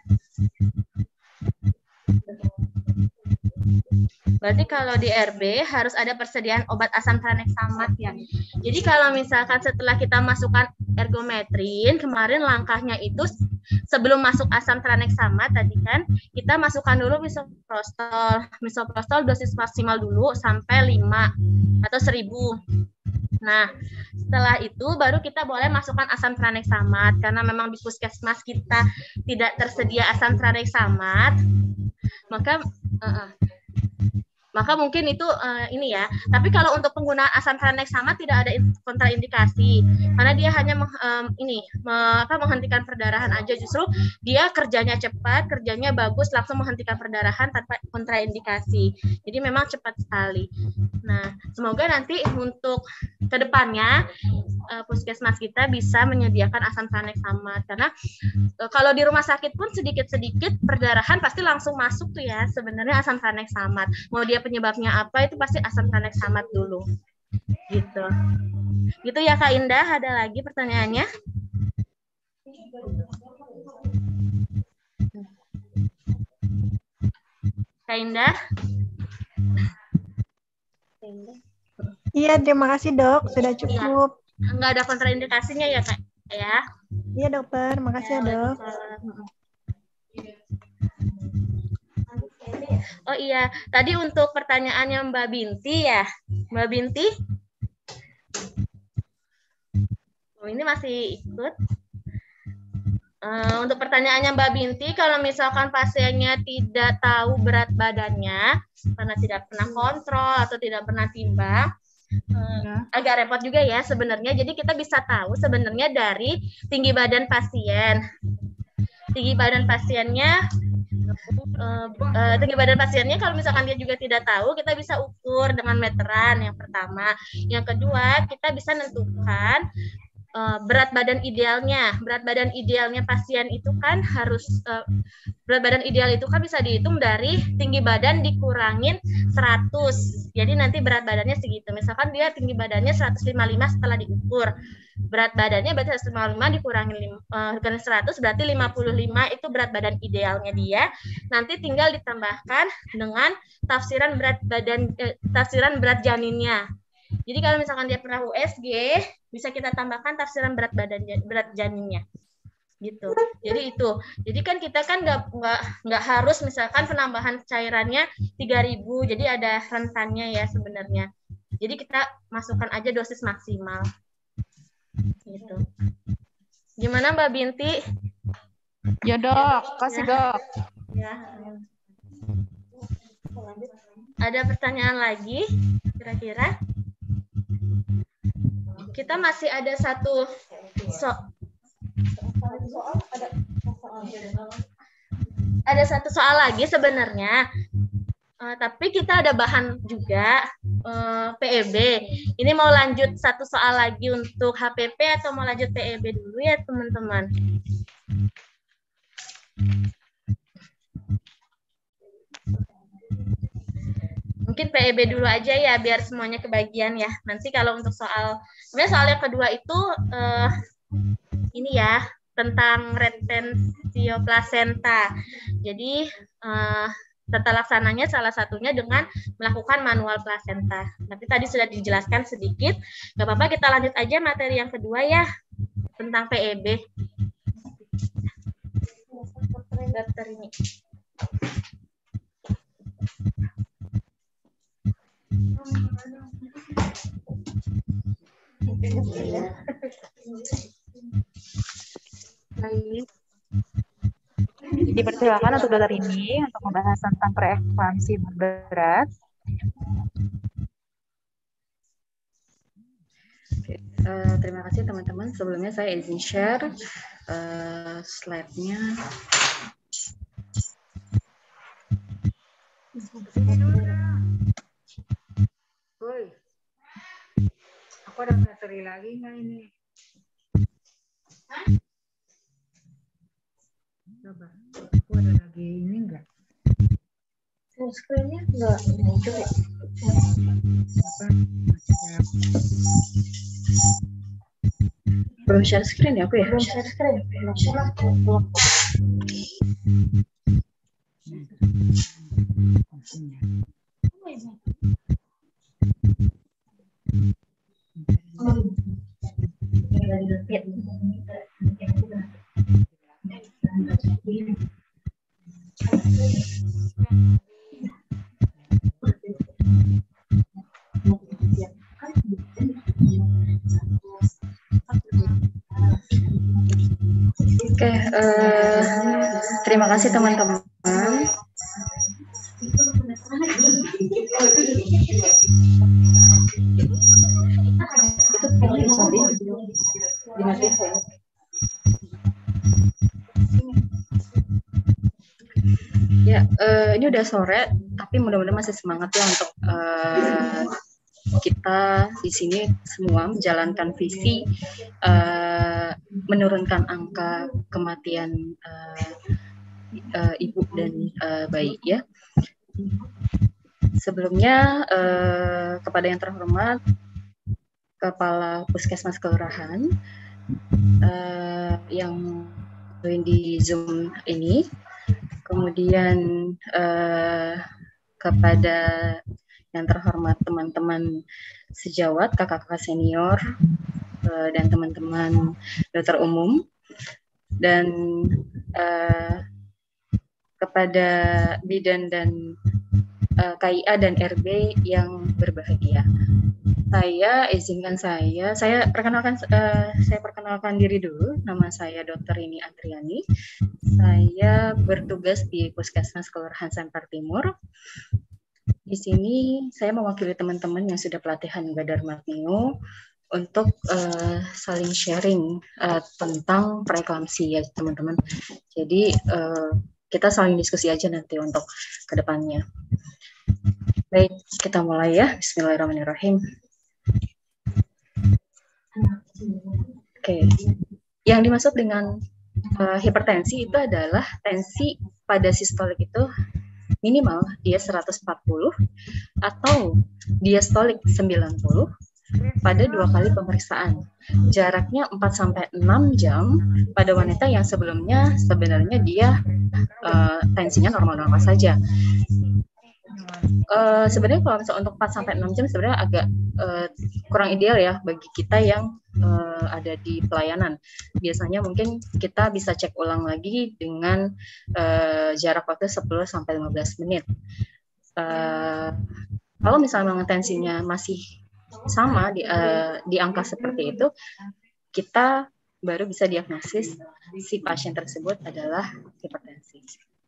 Berarti kalau di R B harus ada persediaan obat asam tranexamat ya. Jadi kalau misalkan setelah kita masukkan ergometrin, kemarin langkahnya itu sebelum masuk asam tranexamat tadi kan, kita masukkan dulu misoprostol. Misoprostol dosis maksimal dulu sampai lima atau seribu. Nah, setelah itu baru kita boleh masukkan asam tranexamat karena memang di puskesmas kita tidak tersedia asam tranexamat. Maka uh, maka mungkin itu uh, ini ya. Tapi kalau untuk penggunaan asam tranexamat tidak ada kontraindikasi karena dia hanya meng, um, ini me, apa, menghentikan perdarahan aja. Justru dia kerjanya cepat, kerjanya bagus, langsung menghentikan perdarahan tanpa kontraindikasi. Jadi memang cepat sekali. Nah, semoga nanti untuk kedepannya uh, puskesmas kita bisa menyediakan asam tranexamat karena uh, kalau di rumah sakit pun sedikit-sedikit perdarahan pasti langsung masuk tuh ya sebenarnya asam tranexamat. Mau dia penyebabnya apa itu pasti asam tranexamat dulu. Gitu. Gitu ya Kak Indah, ada lagi pertanyaannya? Kak Indah? Iya, terima kasih dok, sudah cukup. Ya, nggak ada kontraindikasinya ya Kak ya? Iya dokter, makasih ya dok. Oh iya, tadi untuk pertanyaannya Mbak Binti ya, Mbak Binti? Oh, ini masih ikut. Uh, untuk pertanyaannya Mbak Binti, kalau misalkan pasiennya tidak tahu berat badannya, karena tidak pernah kontrol atau tidak pernah timbang, uh, agak repot juga ya sebenarnya. Jadi kita bisa tahu sebenarnya dari tinggi badan pasien. Tinggi badan pasiennya, uh, uh, tinggi badan pasiennya kalau misalkan dia juga tidak tahu, kita bisa ukur dengan meteran yang pertama. Yang kedua, kita bisa menentukan Uh, berat badan idealnya. Berat badan idealnya pasien itu kan harus uh, berat badan ideal itu kan bisa dihitung dari tinggi badan dikurangin seratus. Jadi nanti berat badannya segitu. Misalkan dia tinggi badannya seratus lima puluh lima setelah diukur. Berat badannya berarti seratus lima puluh lima dikurangin uh, seratus berarti lima puluh lima itu berat badan idealnya dia. Nanti tinggal ditambahkan dengan tafsiran berat badan eh, tafsiran berat janinnya. Jadi kalau misalkan dia pernah U S G, bisa kita tambahkan tafsiran berat badan berat janinnya, gitu. Jadi itu. Jadi kan kita kan nggak nggak nggak harus misalkan penambahan cairannya tiga ribu, jadi ada rentannya ya sebenarnya. Jadi kita masukkan aja dosis maksimal, gitu. Gimana Mbak Binti? Ya dok, kasih ya. dok. Ya. Ada pertanyaan lagi kira-kira? Kita masih ada satu so ada satu soal lagi sebenarnya, uh, tapi kita ada bahan juga uh, P E B. Ini mau lanjut satu soal lagi untuk H P P atau mau lanjut P E B dulu ya teman-teman? Mungkin P E B dulu aja ya biar semuanya kebagian ya. Nanti kalau untuk soal, sebenarnya soal yang kedua itu eh, ini ya tentang retensio placenta. Jadi eh, tata laksananya salah satunya dengan melakukan manual placenta. Tapi tadi sudah dijelaskan sedikit. Gak apa-apa, kita lanjut aja materi yang kedua ya tentang P E B. Daftar ini. Baik. Dipersilakan untuk dokter ini untuk membahas tentang preeklamsi berat. Oke, uh, terima kasih teman-teman. Sebelumnya saya izin share uh, slide-nya. Woi, aku ada materi lagi nggak ini? Coba, aku ada lagi ini nggak? Full screen-nya nggak muncul ya? Belum share screen ya aku ya? Belum share screen. Belum share. Belum. Ya. Oke, uh, terima kasih teman-teman. Ya, uh, ini udah sore, tapi mudah-mudahan masih semangat ya untuk uh, kita di sini semua menjalankan visi uh, menurunkan angka kematian uh, uh, ibu dan uh, bayi ya. Sebelumnya uh, kepada yang terhormat Kepala Puskesmas Kelurahan uh, yang join di Zoom ini, kemudian uh, kepada yang terhormat teman-teman sejawat, kakak-kakak senior, uh, dan teman-teman dokter umum, dan uh, kepada bidan dan uh, K I A dan R B yang berbahagia. Saya izinkan saya, saya perkenalkan, uh, saya perkenalkan diri dulu. Nama saya Dokter Rini Adriani. Saya bertugas di Puskesmas Kelurahan Semper Timur. Di sini saya mewakili teman-teman yang sudah pelatihan Yoga Dharma Neo untuk uh, saling sharing uh, tentang preeklamsi ya teman-teman. Jadi uh, kita saling diskusi aja nanti untuk kedepannya. Baik, kita mulai ya. Bismillahirrahmanirrahim. Oke, yang dimaksud dengan uh, hipertensi itu adalah tensi pada sistolik itu minimal dia seratus empat puluh atau diastolik sembilan puluh pada dua kali pemeriksaan. Jaraknya empat sampai enam jam pada wanita yang sebelumnya sebenarnya dia uh, tensinya normal-normal saja. Uh, sebenarnya kalau misalnya untuk empat sampai enam jam sebenarnya agak uh, kurang ideal ya bagi kita yang uh, ada di pelayanan. Biasanya mungkin kita bisa cek ulang lagi dengan uh, jarak waktu sepuluh sampai lima belas menit. Uh, kalau misalnya memang tensinya masih sama di, uh, di angka seperti itu, kita baru bisa diagnosis si pasien tersebut adalah hipertensi.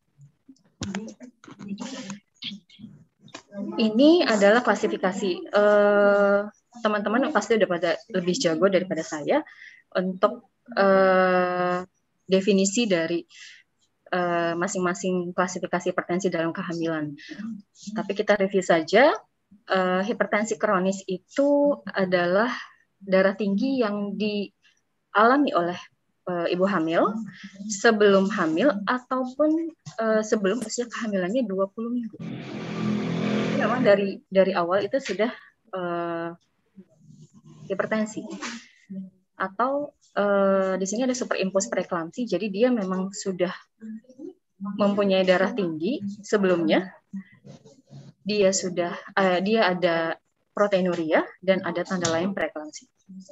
Ini adalah klasifikasi. Uh, teman-teman pasti udah pada lebih jago daripada saya untuk uh, definisi dari uh, masing-masing klasifikasi hipertensi dalam kehamilan. Tapi kita review saja. Uh, hipertensi kronis itu adalah darah tinggi yang dialami oleh uh, ibu hamil, sebelum hamil, ataupun uh, sebelum usia kehamilannya dua puluh minggu. Jadi memang dari dari awal itu sudah uh, hipertensi. Atau uh, di sini ada superimpos preeklamsi, jadi dia memang sudah mempunyai darah tinggi sebelumnya, dia sudah uh, dia ada proteinuria dan ada tanda lain preeklamsi.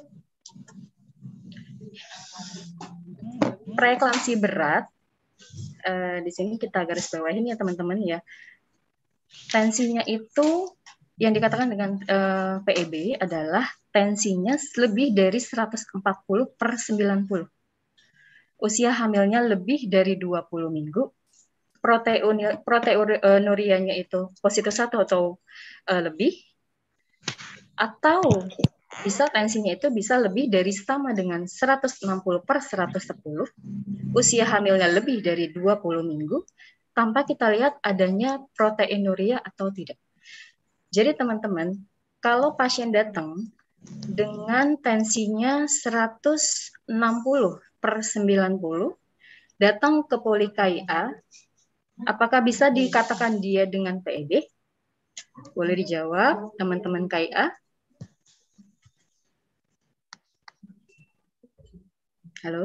Preeklamsi berat, uh, di sini kita garis bawahin ya teman-teman ya. Tensinya itu yang dikatakan dengan uh, P E B adalah tensinya lebih dari seratus empat puluh per sembilan puluh. Usia hamilnya lebih dari dua puluh minggu. Proteinurianya itu positif satu atau uh, lebih. Atau bisa tensinya itu bisa lebih dari sama dengan seratus enam puluh per seratus sepuluh. Usia hamilnya lebih dari dua puluh minggu. Tanpa kita lihat adanya proteinuria atau tidak. Jadi teman-teman, kalau pasien datang dengan tensinya seratus enam puluh per sembilan puluh, datang ke poli K I A, apakah bisa dikatakan dia dengan P E B? Boleh dijawab, teman-teman K I A. Halo?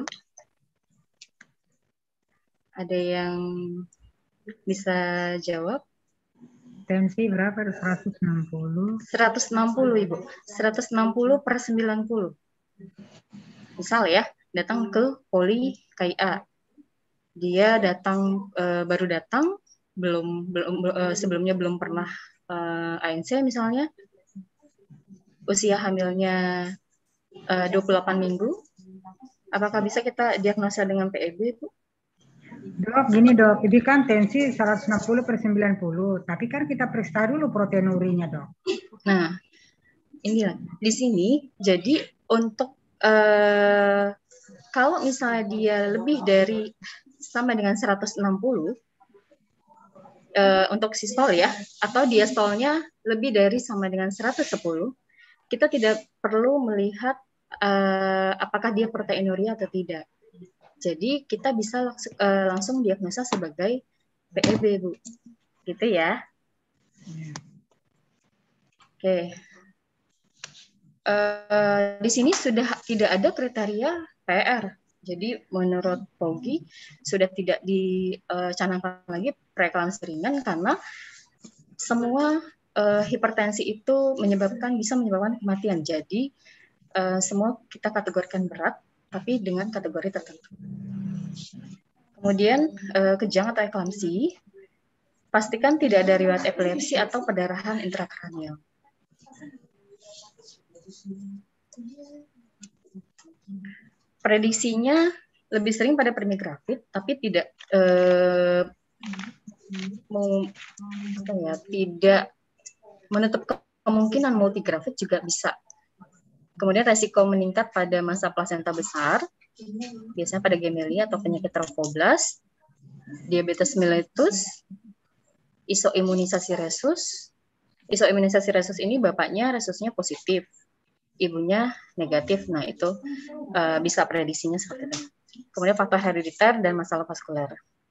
Ada yang bisa jawab? Tensi berapa? seratus enam puluh. seratus enam puluh, Ibu. seratus enam puluh per sembilan puluh. Misal ya, datang ke poli K I A. Dia datang uh, baru datang, belum belum uh, sebelumnya belum pernah uh, A N C misalnya. Usia hamilnya uh, dua puluh delapan minggu. Apakah bisa kita diagnosa dengan P E B, Bu? Dok, gini dok, ini kan tensi seratus enam puluh per sembilan puluh, tapi kan kita periksa dulu proteinurinya dok. Nah, inilah di sini. Jadi untuk uh, kalau misalnya dia lebih dari sama dengan seratus enam puluh uh, untuk sistol ya, atau diastolnya lebih dari sama dengan seratus sepuluh, kita tidak perlu melihat uh, apakah dia proteinuria atau tidak. Jadi kita bisa langsung, uh, langsung diagnosa sebagai P E B, Bu. Gitu ya. Oke. Okay. Uh, di sini sudah tidak ada kriteria P R. Jadi menurut Pogi sudah tidak dicanangkan uh, lagi preeklamsi ringan karena semua uh, hipertensi itu menyebabkan bisa menyebabkan kematian. Jadi uh, semua kita kategorikan berat, tapi dengan kategori tertentu. Kemudian eh, kejang atau eklamsi, pastikan tidak ada riwayat epilepsi atau perdarahan intrakranial. Prediksinya lebih sering pada permigrafit, tapi tidak eh, mau, apa ya, tidak menutup kemungkinan multigrafit juga bisa. Kemudian resiko meningkat pada masa plasenta besar, biasanya pada gemelia atau penyakit trophoblas, diabetes mellitus, isoimunisasi resus. Isoimunisasi resus ini bapaknya resusnya positif, ibunya negatif. Nah itu uh, bisa prediksinya seperti itu. Kemudian faktor herediter dan masalah vaskuler.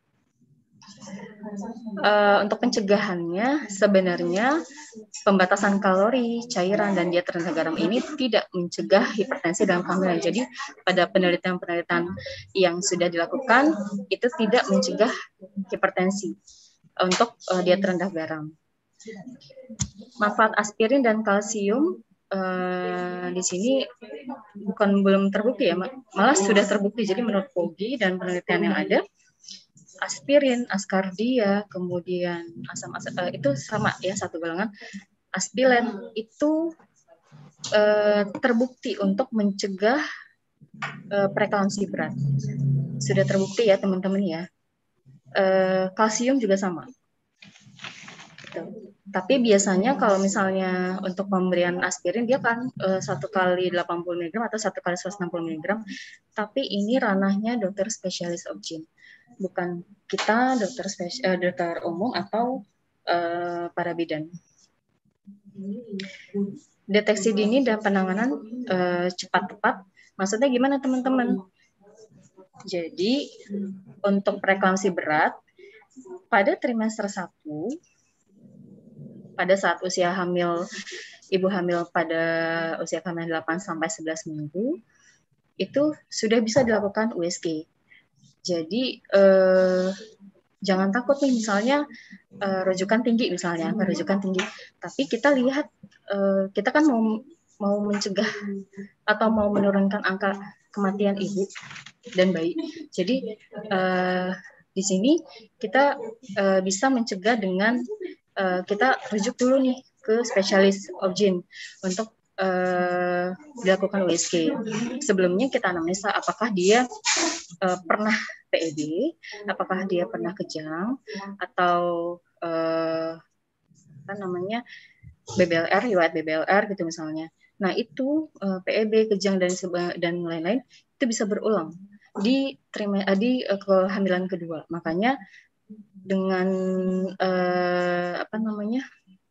Uh, untuk pencegahannya sebenarnya pembatasan kalori, cairan, dan diet rendah garam ini tidak mencegah hipertensi dalam kehamilan. Jadi pada penelitian-penelitian yang sudah dilakukan itu tidak mencegah hipertensi untuk uh, diet rendah garam. Manfaat aspirin dan kalsium uh, di sini bukan belum terbukti ya, malah sudah terbukti. Jadi menurut Pogi dan penelitian yang ada, aspirin, askardia, kemudian asam-asam uh, itu sama ya, satu golongan. Aspilen itu uh, terbukti untuk mencegah uh, preeklamsi berat. Sudah terbukti ya teman-teman ya. Uh, kalsium juga sama. Gitu. Tapi biasanya kalau misalnya untuk pemberian aspirin dia kan uh, satu kali delapan puluh miligram atau satu kali seratus enam puluh miligram. Tapi ini ranahnya dokter spesialis obgyn. Bukan kita dokter spes uh, dokter umum atau uh, para bidan. Deteksi dini dan penanganan uh, cepat tepat. Maksudnya gimana teman-teman? Jadi untuk preeklamsi berat pada trimester satu, pada saat usia hamil, ibu hamil pada usia kehamilan delapan sampai sebelas minggu, itu sudah bisa dilakukan U S G. Jadi eh, jangan takut nih misalnya eh, rujukan tinggi misalnya, rujukan tinggi. Tapi kita lihat eh, kita kan mau mau mencegah atau mau menurunkan angka kematian ibu dan bayi. Jadi eh, di sini kita eh, bisa mencegah dengan eh, kita rujuk dulu nih ke spesialis obgyn untuk uh, dilakukan U S G. Sebelumnya kita anamnesa apakah dia uh, pernah P E D, apakah dia pernah kejang, atau uh, apa namanya B B L R, riwayat B B L R gitu misalnya. Nah itu uh, P E D, kejang dan dan lain-lain itu bisa berulang di trim, uh, di uh, kehamilan kedua. Makanya dengan uh, apa namanya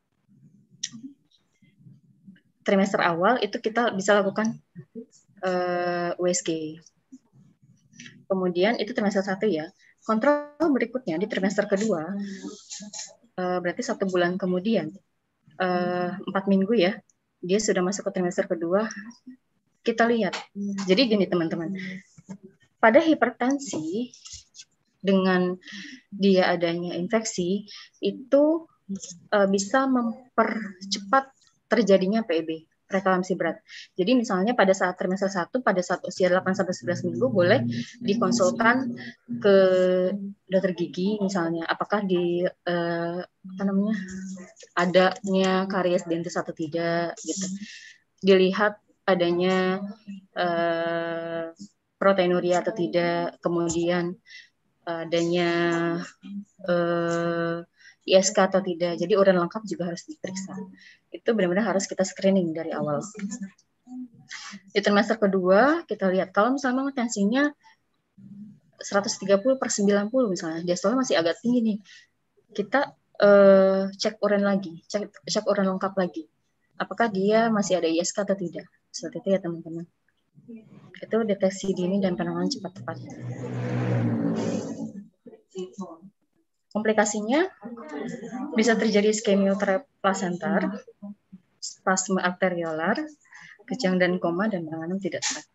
trimester awal itu kita bisa lakukan uh, U S G. Kemudian itu trimester satu ya. Kontrol berikutnya di trimester kedua, uh, berarti satu bulan kemudian, uh, empat minggu ya, dia sudah masuk ke trimester kedua. Kita lihat. Jadi gini teman-teman, pada hipertensi dengan dia adanya infeksi itu uh, bisa mempercepat terjadinya P E B, preeklamsi berat. Jadi misalnya pada saat trimester satu, pada saat usia delapan sampai sebelas minggu boleh dikonsulkan ke dokter gigi misalnya, apakah di eh, apa namanya adanya karies dentus atau tidak gitu. Dilihat adanya eh, proteinuria atau tidak, kemudian adanya eh, I S K atau tidak. Jadi urin lengkap juga harus diperiksa. Itu benar-benar harus kita screening dari awal. Di trimester kedua, kita lihat kalau misalnya tensinya seratus tiga puluh per sembilan puluh misalnya, diastole masih agak tinggi nih. Kita uh, cek urin lagi, cek, cek urin lengkap lagi. Apakah dia masih ada I S K atau tidak. Seperti itu ya teman-teman. Itu deteksi dini dan penanganan cepat-cepat. Komplikasinya bisa terjadi iskemia plasentar, spasme arteriolar, kejang dan koma, dan penanganan tidak tepat.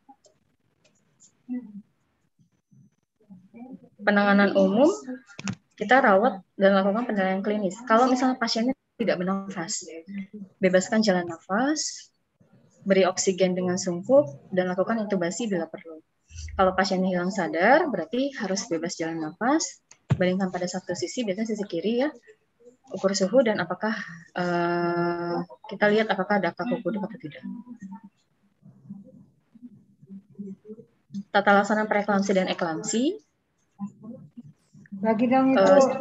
Penanganan umum, kita rawat dan lakukan penilaian klinis. Kalau misalnya pasiennya tidak bernafas, bebaskan jalan nafas, beri oksigen dengan sungkup, dan lakukan intubasi bila perlu. Kalau pasiennya hilang sadar, berarti harus bebas jalan nafas. Bandingkan pada satu sisi, biasanya sisi kiri ya, ukur suhu dan apakah uh, kita lihat apakah ada kaku kuduk atau tidak. Tata laksana preeklamsi dan eklamsi. Lagi dong itu uh,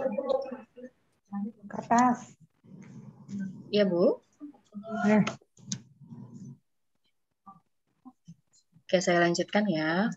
kertas. Iya Bu. Ya. Oke, saya lanjutkan ya.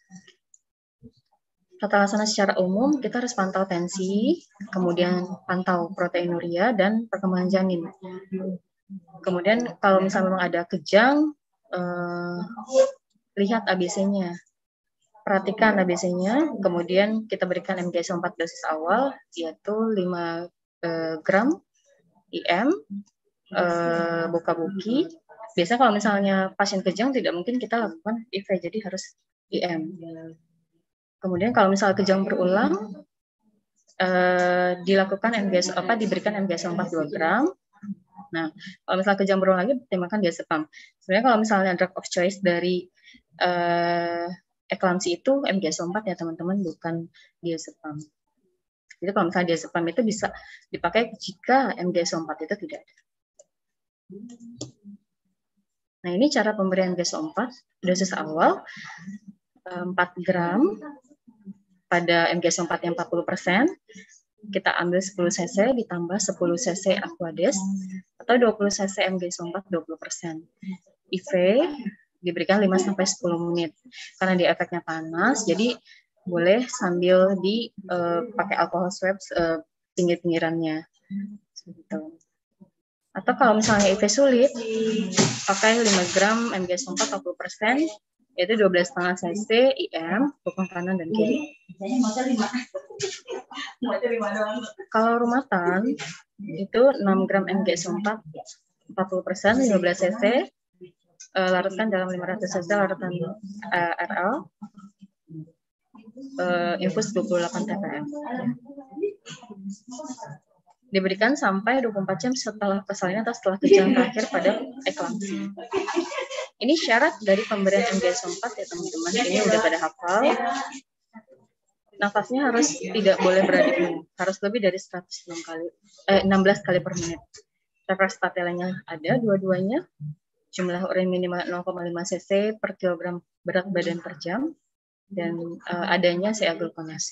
Tata laksana secara umum, kita harus pantau tensi, kemudian pantau proteinuria, dan perkembangan janin. Kemudian kalau misalnya memang ada kejang, eh, lihat A B C-nya. Perhatikan A B C-nya, kemudian kita berikan M G S O empat dosis awal, yaitu lima eh, gram I M, eh, buka-buki. Biasanya kalau misalnya pasien kejang, tidak mungkin kita lakukan I V, jadi harus I M. Kemudian kalau misalnya kejang berulang, eh, dilakukan M G S O, apa diberikan M G S O empat dua gram. Nah, kalau misalnya kejang berulang lagi, pertimbangkan diazepam. Sebenarnya kalau misalnya drug of choice dari eh, eklamsi itu M G S O empat ya teman-teman, bukan diazepam. Jadi kalau misalnya diazepam itu bisa dipakai jika M G S O empat itu tidak ada. Nah, ini cara pemberian M G S O empat, dosis awal empat gram. Pada M G S O empat yang empat puluh persen, kita ambil sepuluh cc ditambah sepuluh cc Aquades, atau dua puluh cc M G S O empat dua puluh persen. I V diberikan lima sampai sepuluh menit. Karena dia efeknya panas, jadi boleh sambil dipakai uh, alkohol swab uh, pinggir-pinggirannya. Gitu. Atau kalau misalnya I V sulit, pakai lima gram M G S O empat empat puluh persen, yaitu dua belas koma lima cc I M, bokong kanan dan kiri. Kalau rumatan itu enam gram M G S O empat, empat puluh persen, lima belas cc, uh, larutkan dalam lima ratus cc larutan uh, R L, uh, infus dua puluh delapan T P M. Diberikan sampai dua puluh empat jam setelah persalinan atau setelah kejadian terakhir pada eklamsi. Ini syarat dari pemberian M G S O empat ya teman-teman. Ini udah pada hafal. Nafasnya harus tidak boleh berada penuh, harus lebih dari seratus enam kali, eh, enam belas kali per menit. Refreks patelanya ada dua-duanya. Jumlah urin minimal nol koma lima cc per kilogram berat badan per jam, dan uh, adanya C-aglukonas.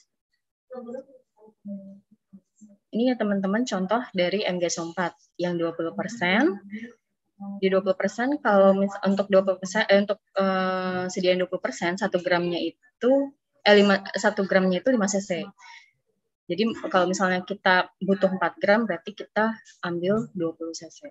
Ini ya teman-teman contoh dari M G S O empat yang dua puluh persen. Di dua puluh persen kalau mis untuk dua puluh persen eh, untuk uh, sediaan dua puluh persen satu gramnya itu eh lima, satu gramnya itu lima cc. Jadi kalau misalnya kita butuh empat gram berarti kita ambil dua puluh cc.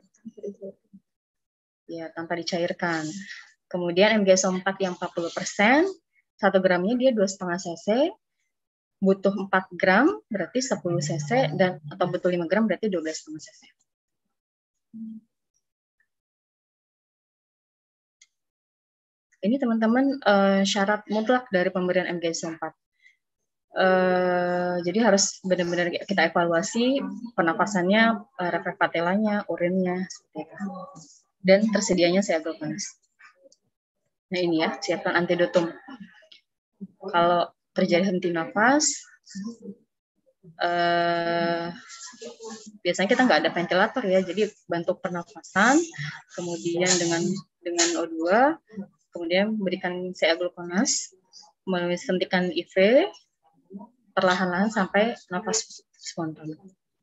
Ya, tanpa dicairkan. Kemudian M G S O empat yang empat puluh persen, satu gramnya dia dua koma lima cc, butuh empat gram berarti sepuluh cc, dan atau butuh lima gram berarti dua belas koma lima cc. Ini teman-teman uh, syarat mutlak dari pemberian M G S O empat. Uh, jadi harus benar-benar kita evaluasi pernapasannya, uh, refleks patelanya, urinnya, seperti itu. Dan tersedianya C-aglukonas. Nah ini ya, siapkan antidotum. Kalau terjadi henti nafas, uh, biasanya kita nggak ada ventilator ya, jadi bantu pernafasan, kemudian dengan dengan O dua, kemudian berikan C-aglukonas melalui suntikan I V, perlahan-lahan sampai nafas spontan.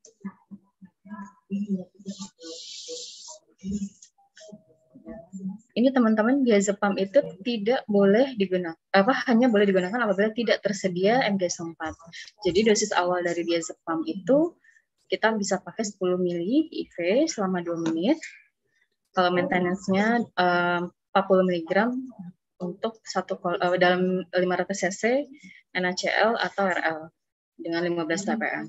Ini teman-teman, diazepam itu tidak boleh digunakan, apa hanya boleh digunakan apabila tidak tersedia M G S O empat. Jadi dosis awal dari diazepam itu kita bisa pakai sepuluh mili I V selama dua menit. Kalau maintenance-nya um, empat puluh miligram untuk satu uh, dalam lima ratus cc N A C L atau R L dengan lima belas T P M.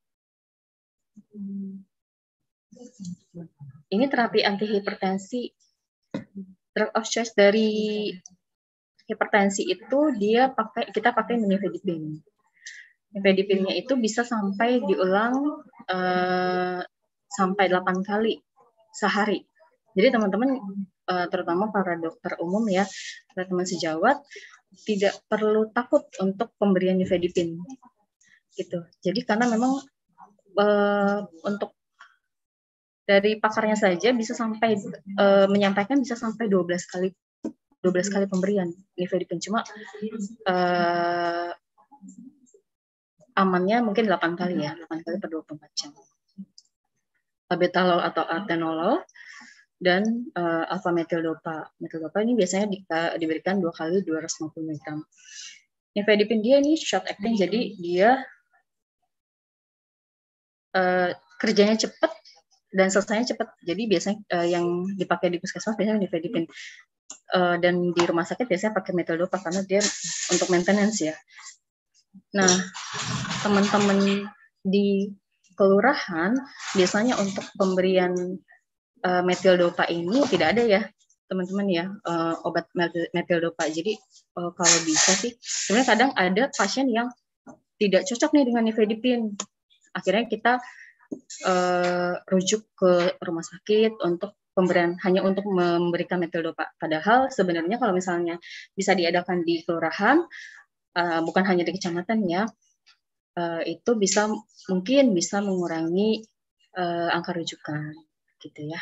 Ini terapi antihipertensi. Drug of choice dari hipertensi itu dia pakai kita pakai nifedipine. Nifedipine-nya itu bisa sampai diulang uh, sampai delapan kali sehari. Jadi teman-teman uh, terutama para dokter umum ya, para teman sejawat tidak perlu takut untuk pemberian nifedipine. Gitu. Jadi karena memang uh, untuk dari pakarnya saja bisa sampai uh, menyampaikan bisa sampai dua belas kali dua belas kali pemberian nifedipine, cuma uh, amannya mungkin delapan kali ya, delapan kali per dua puluh empat jam. Betalol atau atenolol dan uh, alfa metildopa. Metildopa ini biasanya di, uh, diberikan dua kali dua ratus lima puluh miligram. Nifedipine dia ini short acting, jadi dia uh, kerjanya cepat dan selesainya cepat. Jadi biasanya uh, yang dipakai di puskesmas biasanya nifedipine. Uh, dan di rumah sakit biasanya pakai metildopa karena dia untuk maintenance ya. Nah, teman-teman di kelurahan biasanya untuk pemberian uh, metildopa ini tidak ada ya, teman-teman ya, uh, obat metildopa. Jadi uh, kalau bisa sih, sebenarnya kadang ada pasien yang tidak cocok nih dengan nifedipine. Akhirnya kita Uh, rujuk ke rumah sakit untuk pemberian hanya untuk memberikan metildopa. Padahal sebenarnya kalau misalnya bisa diadakan di kelurahan, uh, bukan hanya di kecamatan ya, uh, itu bisa mungkin bisa mengurangi uh, angka rujukan, gitu ya.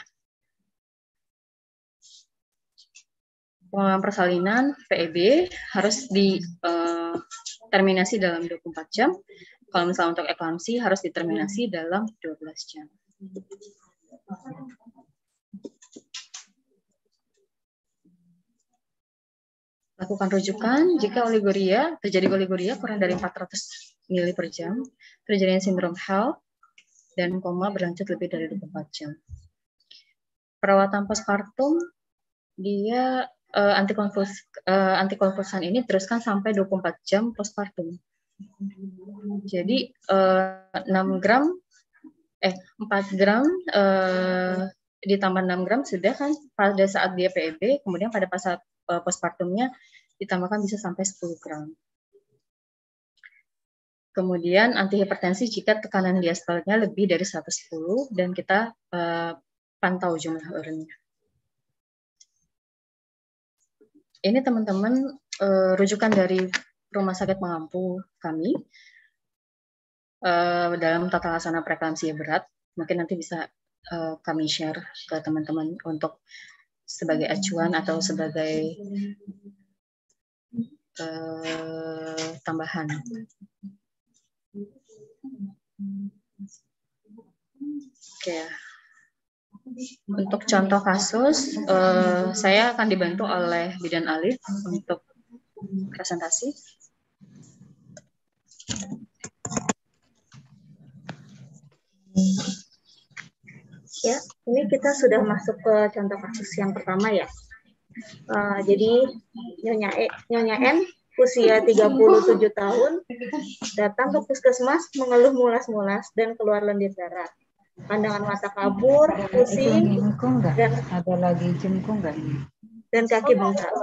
Pengolahan persalinan P E B harus diterminasi uh, dalam dua puluh empat jam. Kalau misalnya untuk eklamsi harus diterminasi dalam dua belas jam. Lakukan rujukan jika oliguria, terjadi oliguria kurang dari empat ratus mili per jam, terjadinya sindrom H E L dan koma berlanjut lebih dari dua puluh empat jam. Perawatan postpartum, dia uh, antikonvuls uh, antikonvulsan ini teruskan sampai dua puluh empat jam postpartum. Jadi uh, enam gram eh empat gram uh, ditambah enam gram sudah kan pada saat dia P E B, kemudian pada pas saat uh, postpartumnya ditambahkan bisa sampai sepuluh gram. Kemudian antihipertensi jika tekanan diastolnya lebih dari seratus sepuluh dan kita uh, pantau jumlah urinnya. Ini teman-teman uh, rujukan dari Rumah Sakit Pengampu kami uh, dalam tata laksana preeklamsia berat. Mungkin nanti bisa uh, kami share ke teman-teman untuk sebagai acuan atau sebagai uh, tambahan. Oke. Untuk contoh kasus, uh, saya akan dibantu oleh Bidan Alif untuk presentasi. Ya, ini kita sudah masuk ke contoh kasus yang pertama ya. Uh, jadi Nyonya E, Nyonya N usia tiga puluh tujuh tahun datang ke puskesmas mengeluh mulas-mulas dan keluar lendir darah. Pandangan mata kabur, pusing, dan ada lagi jengkung nggak ini? Dan kaki bengkak.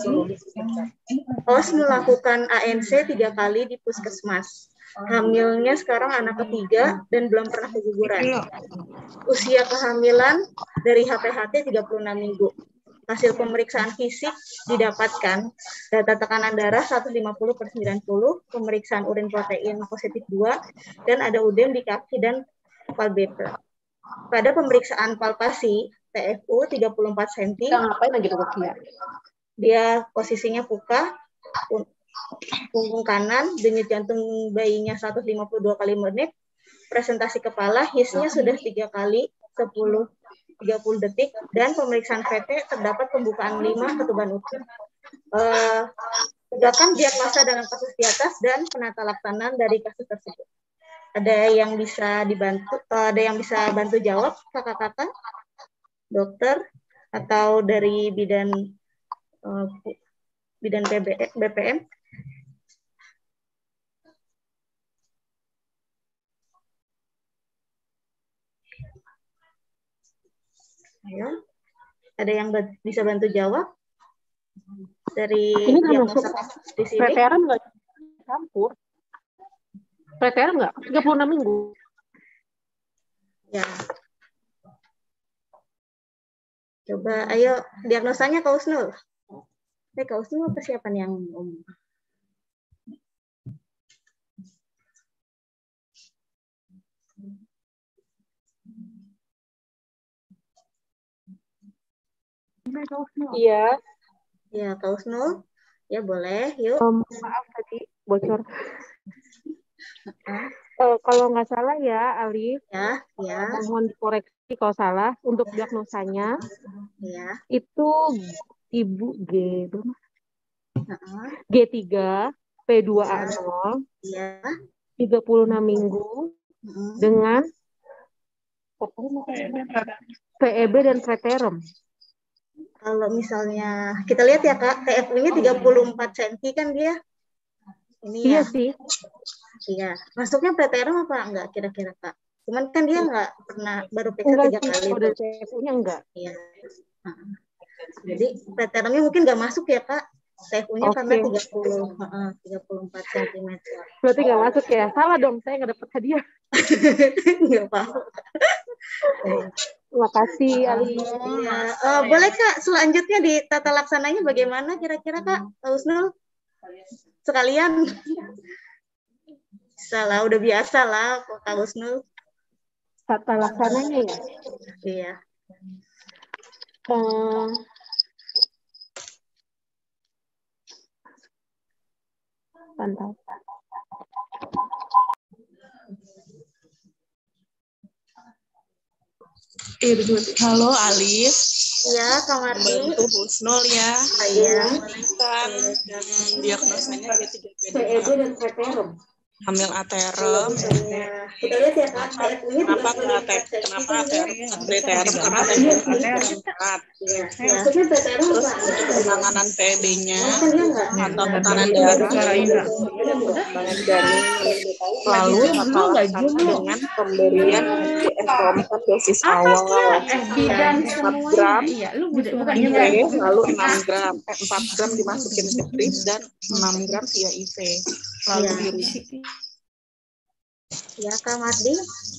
O S melakukan A N C tiga kali di puskesmas. Hamilnya sekarang anak ketiga dan belum pernah keguguran. Usia kehamilan dari H P H T tiga puluh enam minggu. Hasil pemeriksaan fisik didapatkan data tekanan darah seratus lima puluh per sembilan puluh, pemeriksaan urin protein positif dua, dan ada udem di kaki dan palpebra. Pada pemeriksaan palpasi T F U tiga puluh empat sentimeter, ngapain lagi tuh dia? Dia posisinya puka, punggung kanan, denyut jantung bayinya seratus lima puluh dua kali menit, presentasi kepala, hisnya sudah tiga kali sepuluh tiga puluh detik, dan pemeriksaan V T terdapat pembukaan lima ketuban usus. Uh, tegakkan diagnosa dengan kasus di atas dan penata laksanaan dari kasus tersebut. Ada yang bisa dibantu, uh, ada yang bisa bantu jawab kakak-kakak, dokter, atau dari bidan uh, bidan B P M. Ayo, ada yang bisa bantu jawab dari ini nggak masuk di sini? preteram nggak campur? Preteram nggak? tiga puluh enam minggu. Ya. Coba, ayo diagnosanya Kak Usnul. Eh, Kak Usnul persiapan yang umum. Iya. Ya, Kak Usnul. Ya, boleh. Yuk. Um, maaf tadi bocor. Uh, kalau nggak salah ya, Ali. Ya, ya. Mohon dikoreksi kalau salah. Untuk diagnosanya, ya. Itu Ibu G, G tiga, P dua A nol, ya. tiga puluh enam minggu, uh-huh. dengan P E B dan preterum. Kalau misalnya kita lihat ya Kak, T F U-nya tiga puluh empat sentimeter kan dia. Ini iya ya. sih. Iya. Masuknya preterum apa enggak kira-kira Kak? Cuman kan dia enggak pernah baru P K tiga kali. Kalau T F U-nya enggak. Iya. Nah. Jadi preterumnya mungkin enggak masuk ya Kak. T F U-nya okay. Karena tiga puluh, uh, tiga puluh empat sentimeter. Berarti enggak masuk ya? Salah dong, saya enggak dapat hadiah. Enggak apa-apa. Terima kasih, Ali. Ya. Uh, boleh Kak, selanjutnya di tata laksananya bagaimana kira-kira Kak? Kak Usnul? Sekalian. Salah, udah biasa lah Kak Usnul. Tata laksananya ya? Iya. Uh, Pantau. Halo Alif. Iya, Kak Marti. Bantu Husnul ya. Iya. Kan dan diagnosanya G tiga P P E B dan preterum. hamil aterem. Kita lihat ya Kak, Kenapa nggak te- kenapa aterem preterem? Karena aterem empat. maksudnya P T R Terus apa? untuk penanganan P D-nya atau tekanan darah tekanan darah lalu kita laksanakan dengan pemberian G S empat dosis awal empat gram I V lalu enam gram eh, empat gram dimasukin ke drip dan enam gram via I V lalu Ya. dirujuk. Ya Kak Mardi.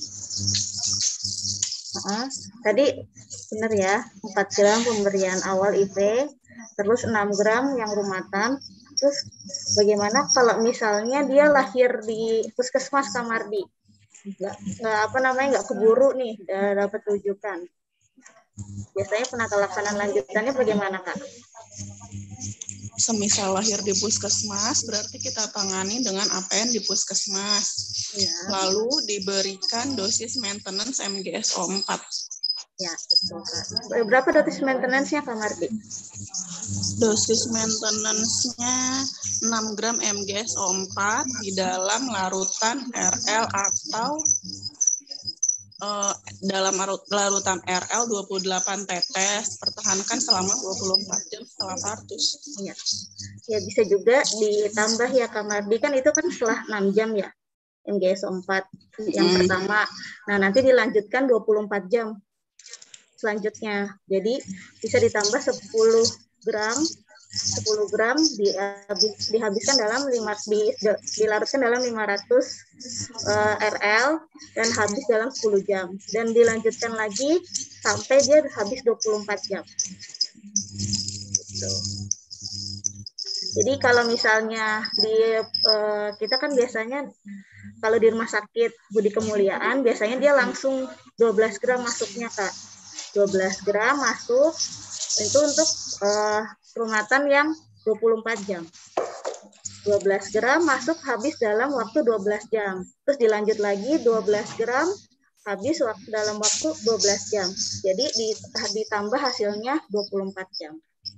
Heeh. Tadi benar ya, empat gram pemberian awal I V, terus enam gram yang rumatan. Terus bagaimana kalau misalnya dia lahir di puskesmas Kak Mardi? Nggak, nggak apa namanya nggak keburu nih eh, dapat rujukan. Biasanya penata laksanaan lanjutannya bagaimana Kak? Semisal lahir di puskesmas, berarti kita tangani dengan A P N di puskesmas. Ya. Lalu diberikan dosis maintenance M G S O empat. Ya, betul Kak. Berapa dosis maintenance-nya Kak Mardi? Dosis maintenance-nya enam gram M G S O empat di dalam larutan R L atau uh, dalam larutan R L dua puluh delapan tetes, pertahankan selama dua puluh empat jam setelah partus. Ya. Ya bisa juga ditambah ya Kak Mardi, kan itu kan setelah enam jam ya M G S O empat yang Hmm. pertama. Nah nanti dilanjutkan dua puluh empat jam selanjutnya. Jadi bisa ditambah sepuluh gram sepuluh gram dihabis, dihabiskan dalam lima di, dilarutkan dalam lima ratus uh, R L dan habis dalam sepuluh jam dan dilanjutkan lagi sampai dia habis dua puluh empat jam. Gitu. Jadi kalau misalnya di uh, kita kan biasanya kalau di rumah sakit Budi Kemuliaan biasanya dia langsung dua belas gram masuknya Kak. dua belas gram masuk itu untuk uh, rumatan yang dua puluh empat jam. dua belas gram masuk habis dalam waktu dua belas jam. Terus dilanjut lagi dua belas gram habis waktu dalam waktu dua belas jam. Jadi ditambah hasilnya dua puluh empat jam.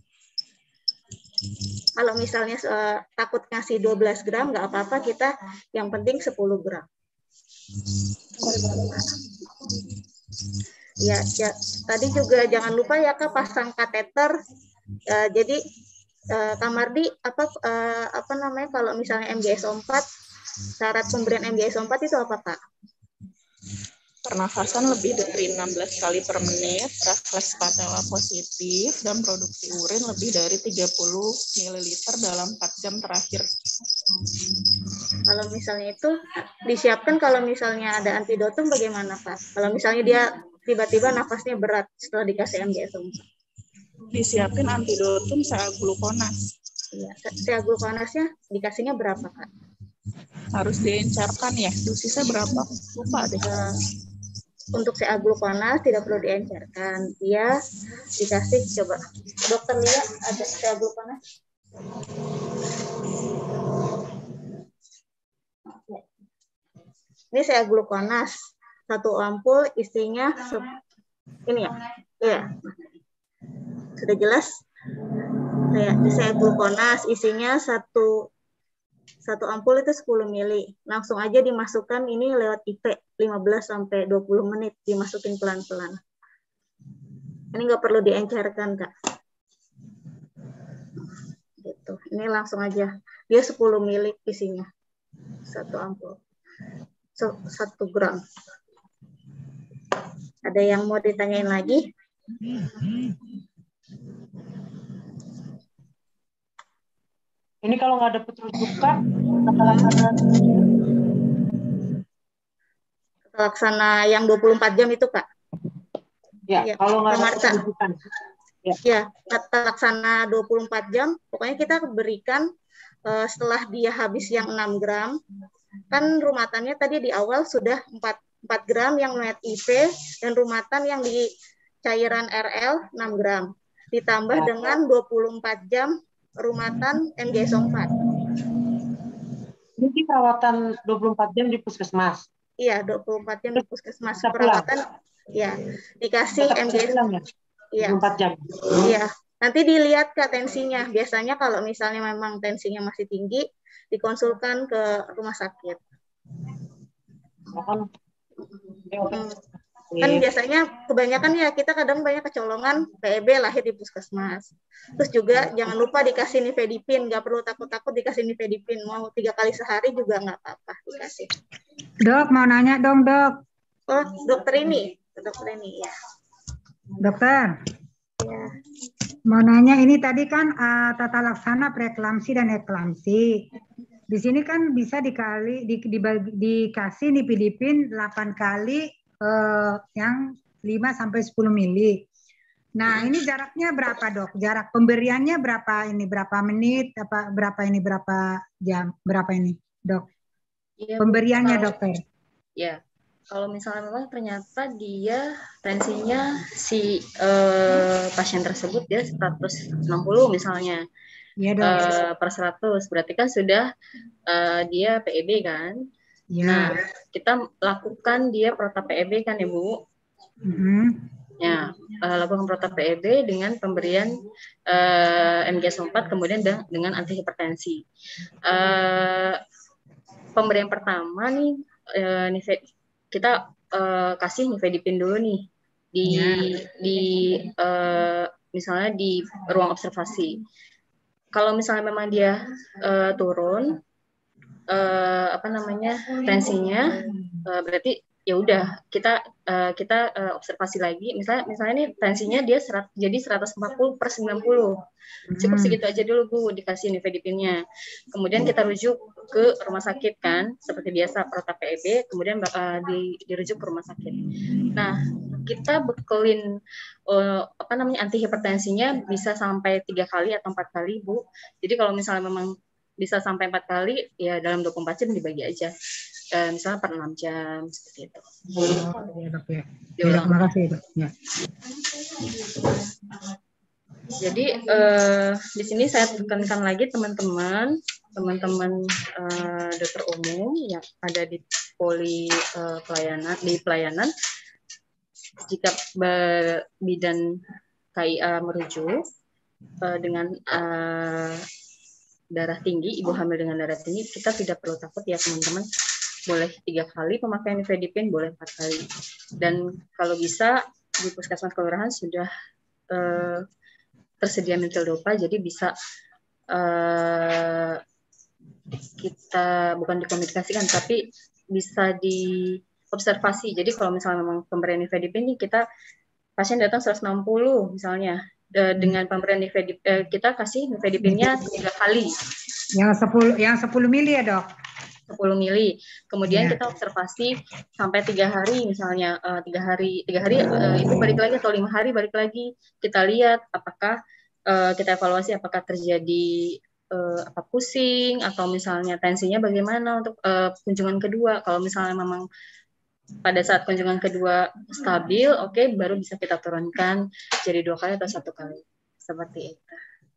Kalau misalnya uh, takut ngasih dua belas gram nggak apa-apa, kita yang penting sepuluh gram. Ya, ya, tadi juga jangan lupa ya Kak pasang kateter. Uh, jadi uh, Kak Mardi apa uh, apa namanya kalau misalnya M G S O empat syarat pemberian M G S O empat itu apa Kak? Pernafasan lebih dari enam belas kali per menit, refleks patella positif, dan produksi urin lebih dari tiga puluh mililiter dalam empat jam terakhir. Kalau misalnya itu disiapkan kalau misalnya ada antidotum bagaimana Pak? Kalau misalnya dia tiba-tiba nafasnya berat setelah dikasih M G S O empat. Disiapin antidotum seaglukonas. Iya, seaglukonasnya dikasihnya berapa Kak? Harus diencerkan ya, dosisnya berapa? Lupa deh. Uh, untuk seaglukonas tidak perlu diencerkan. Dia dikasih, coba dokter lihat ada seaglukonas. Ini seaglukonas. Satu ampul isinya ini ya. Iya. Sudah jelas? Kayak seaglukonas isinya satu satu ampul itu sepuluh mili. Langsung aja dimasukkan ini lewat I V lima belas sampai dua puluh menit dimasukin pelan-pelan. Ini nggak perlu diencerkan, Kak. Gitu. Ini langsung aja. Dia sepuluh mili isinya. Satu ampul. Satu gram. Ada yang mau ditanyain lagi? Ini kalau nggak dapet rujukan, tata laksana tata laksana yang dua puluh empat jam itu, Kak? Ya, ya kalau nggak dapet dapet rujukan. Ya. ya, tata laksana dua puluh empat jam, pokoknya kita berikan uh, setelah dia habis yang enam gram, kan rumatannya tadi di awal sudah empat gram yang net I V dan rumatan yang di cairan R L enam gram. Ditambah dengan dua puluh empat jam rumatan M G S O empat. Ini perawatan dua puluh empat jam di puskesmas. Iya, dua puluh empat jam di puskesmas perawatan. Iya, dikasih Tetap M G S O empat. Iya. dua puluh empat jam. Iya. Nanti dilihat Kak tensinya. Biasanya kalau misalnya memang tensinya masih tinggi, dikonsulkan ke rumah sakit. Hmm. Kan biasanya kebanyakan ya kita kadang banyak kecolongan P E B lahir di puskesmas. Terus juga jangan lupa dikasih nifedipin, nggak perlu takut-takut dikasih nifedipin, mau tiga kali sehari juga nggak apa-apa dikasih. Dok, mau nanya dong dok. Oh, dokter ini, dokter ini ya. Dokter. Ya. Mau nanya ini tadi kan uh, tata laksana preeklamsi dan eklamsi. Di sini kan bisa dikali di, di, dikasih nifedipin delapan kali uh, yang lima sampai sepuluh mili. Nah, ini jaraknya berapa, Dok? Jarak pemberiannya berapa ini? Berapa menit? Apa berapa ini? Berapa jam? Berapa ini, Dok? Ya, pemberiannya, kalau, dokter. Ya. Kalau misalnya memang ternyata dia tensinya si uh, pasien tersebut dia seratus enam puluh misalnya. Ya, uh, per seratus, berarti kan sudah uh, dia P E B kan. Ya. Nah, kita lakukan dia protap P E B kan ya Bu. Mm-hmm. Ya, uh, lakukan protap P E B dengan pemberian uh, M G S empat kemudian dengan, dengan antihipertensi. Uh, pemberian pertama nih, uh, kita uh, kasih nifedipin dulu nih di ya. di uh, misalnya di ruang observasi. Kalau misalnya memang dia uh, turun uh, apa namanya tensinya, uh, berarti ya udah kita uh, kita uh, observasi lagi. Misalnya misalnya nih tensinya dia serat, jadi seratus empat puluh per sembilan puluh. Cukup segitu aja dulu Bu dikasih nifedipinnya. Kemudian kita rujuk ke rumah sakit kan, seperti biasa protap P E B, kemudian uh, di, dirujuk ke rumah sakit. Nah, kita bekelin uh, apa namanya antihipertensinya bisa sampai tiga kali atau empat kali Bu. Jadi kalau misalnya memang bisa sampai empat kali, ya dalam dua puluh empat jam dibagi aja. Uh, misalnya per enam jam seperti itu. Oh, ya, dok, ya. Ya, terima kasih dok. Ya. Jadi uh, di sini saya tekankan lagi teman-teman, teman-teman uh, dokter umum yang ada di poli uh, pelayanan di pelayanan, jika bidan K I A merujuk uh, dengan uh, darah tinggi, ibu hamil dengan darah tinggi, kita tidak perlu takut ya teman-teman. Boleh tiga kali pemakaian nifedipin, boleh empat kali. Dan kalau bisa di puskesmas kelurahan sudah uh, tersedia metildopa, jadi bisa uh, kita bukan dikomunikasikan, tapi bisa diobservasi. Jadi kalau misalnya memang pemberian nifedipin ini kita pasien datang seratus enam puluh misalnya, uh, dengan pemberian nifedipin uh, kita kasih nifedipinnya tiga kali. Yang sepuluh yang sepuluh mili ya dok. sepuluh mili. Kemudian yeah. kita observasi sampai tiga hari misalnya uh, tiga hari tiga hari uh, itu balik lagi atau lima hari balik lagi, kita lihat apakah uh, kita evaluasi apakah terjadi uh, apa pusing atau misalnya tensinya bagaimana untuk uh, kunjungan kedua. Kalau misalnya memang pada saat kunjungan kedua stabil, oke okay, baru bisa kita turunkan jadi dua kali atau satu kali seperti itu.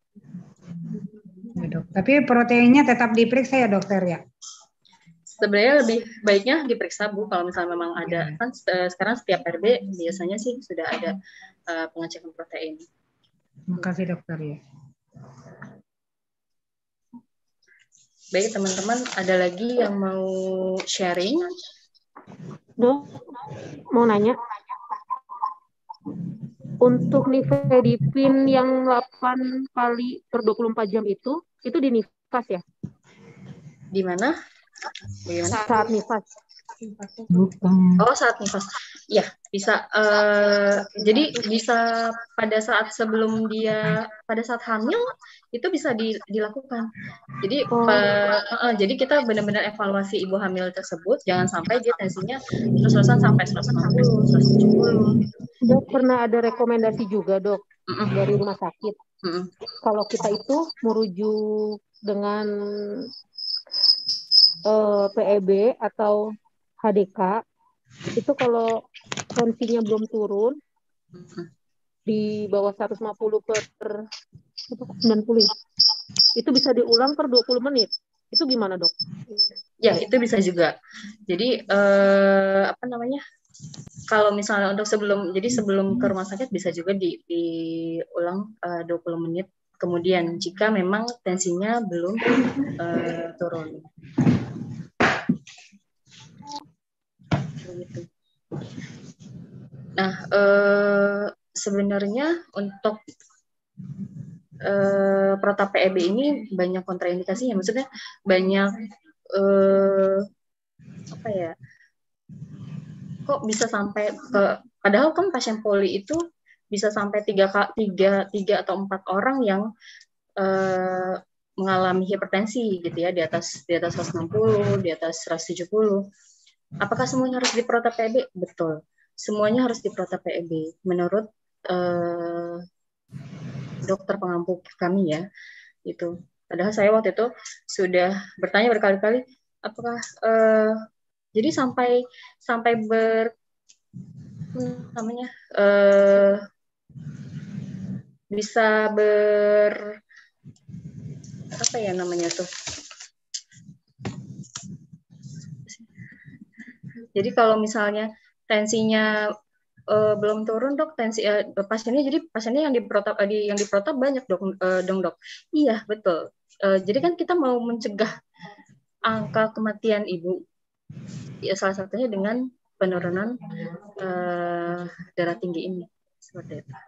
Ya, dok. Tapi proteinnya tetap diperiksa ya dokter ya? Sebenarnya lebih baiknya diperiksa Bu, kalau misalnya memang ada, kan sekarang setiap R B biasanya sih sudah ada uh, pengecekan protein. Terima kasih dokter ya. Baik teman-teman, ada lagi yang mau sharing? Dok, mau nanya. Untuk nifedipin yang delapan kali per dua puluh empat jam itu, itu di nifas ya? Di mana? Bagaimana? Saat nifas. Oh, saat nifas. Ya, bisa. Uh, jadi bisa pada saat sebelum dia, pada saat hamil itu bisa di, dilakukan. Jadi, oh. uh, uh, jadi kita benar-benar evaluasi ibu hamil tersebut. Jangan sampai dia tensinya terus-terusan sampai seratus enam puluh, seratus tujuh puluh. Dok, pernah ada rekomendasi juga dok mm -mm. dari rumah sakit. Mm -mm. Kalau kita itu merujuk dengan Uh, P E B atau H D K itu kalau tensinya belum turun di bawah seratus lima puluh per sembilan puluh itu bisa diulang per dua puluh menit. Itu gimana dok? Ya itu bisa juga. Jadi uh, apa namanya? Kalau misalnya untuk sebelum jadi sebelum ke rumah sakit bisa juga di, diulang uh, dua puluh menit kemudian jika memang tensinya belum uh, turun. gitu. Nah, eh, sebenarnya untuk eh, protap P E B ini banyak kontraindikasinya, maksudnya banyak eh, apa ya? Kok bisa sampai ke, padahal kan pasien poli itu bisa sampai tiga tiga tiga atau empat orang yang eh, mengalami hipertensi gitu ya, di atas di atas seratus enam puluh, di atas seratus tujuh puluh. Apakah semuanya harus diprotap P E B? Betul. Semuanya harus diprotap P E B menurut eh, dokter pengampu kami ya. Itu. Padahal saya waktu itu sudah bertanya berkali-kali apakah eh, jadi sampai sampai ber namanya eh, bisa ber apa ya namanya tuh. Jadi kalau misalnya tensinya uh, belum turun dok, tensi uh, pasiennya jadi pasiennya yang diprotap uh, di, yang diprotap banyak dok, uh, dong dok. Iya betul. Uh, jadi kan kita mau mencegah angka kematian ibu, ya salah satunya dengan penurunan uh, darah tinggi ini seperti itu.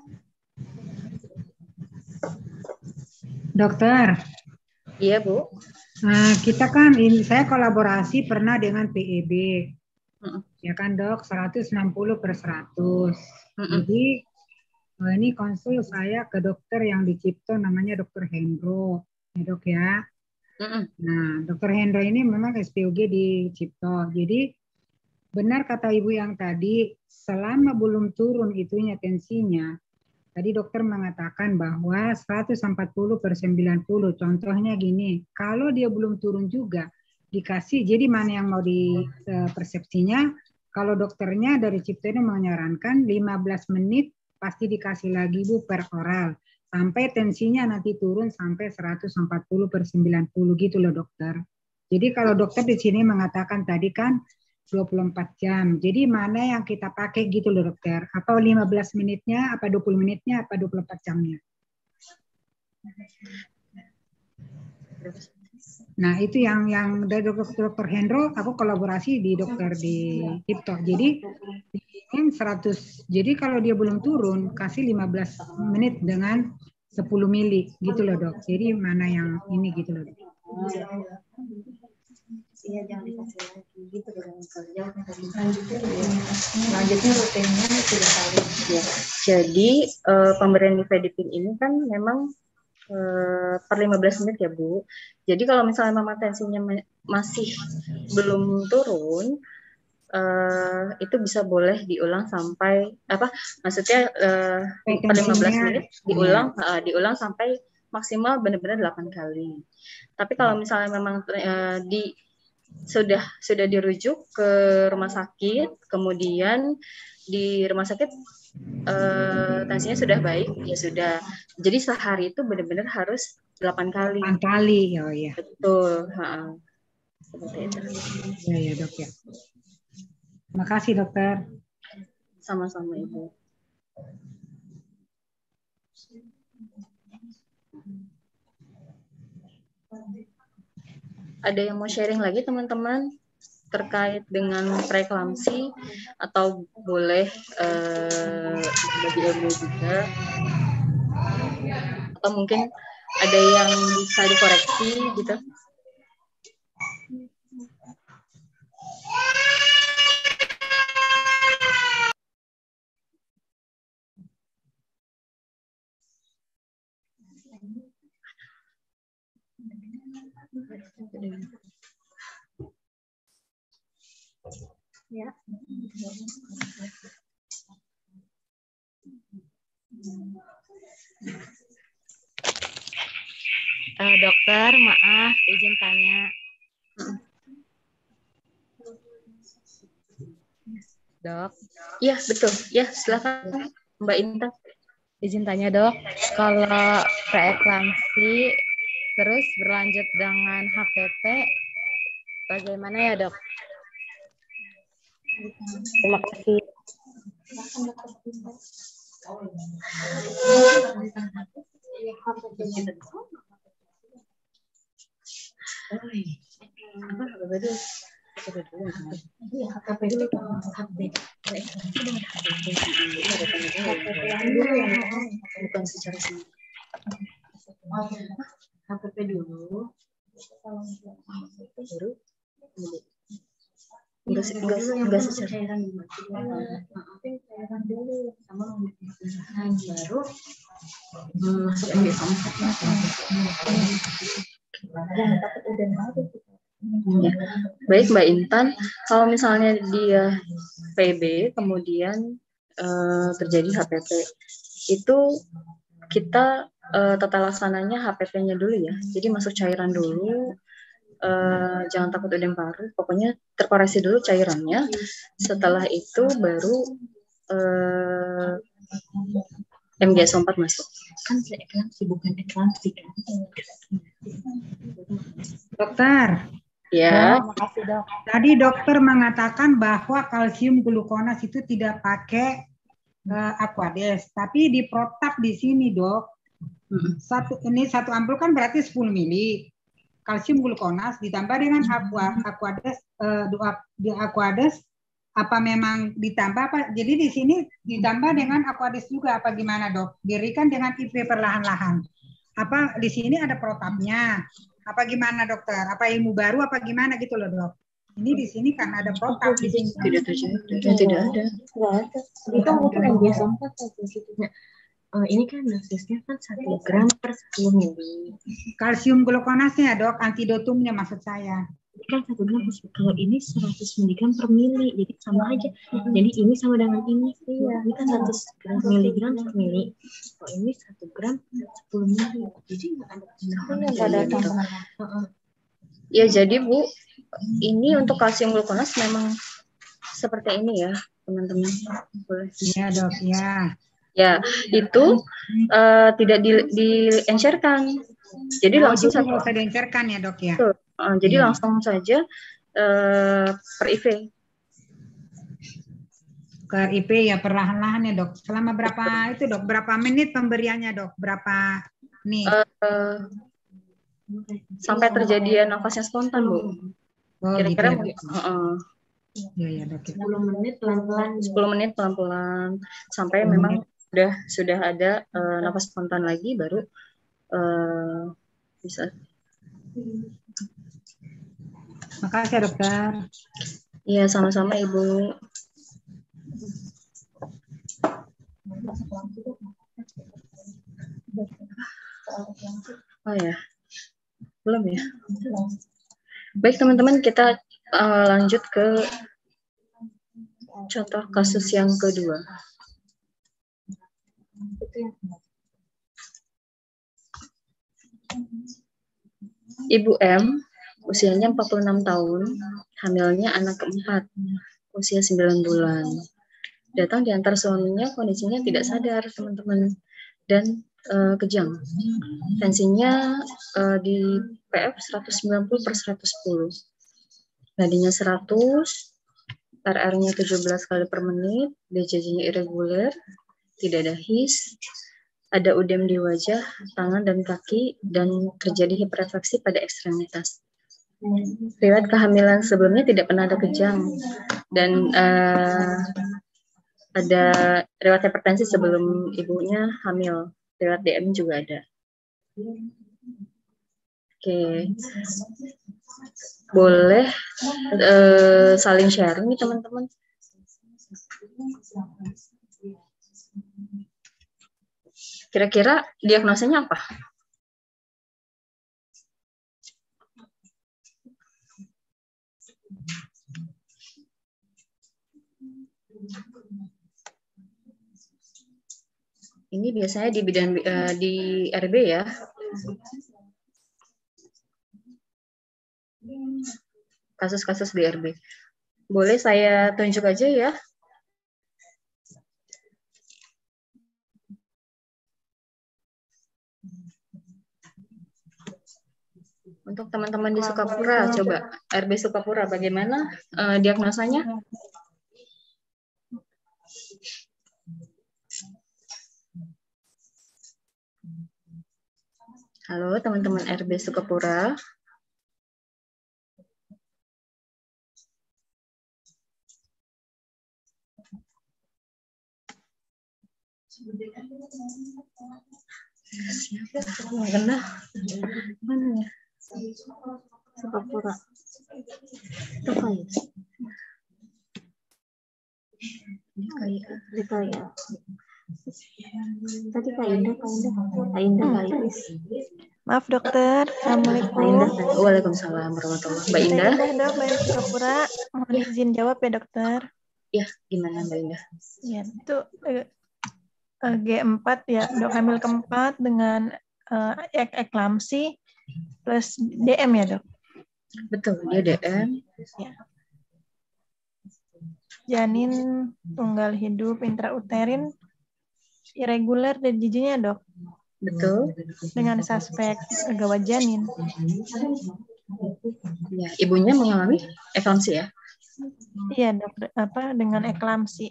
Dokter. Iya Bu. Nah, kita kan ini saya kolaborasi pernah dengan P E B. Uh-uh. Ya kan dok, seratus enam puluh per seratus. Uh-uh. Jadi oh ini konsul saya ke dokter yang di Cipto namanya dokter Hendro. Ya dok ya. Uh-uh. Nah dokter Hendro ini memang S P O G di Cipto. Jadi benar kata ibu yang tadi, selama belum turun itunya tensinya, tadi dokter mengatakan bahwa seratus empat puluh per sembilan puluh, contohnya gini, kalau dia belum turun juga, dikasih, jadi mana yang mau di uh, persepsinya, kalau dokternya dari Cipto ini menyarankan lima belas menit pasti dikasih lagi Bu per oral, sampai tensinya nanti turun sampai seratus empat puluh per sembilan puluh gitu loh dokter. Jadi kalau dokter di sini mengatakan tadi kan, dua puluh empat jam. Jadi mana yang kita pakai gitu loh dokter? Apa lima belas menitnya, apa dua puluh menitnya, apa dua puluh empat jamnya? Nah itu yang yang dari dokter, dokter Hendro, aku kolaborasi di dokter di TikTok. Jadi ini seratus. Jadi kalau dia belum turun, kasih lima belas menit dengan sepuluh mili gitu loh dok. Jadi mana yang ini gitu loh dok. Iya, jangan dikasih lagi gitu dong. Selanjutnya rutinnya sudah kali. Ya. Jadi uh, pemberian nifedipin ini kan memang uh, per lima belas menit ya Bu. Jadi kalau misalnya memang tensinya masih belum turun, uh, itu bisa boleh diulang sampai apa? Maksudnya uh, per lima belas menit diulang, uh, diulang sampai maksimal benar-benar delapan kali. Tapi kalau misalnya memang uh, di sudah sudah dirujuk ke rumah sakit, kemudian di rumah sakit eh, tensinya sudah baik, ya sudah. Jadi sehari itu benar-benar harus delapan kali. delapan kali, oh iya. Betul. Ha-ha. Seperti itu. Ya ya dok ya. Terima kasih dokter. Sama-sama Ibu. Ada yang mau sharing lagi teman-teman terkait dengan preeklamsi atau boleh eh, bagi ilmu juga, atau mungkin ada yang bisa dikoreksi gitu? Ya. Uh, dokter, maaf, izin tanya. Dok. Iya, betul. Ya, silakan Mbak Intan. Izin tanya dok, kalau preeklamsi terus berlanjut dengan H P P, bagaimana ya dok? Terima kasih. Iya, H P itu H P. Bukan secara sendiri. H P dulu. Baru. Enggak sih, enggak enggak secara cairan dulu. Cairan dulu sama baru masuk M G empat. Ya. Baik Mbak Intan, kalau misalnya dia P B kemudian uh, terjadi H P P, itu kita uh, tata laksananya H P P-nya dulu ya. Jadi masuk cairan dulu, uh, jangan takut ödem paru, pokoknya terkoreksi dulu cairannya. Setelah itu baru uh, M G S O empat masuk. Kan preeklamsi bukan eklamsi kan? Dokter. Ya. Dok, makasih dok. Tadi dokter mengatakan bahwa kalsium glukonas itu tidak pakai uh, Aquades, tapi di protap di sini dok. Satu ini satu ampul kan berarti sepuluh mili kalsium glukonas ditambah dengan aqua Aquades uh, di Aquades apa memang ditambah apa? Jadi di sini ditambah dengan Aquades juga apa gimana dok? Diberikan dengan I V perlahan-lahan. Apa di sini ada protapnya? Apa gimana dokter? Apa ilmu baru apa gimana gitu loh dok? Ini di sini kan ada protap di sini. Tidak terjadi, tidak ada. Tidak ada. Itu mungkin M G S empat saja gitu. Nah, uh, ini kan dosisnya kan satu gram per sepuluh mili. Kalsium glukonasnya dok, antidotumnya maksud saya. Ini kan satu gram per sepuluh. Kalau ini seratus miligram per mili, jadi sama aja. Jadi ini sama dengan ini. Iya. Ini kan seratus miligram per mili. Kalau ini satu gram sepuluh mili. Jadi nggak ada tambahan. Ya jadi Bu, ini untuk kalsium glukonas memang seperti ini ya teman-teman. Boleh. Iya dok, ya. Ya itu uh, tidak di, di-encerkan. Jadi oh, langsung saja nggak usah diencerkan ya dok ya. Uh, jadi ya. langsung saja uh, per I V. Per I V ya perlahan-lahan ya dok. Selama berapa itu dok? Berapa menit pemberiannya dok? Berapa nih? Uh, uh, sampai terjadi nafasnya spontan Bu. Oh, kira-kira gitu ya, uh, ya, ya, dok. sepuluh menit pelan-pelan. sepuluh menit pelan-pelan sampai hmm. memang sudah sudah ada uh, nafas spontan lagi baru uh, bisa. Makasih dokter. Iya, sama-sama Ibu. Oh ya. Belum ya? Baik teman-teman, kita uh, lanjut ke contoh kasus yang kedua. Ibu M, usianya empat puluh enam tahun, hamilnya anak keempat, usia sembilan bulan. Datang diantar suaminya, kondisinya tidak sadar, teman-teman, dan uh, kejang. Tensinya uh, di P F seratus sembilan puluh per seratus sepuluh. Nadinya seratus, R R-nya tujuh belas kali per menit, B C J-nya irregular, tidak ada his, ada udem di wajah, tangan dan kaki, dan terjadi hiperrefleksi pada ekstremitas. Riwayat kehamilan sebelumnya tidak pernah ada kejang, dan uh, ada riwayat hipertensi sebelum ibunya hamil, riwayat D M juga ada. Oke, boleh uh, saling sharing nih teman-teman. Kira-kira diagnosanya apa? Ini biasanya di bidang uh, di R B ya. Kasus-kasus di R B. Boleh saya tunjuk aja ya. Untuk teman-teman di Sukapura, coba R B Sukapura, bagaimana uh, diagnosanya? Halo teman-teman R B Sukapura. Kena. Mana ya? Sepapura. Itu kayak. Ini kayak, ini kayak. Tadi Kak Indah, Kak Indah, Kak Indah, Kak Iris. Maaf dokter, Assalamualaikum. Kak Indah, Waalaikumsalam warahmatullahi wabarakatuh. Mbak Indah. Mbak Indah dok, Mbak Sukapura. Mohon izin jawab ya dokter. Ya, gimana Mbak Indah? Ya, itu eh, G empat ya, dok hamil keempat dengan uh, ek eklamsi plus D M ya dok? Betul, dia D M. Ya. Janin tunggal hidup intrauterin irregular dan jijinya dok? Betul. Dengan suspek gawat janin. Ya, ibunya mengalami eklamsi ya? Iya dok, apa dengan eklamsi.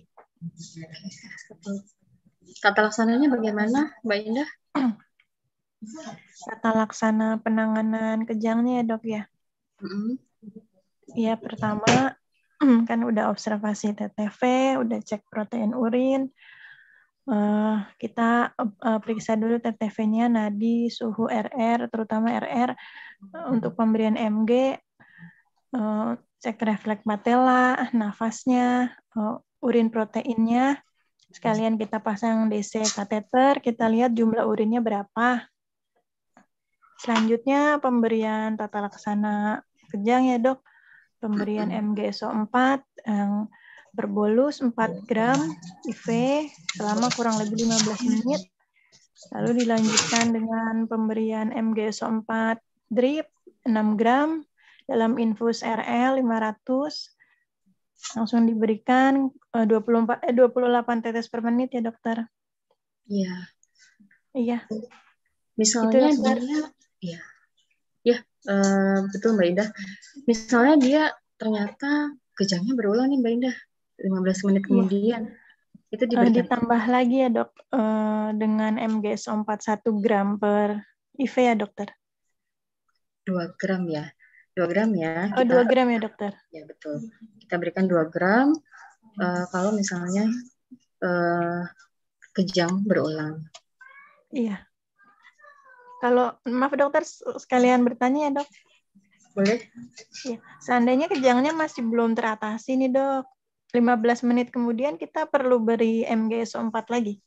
Tata laksananya bagaimana, Mbak Indah? Tata laksana penanganan kejangnya ya dok ya? Iya, mm-hmm. Pertama kan udah observasi T T V, udah cek protein urin, uh, kita uh, periksa dulu T T V-nya, nadi, suhu R R, terutama R R, uh, untuk pemberian M G, uh, cek refleks patella, nafasnya, uh, urin proteinnya, sekalian kita pasang D C kateter, kita lihat jumlah urinnya berapa. Selanjutnya pemberian tata laksana kejang ya dok, pemberian M G S O empat yang berbolus empat gram I V selama kurang lebih lima belas menit, lalu dilanjutkan dengan pemberian M G S O empat drip enam gram dalam infus R L lima ratus, langsung diberikan dua puluh empat, eh, dua puluh delapan tetes per menit ya dokter. Iya. Iya. Misalnya itu, dia, ya, ya uh, betul Mbak Indah. Misalnya dia ternyata kejangnya berulang nih Mbak Indah, lima belas menit kemudian. Ya. Itu diberikan. Uh, ditambah lagi ya dok, uh, dengan M G S O empat satu gram per I V ya dokter. dua gram ya. dua gram ya. Oh, kita, dua gram ya dokter. Ya betul. Kita berikan dua gram uh, kalau misalnya uh, kejang berulang. Iya. Kalau maaf dokter sekalian bertanya ya dok. Boleh. Ya, seandainya kejangnya masih belum teratasi nih dok, lima belas menit kemudian kita perlu beri M G S O empat lagi.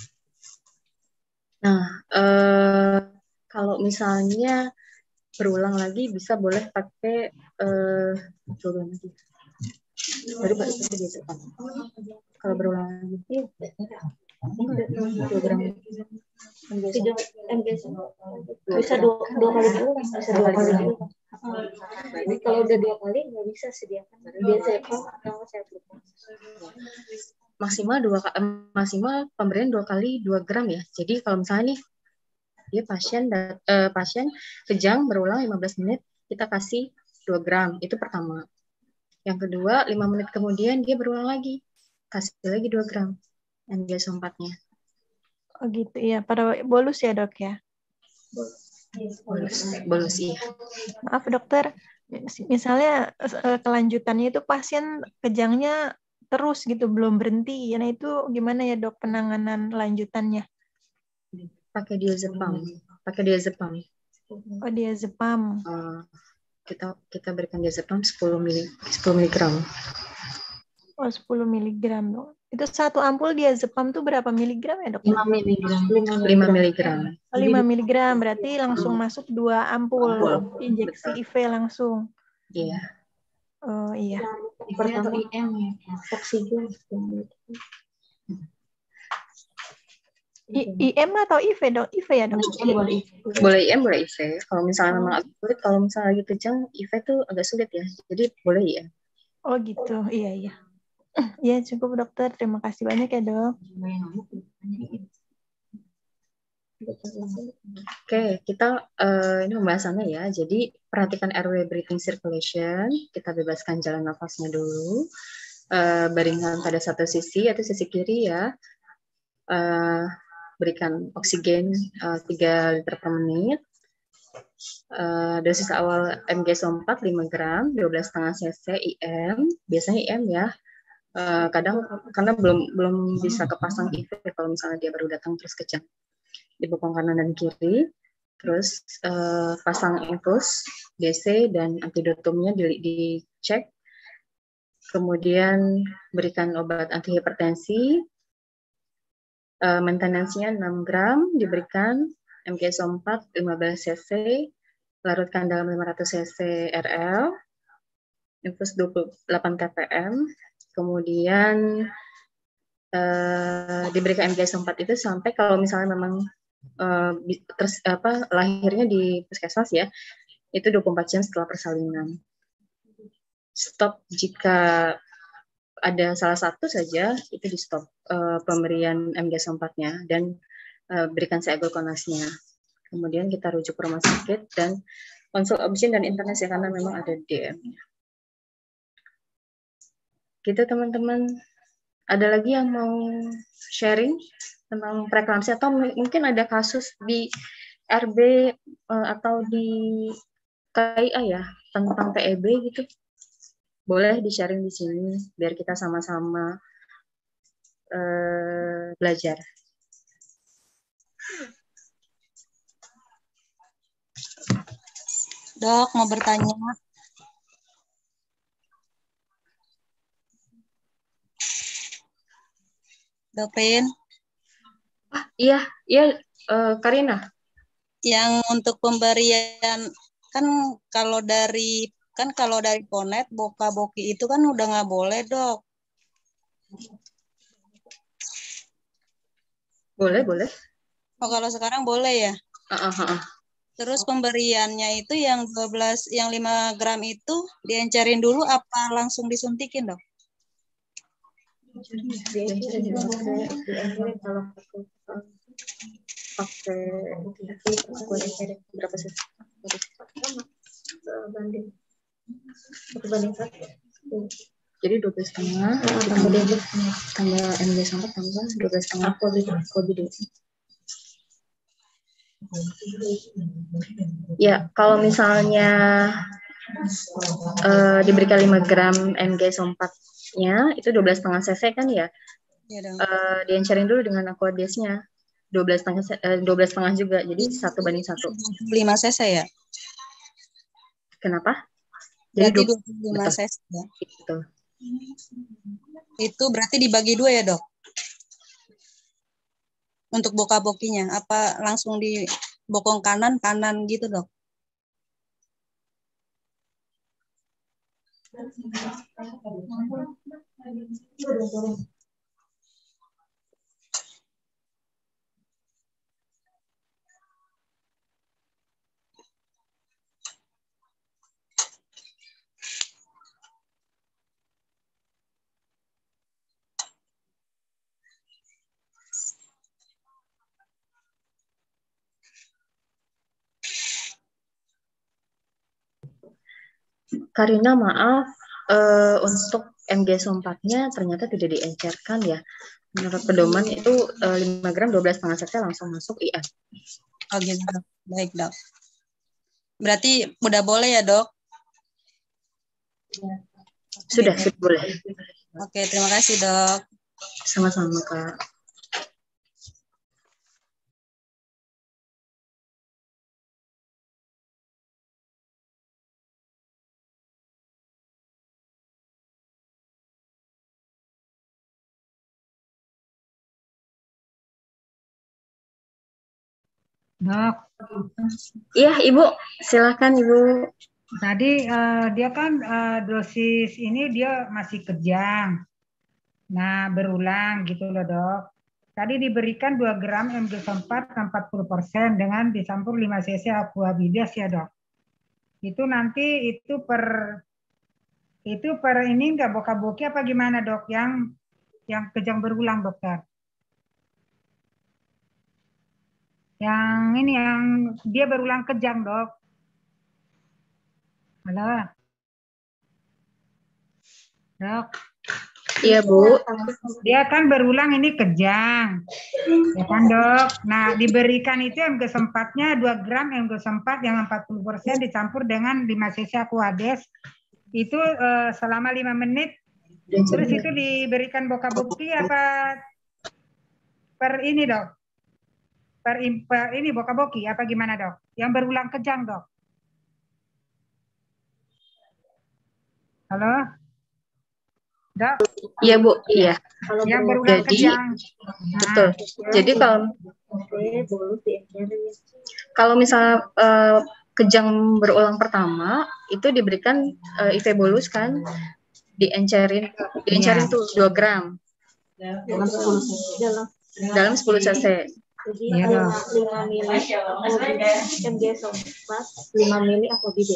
Nah, uh, kalau misalnya berulang lagi bisa boleh pakai uh, berulang lagi. Baru baru dia tekan. Kalau berulang lagi, dua gram. Bisa dua, dua kali diulang, bisa dua kali diulang. Jadi kalau udah dua kali nggak bisa sediakan. Biasa kalau saya lupa. Maksimal dua maksimal pemberian dua kali dua gram ya. Jadi kalau misalnya nih dia pasien uh, pasien kejang berulang lima belas menit, kita kasih dua gram, itu pertama. Yang kedua, lima menit kemudian dia berulang lagi, kasih lagi dua gram M G S O empat-nya. Oh gitu ya, pada bolus ya dok ya? Bolus, bolus iya. Maaf dokter, misalnya kelanjutannya itu pasien kejangnya terus gitu, belum berhenti, nah itu gimana ya dok penanganan lanjutannya? Pakai diazepam, pakai diazepam. Oh diazepam. Uh, kita kita berikan diazepam sepuluh miligram. Oh sepuluh miligram dok. Itu satu ampul diazepam tuh berapa miligram ya dok? lima miligram. lima miligram. Oh, lima miligram berarti langsung masuk dua ampul, ampul. Injeksi I V langsung. Iya. Oh iya. Pertama I M oksigen. I M atau I V dok? I V ya dok? Boleh. Boleh I M, boleh I V. Kalau misalnya memang agak sulit, kalau misalnya lagi kejang, I V tuh agak sulit ya. Jadi boleh ya. Oh gitu, iya iya. Ya cukup dokter, terima kasih banyak ya dok. Oke, kita uh, ini pembahasannya ya. Jadi perhatikan airway breathing circulation. Kita bebaskan jalan nafasnya dulu. Uh, baringkan pada satu sisi atau sisi kiri ya. Uh, berikan oksigen uh, tiga liter per menit. Uh, dosis awal M G S O empat lima gram, dua belas koma lima cc I M. Biasanya I M ya. Uh, kadang karena belum belum bisa kepasang I V kalau misalnya dia baru datang terus kejang di bokong kanan dan kiri, terus uh, pasang infus D C dan antidotumnya di, dicek, kemudian berikan obat antihipertensi, uh, maintenance-nya enam gram, diberikan M G S O empat lima belas cc, larutkan dalam lima ratus cc R L, infus dua puluh delapan ppm, kemudian uh, diberikan M G S O empat itu sampai kalau misalnya memang uh, terus, apa, lahirnya di puskesmas ya, itu dua puluh empat jam setelah persalinan. Stop jika ada salah satu saja, itu di stop uh, pemberian M G S O empat-nya dan uh, berikan seaglukonasnya. Kemudian kita rujuk ke rumah sakit dan konsul option dan internet ya, karena memang ada D M-nya. Gitu teman-teman. Ada lagi yang mau sharing tentang preeklamsi atau mungkin ada kasus di R B uh, atau di K I A ya tentang P E B gitu? Boleh di-sharing di sini biar kita sama-sama uh, belajar. Dok, mau bertanya. Dok Rin. Ah, iya, iya uh, Karina. Yang untuk pemberian kan kalau dari kan kalau dari Ponet boka-boki itu kan udah nggak boleh, Dok. Boleh, boleh. Oh, kalau sekarang boleh ya? Uh, uh, uh. Terus pemberiannya itu yang dua belas, yang lima gram itu diencerin dulu apa langsung disuntikin, Dok? Kalau pakai berapa sih? Banding satu banding satu. Jadi dua belas setengah tambah dua belas tambah M G sampai tambah dua belas setengah kode kode. Ya, kalau misalnya uh, diberikan lima gram M G S O empat-nya, itu dua belas setengah cc kan ya? Ya dong. Uh, diencerin dulu dengan aquadesnya. dua belas setengah uh, dua belas setengah juga. Jadi satu banding satu. lima cc ya? Kenapa? Jadi berarti dua puluh lima cc ya? Itu. Itu berarti dibagi dua ya, Dok? Untuk boka-bokinya, apa langsung di bokong kanan, kanan gitu, Dok? Karina, maaf, uh, untuk M G S O empat-nya ternyata tidak diencerkan ya. Menurut pedoman itu uh, lima gram dua belas setengah cc langsung masuk I F. Oh gitu, Dok. Baik, Dok. Berarti udah boleh ya, Dok? Sudah, sudah boleh. Oke, terima kasih, Dok. Sama-sama, Kak. Dok. Iya, Ibu. Silakan, Ibu. Tadi uh, dia kan uh, dosis ini dia masih kejang. Nah, berulang gitu loh, Dok. Tadi diberikan dua gram M G S O empat empat puluh persen dengan dicampur lima cc aquabides ya, Dok. Itu nanti itu per itu per ini enggak boka-boki apa gimana, Dok? Yang yang kejang berulang, Dokter. Yang ini yang dia berulang kejang, Dok. Halo. Dok. Iya, Bu. Dia kan berulang ini kejang. Ya kan, Dok? Nah, diberikan itu M G S O empat-nya dua gram M G S O empat yang empat puluh persen dicampur dengan lima cc aquades. Itu eh, selama lima menit Terus itu diberikan bokaboki apa per ini dok? Per, per ini bokaboki apa gimana dok? Yang berulang kejang dok? Halo? Dok? Iya Bu, iya. Yang berulang Jadi, kejang. betul. Jadi kalau kalau misalnya uh, kejang berulang pertama itu diberikan uh, I V bolus kan, diencerin, diencerin Iya. tuh dua gram Dalam sepuluh cc. dalam sepuluh cc. Jadi Iya, lima dok. lima mili M G S empat, lima mili Aquabide.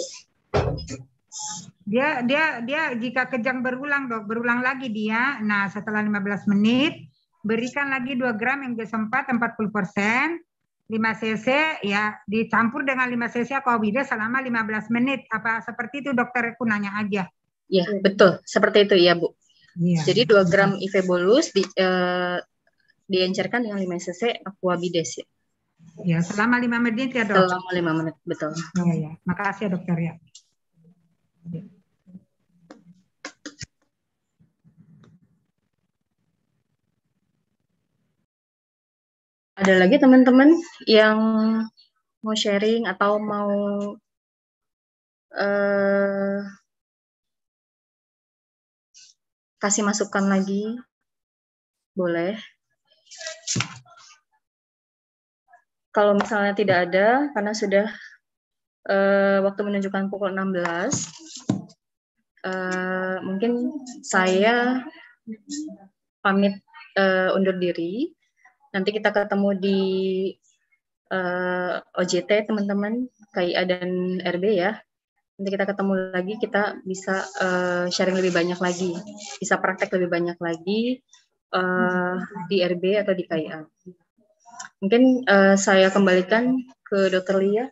Dia dia dia jika kejang berulang dok, berulang lagi dia. Nah, setelah lima belas menit berikan lagi dua gram M G S empat empat puluh persen, lima cc ya, dicampur dengan lima cc Aquabide selama lima belas menit. Apa seperti itu dokter? Aku nanya aja. Iya, betul. Seperti itu ya, Bu. Iya. Jadi dua gram I V bolus di, eh, diencerkan dengan lima cc Aquabides ya. Ya, selama lima menit ya dok. Selama lima menit, betul. Iya, ya. Makasih ya dokter ya. Ada lagi teman-teman yang mau sharing atau mau eh, kasih masukan lagi? Boleh. Kalau misalnya tidak ada, karena sudah eh, waktu menunjukkan pukul enam belas, eh, mungkin saya pamit eh, undur diri. Nanti kita ketemu di uh, O J T teman-teman, K I A dan R B ya. Nanti kita ketemu lagi, kita bisa uh, sharing lebih banyak lagi, bisa praktek lebih banyak lagi uh, di R B atau di K I A. Mungkin uh, saya kembalikan ke Dokter Lia.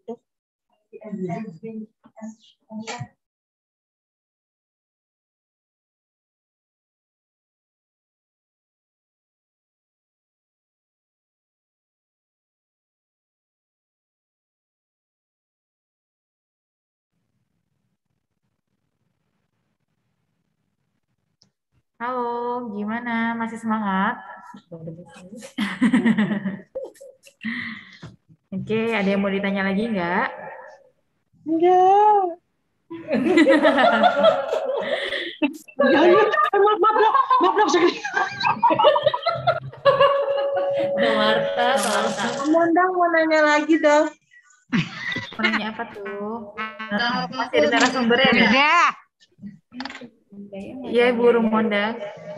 Halo, gimana? Masih semangat? Oke, ada yang mau ditanya lagi nggak? Enggak. Maaf, maaf, dok. Maaf, dok. Marta, Marta. Mondang mau nanya lagi, dok. Mau nanya apa tuh? Masih ada narasumbernya nih? Iya, Ibu Rumonda.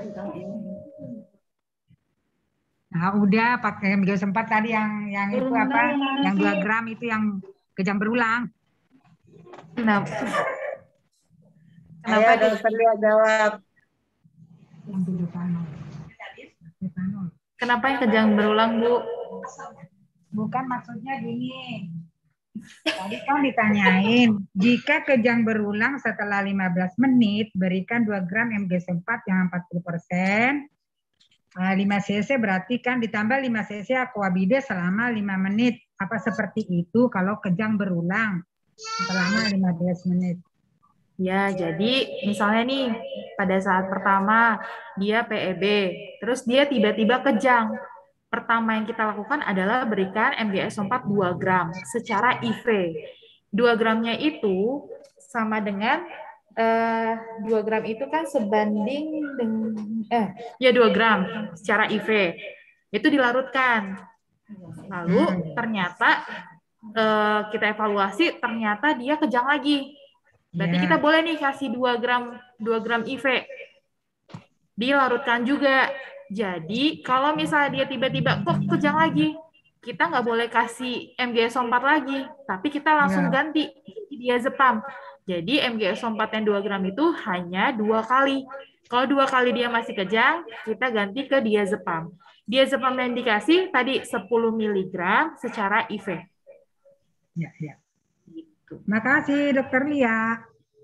Nah, udah pakai M G S empat tadi yang yang itu apa? Yang dua gram itu yang kejang berulang. Kenapa? Kenapa dokter Lia jawab? Yang tujuh panel. Kenapa yang kejang berulang, Bu? Bukan, maksudnya gini. Tadi kan ditanyain, jika kejang berulang setelah lima belas menit, berikan dua gram M G S empat yang empat puluh persen. lima cc berarti kan ditambah lima cc Aquabide selama lima menit. Apa seperti itu kalau kejang berulang selama lima belas menit? Ya, jadi misalnya nih, pada saat pertama dia P E B, terus dia tiba-tiba kejang. Pertama yang kita lakukan adalah berikan M G S empat dua gram secara I V. dua gramnya itu sama dengan eh, dua gram itu kan sebanding dengan eh ya dua gram secara I V. Itu dilarutkan. Lalu ternyata eh, kita evaluasi, ternyata dia kejang lagi. Berarti kita boleh nih kasih dua gram dua gram I V. Dilarutkan juga. Jadi, kalau misalnya dia tiba-tiba kok kejang lagi, kita nggak boleh kasih M G S empat lagi, tapi kita langsung Ya. ganti diazepam. Jadi, M G S empat yang dua gram itu hanya dua kali. Kalau dua kali dia masih kejang, kita ganti ke diazepam. Diazepam yang dikasih tadi sepuluh miligram secara I V. Ya, ya. Makasih Dokter Lia.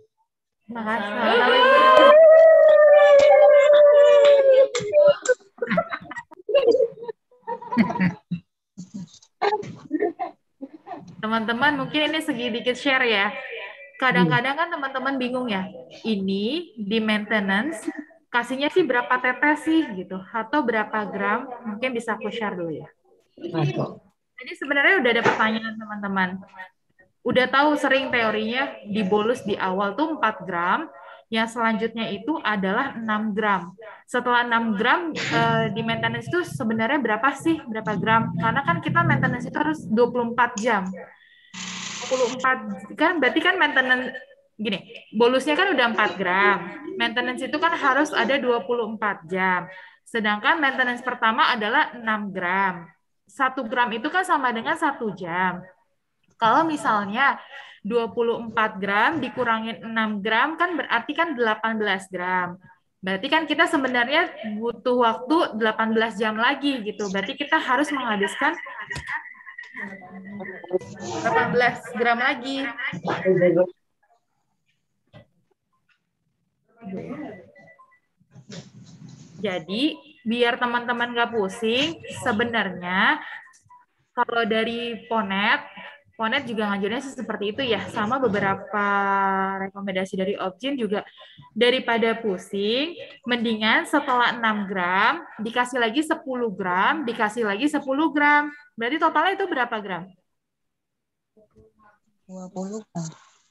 Makasih. Teman-teman, mungkin ini sedikit share ya. Kadang-kadang kan teman-teman bingung ya, ini di maintenance kasihnya sih berapa tetes sih gitu, atau berapa gram? Mungkin bisa aku share dulu ya. Jadi sebenarnya udah ada pertanyaan teman-teman. Udah tahu sering teorinya di bolus di awal tuh empat gram, yang selanjutnya itu adalah enam gram. Setelah enam gram eh, di maintenance itu sebenarnya berapa sih? Berapa gram? Karena kan kita maintenance itu harus dua puluh empat jam. dua puluh empat kan berarti kan maintenance gini, bolusnya kan udah empat gram. Maintenance itu kan harus ada dua puluh empat jam. Sedangkan maintenance pertama adalah enam gram. satu gram itu kan sama dengan satu jam. Kalau misalnya dua puluh empat gram dikurangin enam gram kan berarti kan delapan belas gram. Berarti kan kita sebenarnya butuh waktu delapan belas jam lagi gitu. Berarti kita harus menghabiskan delapan belas gram lagi. Jadi biar teman-teman nggak pusing, sebenarnya kalau dari Ponet, Ponet juga ngajarnya seperti itu ya, sama beberapa rekomendasi dari Opjin juga. Daripada pusing, mendingan setelah enam gram, dikasih lagi sepuluh gram, dikasih lagi sepuluh gram. Berarti totalnya itu berapa gram? dua puluh gram.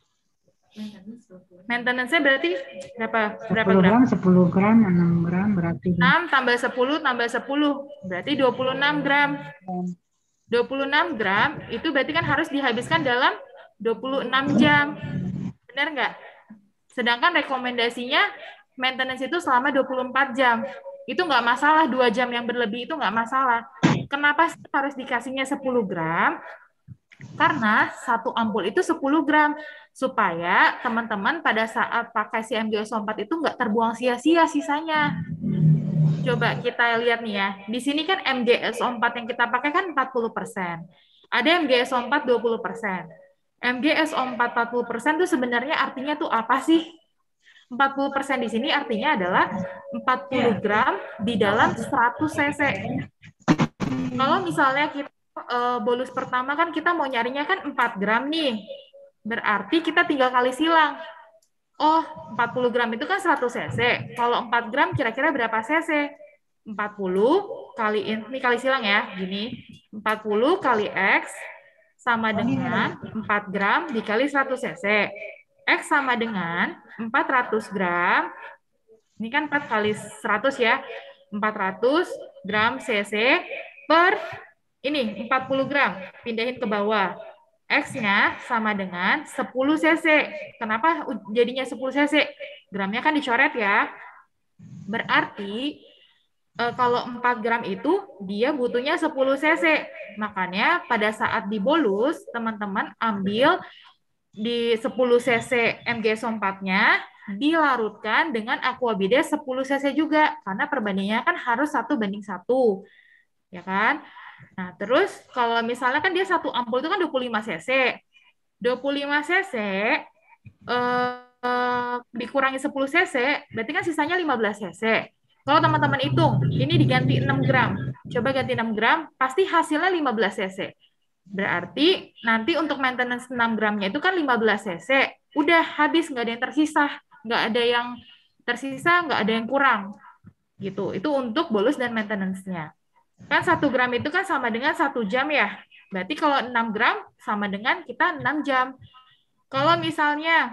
Maintenance-nya berarti berapa? Berapa sepuluh gram? gram, sepuluh gram, enam gram berarti. enam tambah sepuluh tambah sepuluh, berarti dua puluh enam gram. dua puluh enam gram itu berarti kan harus dihabiskan dalam dua puluh enam jam. Benar nggak? Sedangkan rekomendasinya maintenance itu selama dua puluh empat jam. Itu nggak masalah, dua jam yang berlebih itu nggak masalah. Kenapa harus dikasihnya sepuluh gram? Karena satu ampul itu sepuluh gram. Supaya teman-teman pada saat pakai si M G S O empat itu nggak terbuang sia-sia sisanya. Coba kita lihat nih ya. Di sini kan M G S O empat yang kita pakai kan empat puluh persen. Ada M G S O empat dua puluh persen. M G S O empat empat puluh persen itu sebenarnya artinya tuh apa sih? empat puluh persen di sini artinya adalah empat puluh gram di dalam seratus cc. Kalau misalnya kita uh, bolus pertama kan kita mau nyarinya kan empat gram nih. Berarti kita tinggal kali silang. Oh, empat puluh gram itu kan seratus cc. Kalau empat gram kira-kira berapa cc? empat puluh kali, ini kali silang ya, gini. empat puluh kali X sama dengan empat gram dikali seratus cc. X sama dengan empat ratus gram. Ini kan empat kali seratus ya. empat ratus gram cc per ini empat puluh gram. Pindahin ke bawah. X-nya sama dengan sepuluh cc. Kenapa jadinya sepuluh cc? Gramnya kan dicoret ya. Berarti e, kalau empat gram itu dia butuhnya sepuluh cc. Makanya pada saat dibolus, teman-teman ambil di sepuluh cc M G S O empat-nya dilarutkan dengan Aquabides sepuluh cc juga. Karena perbandingannya kan harus satu banding satu. Ya kan? Nah, terus kalau misalnya kan dia satu ampul itu kan dua puluh lima cc. dua puluh lima cc eh, eh, dikurangi sepuluh cc, berarti kan sisanya lima belas cc. Kalau teman-teman hitung, ini diganti enam gram. Coba ganti enam gram, pasti hasilnya lima belas cc. Berarti nanti untuk maintenance enam gramnya itu kan lima belas cc. Udah habis, nggak ada yang tersisa. Nggak ada yang tersisa, nggak ada yang kurang. Gitu. Itu untuk bolus dan maintenance-nya. Kan satu gram itu kan sama dengan satu jam ya. Berarti kalau enam gram sama dengan kita enam jam. Kalau misalnya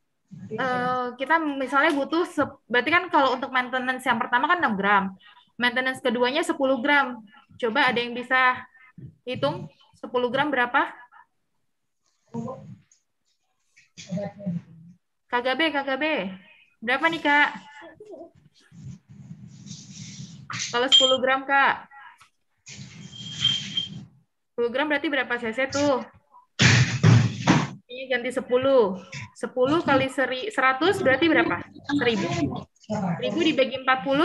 uh, kita misalnya butuh, berarti kan kalau untuk maintenance yang pertama kan enam gram. Maintenance keduanya sepuluh gram. Coba ada yang bisa hitung sepuluh gram berapa? K G B, K G B. Berapa nih, Kak? Kalau sepuluh gram, Kak. sepuluh gram berarti berapa cc tuh? Ini ganti sepuluh. sepuluh kali seratus berarti berapa? seribu. seribu dibagi empat puluh?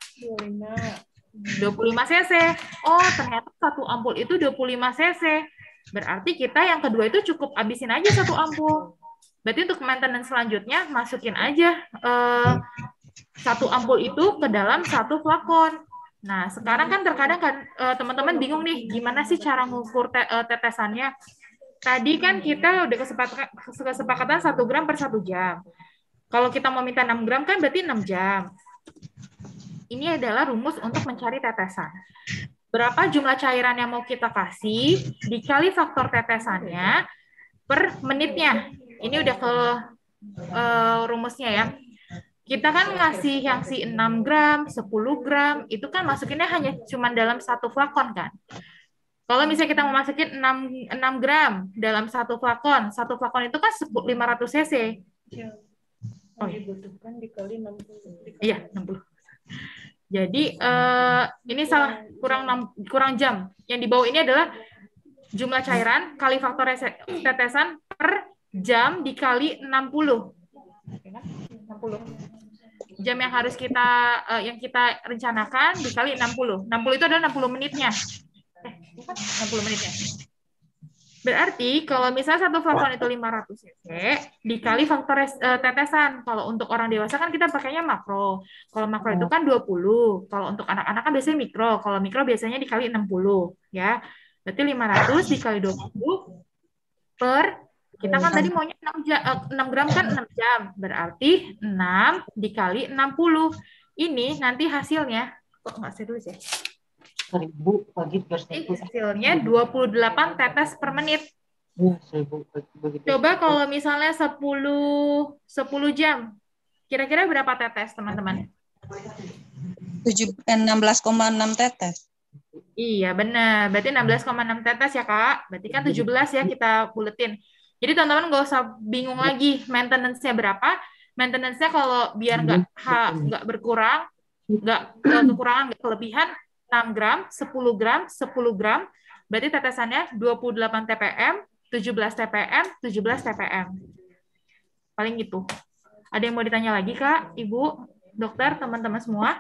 dua puluh lima cc. Oh, ternyata satu ampul itu dua puluh lima cc. Berarti kita yang kedua itu cukup habisin aja satu ampul. Berarti untuk maintenance selanjutnya, masukin aja eh, satu ampul itu ke dalam satu flakon. Nah, sekarang kan terkadang kan teman-teman bingung nih, gimana sih cara mengukur te tetesannya? Tadi kan kita udah kesepakatan, kesepakatan satu gram per satu jam. Kalau kita mau minta enam gram kan berarti enam jam. Ini adalah rumus untuk mencari tetesan. Berapa jumlah cairan yang mau kita kasih, dikali faktor tetesannya per menitnya. Ini udah ke uh, rumusnya ya. Kita kan ngasih yang si enam gram, sepuluh gram, itu kan masukinnya hanya cuma dalam satu flakon kan. Kalau misalnya kita mau masukin enam gram dalam satu flakon, satu flakon itu kan lima ratus cc. Oh, dibutuhkan dikali enam puluh. Iya, enam puluh. Jadi eh, ini salah, kurang enam, kurang jam. Yang di bawah ini adalah jumlah cairan kali faktor tetesan per jam dikali enam puluh. enam puluh. Jam yang harus kita eh, yang kita rencanakan dikali enam puluh. enam puluh itu adalah enam puluh menitnya. Eh, bukan enam puluh menitnya. Berarti kalau misalnya satu flakon itu lima ratus cc dikali faktor uh, tetesan. Kalau untuk orang dewasa kan kita pakainya makro. Kalau makro itu kan dua puluh. Kalau untuk anak-anak kan biasanya mikro. Kalau mikro biasanya dikali enam puluh, ya. Berarti lima ratus dikali dua puluh per, kita kan tadi maunya enam, jam, enam gram kan enam jam. Berarti enam dikali enam puluh. Ini nanti hasilnya kok nggak serius ya? seribu bagi per seribu. Hasilnya dua puluh delapan tetes per menit. Ya, seribu bagi Coba kalau misalnya sepuluh, sepuluh jam, kira-kira berapa tetes, teman-teman? enam belas koma enam tetes. Iya, benar. Berarti enam belas koma enam tetes ya, Kak. Berarti kan tujuh belas ya kita buletin. Jadi teman-teman nggak usah bingung lagi maintenance-nya berapa. Maintenance-nya kalau biar nggak nggak berkurang, nggak kekurangan, nggak kelebihan, enam gram, sepuluh gram, sepuluh gram, berarti tetesannya dua puluh delapan T P M, tujuh belas T P M, tujuh belas T P M. Paling gitu. Ada yang mau ditanya lagi, Kak, Ibu, dokter, teman-teman semua?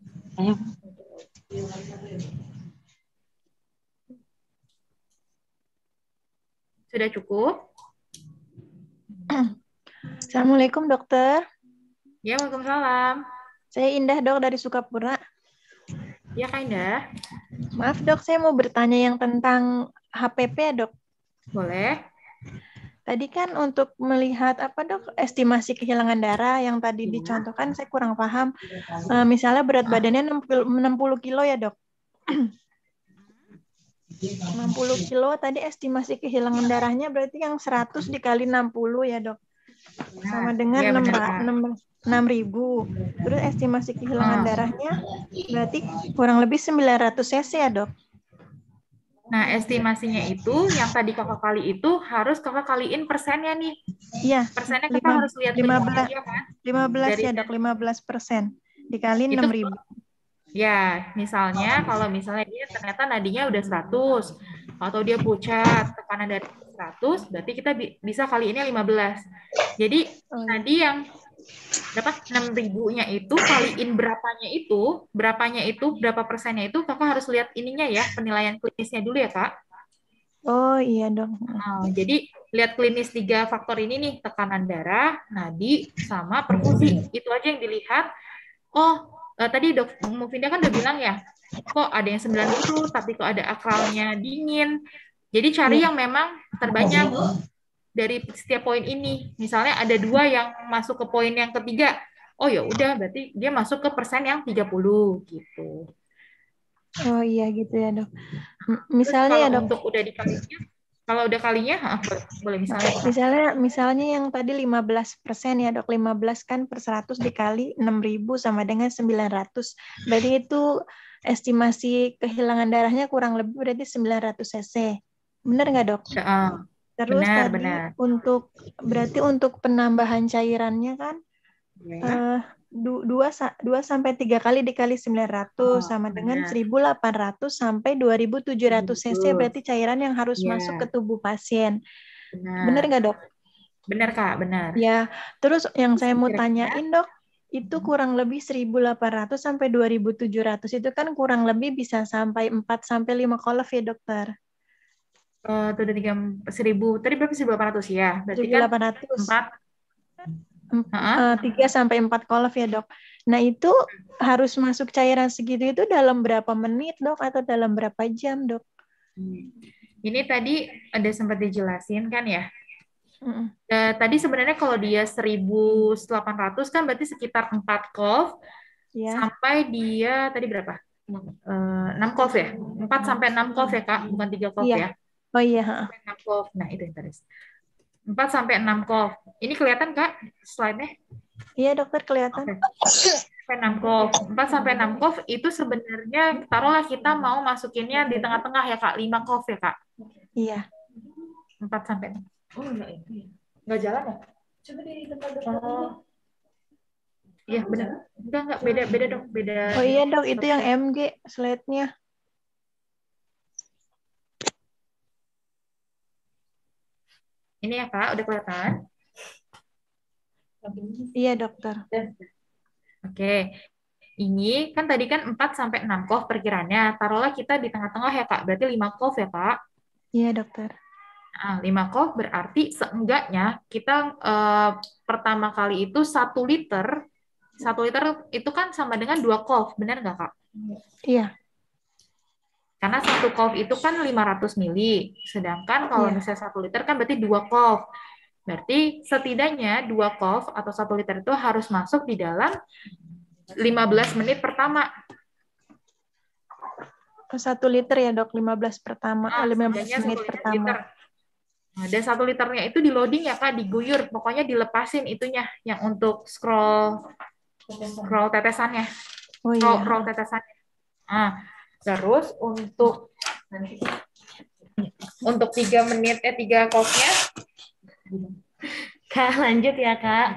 Sudah cukup? Assalamualaikum, dokter. Ya, waalaikumsalam. Saya Indah, dok, dari Sukapura. Ya, Kak Indah. Maaf, dok, saya mau bertanya yang tentang H P P, dok. Boleh. Tadi kan untuk melihat apa, dok, estimasi kehilangan darah yang tadi dicontohkan, saya kurang paham. E, misalnya berat badannya enam puluh kilo ya, dok. enam puluh kilo, tadi estimasi kehilangan darahnya berarti yang seratus dikali enam puluh ya, dok. Sama dengan ya, enam ribu. Terus estimasi kehilangan darahnya berarti kurang lebih sembilan ratus cc ya, dok. Nah, estimasinya itu yang tadi kakak kali itu harus kakak kaliin persennya nih. Iya. Persennya kakak harus lihat lima belas, ya, kan? lima belas ya, dok, lima belas persen dikali enam ribu. Ya, misalnya kalau misalnya dia ternyata nadinya udah seratus atau dia pucat, tekanan dari seratus, berarti kita bisa kali ini lima belas. Jadi nadi yang berapa? enam ribunya itu kaliin berapanya itu, berapanya itu, berapa persennya itu, kakak harus lihat ininya ya, penilaian klinisnya dulu ya, Kak. Oh iya, dong. Nah, jadi lihat klinis tiga faktor ini nih, tekanan darah, nadi, sama perfusi. Itu aja yang dilihat. Oh, eh, tadi Dok Mufinda kan udah bilang ya, kok ada yang sembilan puluh, tapi kok ada akralnya dingin. Jadi cari yang memang terbanyak dari setiap poin ini. Misalnya ada dua yang masuk ke poin yang ketiga. Oh ya udah, berarti dia masuk ke persen yang tiga puluh gitu. Oh iya gitu ya, dok. Misalnya ya, dok. Untuk udah dikalinya, kalau udah kalinya, boleh misalnya. Misalnya, misalnya yang tadi lima belas persen ya, dok. lima belas kan per seratus dikali enam ribu sama dengan sembilan ratus. Berarti itu estimasi kehilangan darahnya kurang lebih berarti sembilan ratus cc. Benar nggak, dok? Ya, terus benar, tadi benar. untuk, berarti untuk penambahan cairannya kan, ya. uh, dua sampai tiga kali dikali sembilan ratus oh, sama dengan benar. seribu delapan ratus sampai dua ribu tujuh ratus cc berarti cairan yang harus yeah. masuk ke tubuh pasien. Benar. Benar nggak, dok? Benar, Kak, benar. Ya, terus yang saya mau tanyain, dok, itu kurang lebih seribu delapan ratus sampai dua ribu tujuh ratus itu kan kurang lebih bisa sampai empat sampai lima kolef ya, dokter. Uh, itu udah tiga seribu, tadi berapa seribu delapan ratus ya? Berarti seribu delapan ratus. Kan empat. tiga sampai empat kolef ya, dok. Nah, itu harus masuk cairan segitu itu dalam berapa menit, dok, atau dalam berapa jam, dok? Ini tadi ada sempat dijelasin kan ya? Mm. Uh, tadi sebenarnya kalau dia seribu delapan ratus kan berarti sekitar empat kolf. Iya. sampai dia tadi berapa? Eh, enam kov ya? empat sampai enam kov ya, Kak, bukan tiga kov Iya. ya. Oh iya. ha. Sampai enam kov. Nah, itu interest. empat sampai enam kov. Ini kelihatan, Kak, slide-nya? Iya dokter kelihatan. Sampai enam kov. empat sampai enam kov itu sebenarnya taruhlah kita mau masukinnya di tengah-tengah ya, Kak, lima kov ya, Kak. Iya. empat sampai enam. Oh, enggak itu ya. Enggak jalan ya? Coba di tempat Oh. Iya, benar. Enggak, enggak beda beda dok, beda. Oh iya dok, itu yang M G slide-nya. Ini ya, Kak, udah kelihatan? Iya dokter. Oke. Ini kan tadi kan empat sampai enam kov perkiranya. Taruhlah kita di tengah-tengah ya, Kak. Berarti lima kov ya, Kak? Iya dokter. Nah, lima kov berarti seenggaknya kita eh, pertama kali itu satu liter, satu liter itu kan sama dengan dua kov, benar nggak, Kak? Iya. Karena satu kov itu kan lima ratus mili, sedangkan kalau Iya. misalnya satu liter kan berarti dua kov. Berarti setidaknya dua kov atau satu liter itu harus masuk di dalam lima belas menit pertama. Satu liter ya dok, lima belas pertama, Nah, lima belas setidaknya menit satu pertama. liter. Nah, dan satu liternya itu di loading ya, Kak, diguyur. Pokoknya dilepasin itunya yang untuk scroll scroll tetesannya. Oh iya. Scroll, scroll tetesannya. Nah, terus untuk untuk tiga menit eh tiga kopnya. Kak, lanjut ya, Kak.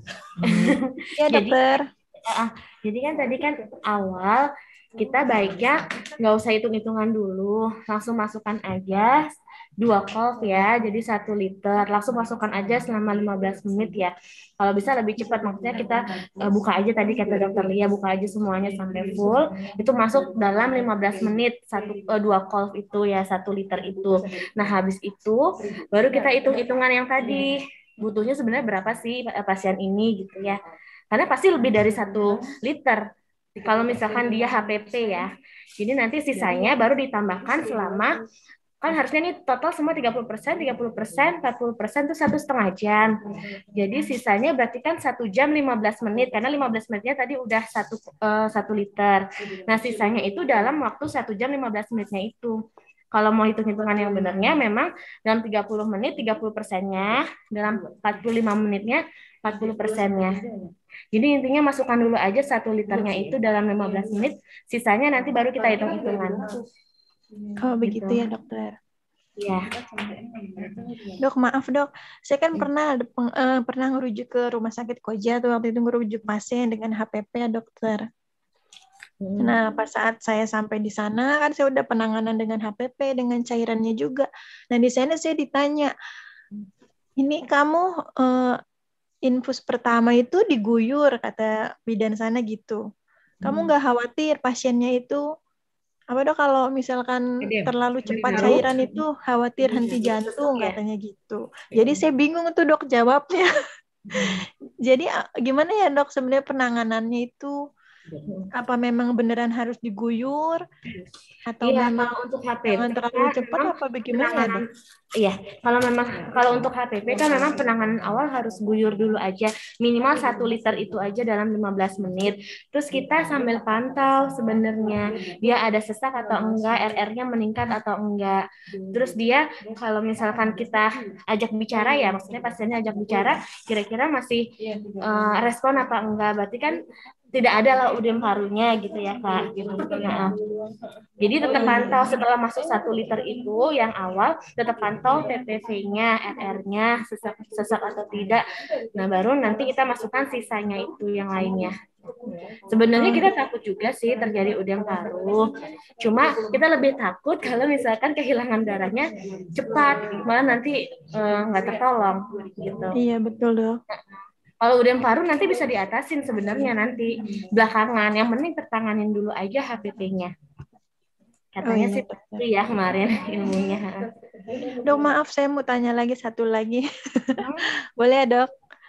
Iya, dokter. Jadi, uh, jadi kan tadi kan awal kita baiknya nggak usah hitung-hitungan dulu, langsung masukkan aja dua kov ya, jadi satu liter, langsung masukkan aja selama lima belas menit ya. Kalau bisa lebih cepat, maksudnya kita uh, buka aja tadi kata dokter Lia, buka aja semuanya sampai full, itu masuk dalam lima belas menit, satu uh, dua kov itu ya, satu liter itu. Nah, habis itu baru kita hitung-hitungan yang tadi, butuhnya sebenarnya berapa sih pasien ini gitu ya. Karena pasti lebih dari satu liter. Kalau misalkan dia H P P ya. Jadi nanti sisanya baru ditambahkan selama, kan harusnya ini total semua tiga puluh persen, tiga puluh persen, empat puluh persen itu satu setengah jam. Jadi sisanya berarti kan satu jam lima belas menit, karena lima belas menitnya tadi udah satu, uh, satu liter. Nah sisanya itu dalam waktu satu jam lima belas menitnya itu. Kalau mau hitung-hitungan yang benarnya, memang dalam tiga puluh menit, tiga puluh persennya, dalam empat puluh lima menitnya, empat puluh persennya. Jadi intinya masukkan dulu aja satu liternya itu dalam lima belas menit, sisanya nanti baru kita hitung-hitungan. Oh begitu ya dokter. Iya. Dok maaf dok, saya kan pernah uh, pernah ngerujuk ke rumah sakit Koja tuh, waktu itu ngerujuk pasien dengan H P P ya dokter. Nah, pas saat saya sampai di sana kan saya udah penanganan dengan H P P, dengan cairannya juga. Nah, di sana saya ditanya, ini kamu uh, infus pertama itu diguyur, kata bidan sana gitu. Kamu nggak khawatir pasiennya itu apa dok kalau misalkan terlalu cepat cairan itu khawatir henti jantung, katanya gitu. Jadi saya bingung tuh dok jawabnya. Jadi gimana ya dok sebenarnya penanganannya itu? Apa memang beneran harus diguyur atau iya, memang kalau untuk H P P jangan terlalu cepat apa bagaimana? Dok? Iya, kalau memang kalau untuk H P P kan memang penanganan awal harus guyur dulu aja, minimal satu liter itu aja dalam lima belas menit. Terus kita sambil pantau sebenarnya dia ada sesak atau enggak, R R-nya meningkat atau enggak. Terus dia kalau misalkan kita ajak bicara ya, maksudnya pasiennya ajak bicara, kira-kira masih uh, respon apa enggak, berarti kan tidak ada lah udem parunya gitu ya Kak. Nah, jadi tetap pantau setelah masuk satu liter itu yang awal, tetap pantau T T V-nya, R R-nya, sesak, sesak atau tidak. Nah baru nanti kita masukkan sisanya itu yang lainnya. Sebenarnya kita takut juga sih terjadi udem paru. Cuma kita lebih takut kalau misalkan kehilangan darahnya cepat, malah nanti nggak uh, tertolong gitu. Iya betul dok. Kalau udem paru nanti bisa diatasin sebenarnya nanti belakangan. Yang penting tertanganin dulu aja H P P-nya. Katanya oh, iya, sih itu ya kemarin ilmunya. Dok maaf saya mau tanya lagi satu lagi. Boleh ya dok?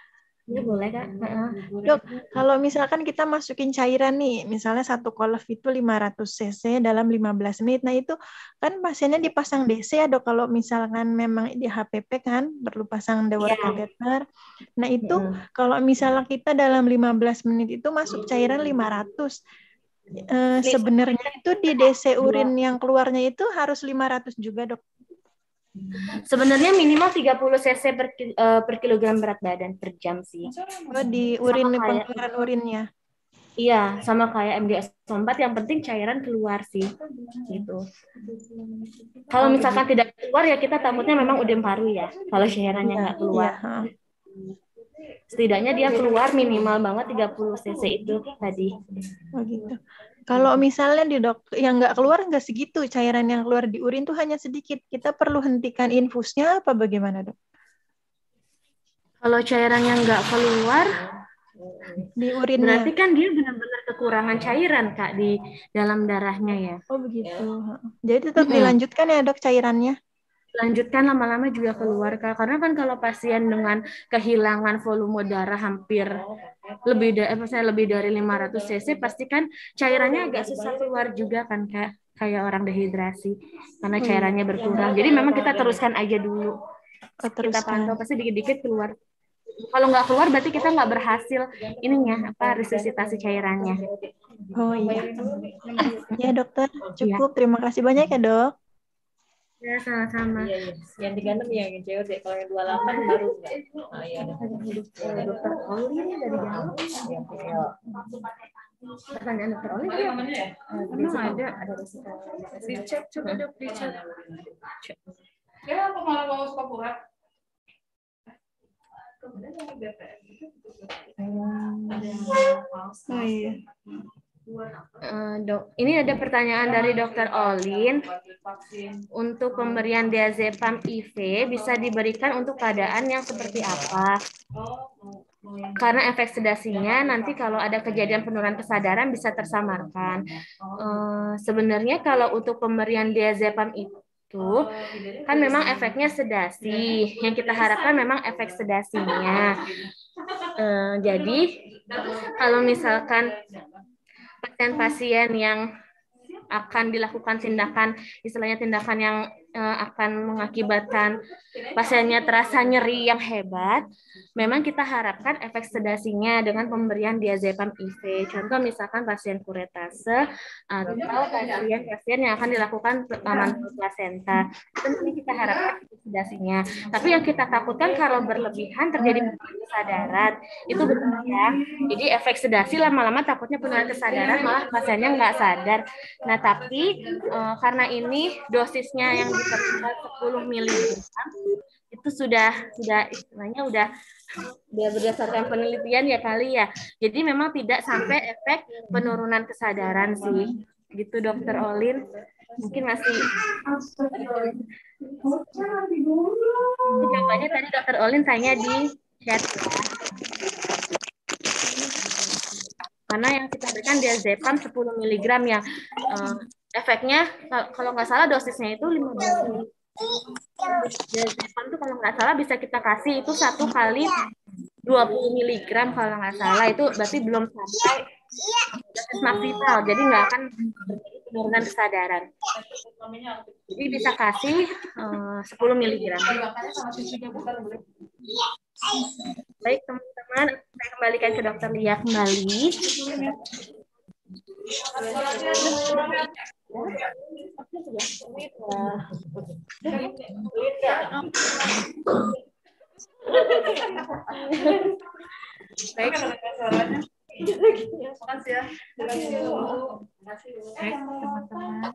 Iya boleh Kak. Heeh. Dok, kalau misalkan kita masukin cairan nih, misalnya satu kolef itu lima ratus cc dalam lima belas menit. Nah itu kan pasiennya dipasang D C ya dok, kalau misalkan memang di H P P kan perlu pasang dower Iya. catheter. Nah itu Mm-mm. kalau misalnya kita dalam lima belas menit itu masuk cairan lima ratus. Eh, sebenarnya itu di D C urin yang keluarnya itu harus lima ratus juga dok. Sebenarnya minimal tiga puluh cc per, ki- eh, per kilogram berat badan per jam sih. Oh, di urin Sama kayak pengeluaran urinnya. iya, sama kayak M G S empat yang penting cairan keluar sih. Gitu. Kalau Oh, misalkan begitu. tidak keluar ya kita takutnya memang udem paru ya. Kalau cairannya Iya, nggak keluar. iya, ha. Setidaknya dia keluar minimal banget tiga puluh cc itu tadi. Oh gitu. Kalau misalnya di dok yang nggak keluar nggak segitu, cairan yang keluar di urin tuh hanya sedikit, kita perlu hentikan infusnya apa bagaimana dok? Kalau cairan yang nggak keluar, Di urinnya. berarti kan dia benar-benar kekurangan cairan Kak di dalam darahnya ya. Oh begitu. Jadi tetap Mm-mm. dilanjutkan ya dok cairannya? Lanjutkan lama-lama juga keluar Kak. Karena kan kalau pasien dengan kehilangan volume darah hampir lebih dari saya lebih dari lima ratus cc pasti kan cairannya agak susah keluar juga kan Kak. Kayak orang dehidrasi karena Oh, iya. cairannya berkurang. Jadi memang kita teruskan aja dulu. Oh, Kita teruskan. pantau pasti dikit-dikit keluar. Kalau nggak keluar berarti kita nggak berhasil ininya apa resusitasi cairannya. Oh iya. Ya dokter, cukup. Terima kasih banyak ya dok. Ya sama-sama. Yang tiga puluh enam yang C O D, kalau yang dua puluh delapan baru enggak. Ah iya. Dokter Oli ini dari Jawa. Pertanyaan dokter Oli ya? Emang ada. Dicek, coba dok, dicek. Ya, apa malah mau suka pura? Oh iya. Eh, dok, ini ada pertanyaan dari dokter Olin. Untuk pemberian diazepam I V bisa diberikan untuk keadaan yang seperti apa? Karena efek sedasinya nanti kalau ada kejadian penurunan kesadaran bisa tersamarkan. Eh, sebenarnya kalau untuk pemberian diazepam itu kan memang efeknya sedasi. Yang kita harapkan memang efek sedasinya. Eh, jadi kalau misalkan pasien-pasien yang akan dilakukan tindakan, istilahnya tindakan yang eh, akan mengakibatkan pasiennya terasa nyeri yang hebat, memang kita harapkan efek sedasinya dengan pemberian diazepam I V. Contoh misalkan pasien kuretase atau pasien-pasien yang akan dilakukan mantul plasenta. Itu nanti kita harapkan efek sedasinya. Tapi yang kita takutkan kalau berlebihan terjadi penurunan kesadaran. Itu benar ya. Jadi efek sedasi lama-lama takutnya penurunan kesadaran malah pasiennya nggak sadar. Nah, tapi eh, karena ini dosisnya yang diterima sepuluh miligram itu sudah sudah istilahnya udah udah berdasarkan penelitian ya kali ya. Jadi memang tidak sampai efek penurunan kesadaran sih. Gitu dokter Olin. Mungkin masih jawabannya tadi dokter Olin tanya di chat ya. Karena yang kita berikan diazepam sepuluh miligram yang eh, efeknya kalau nggak salah dosisnya itu lima belas miligram. Diazepam itu kalau nggak salah bisa kita kasih itu satu kali dua puluh miligram kalau nggak salah, itu berarti belum sampai dosis maksimal, jadi nggak akan terjadi penurunan kesadaran. Jadi bisa kasih uh, sepuluh miligram. Baik teman-teman, saya kembalikan ke dokter Lia kembali. Baik, suaranya. Makasih ya. Baik, teman-teman.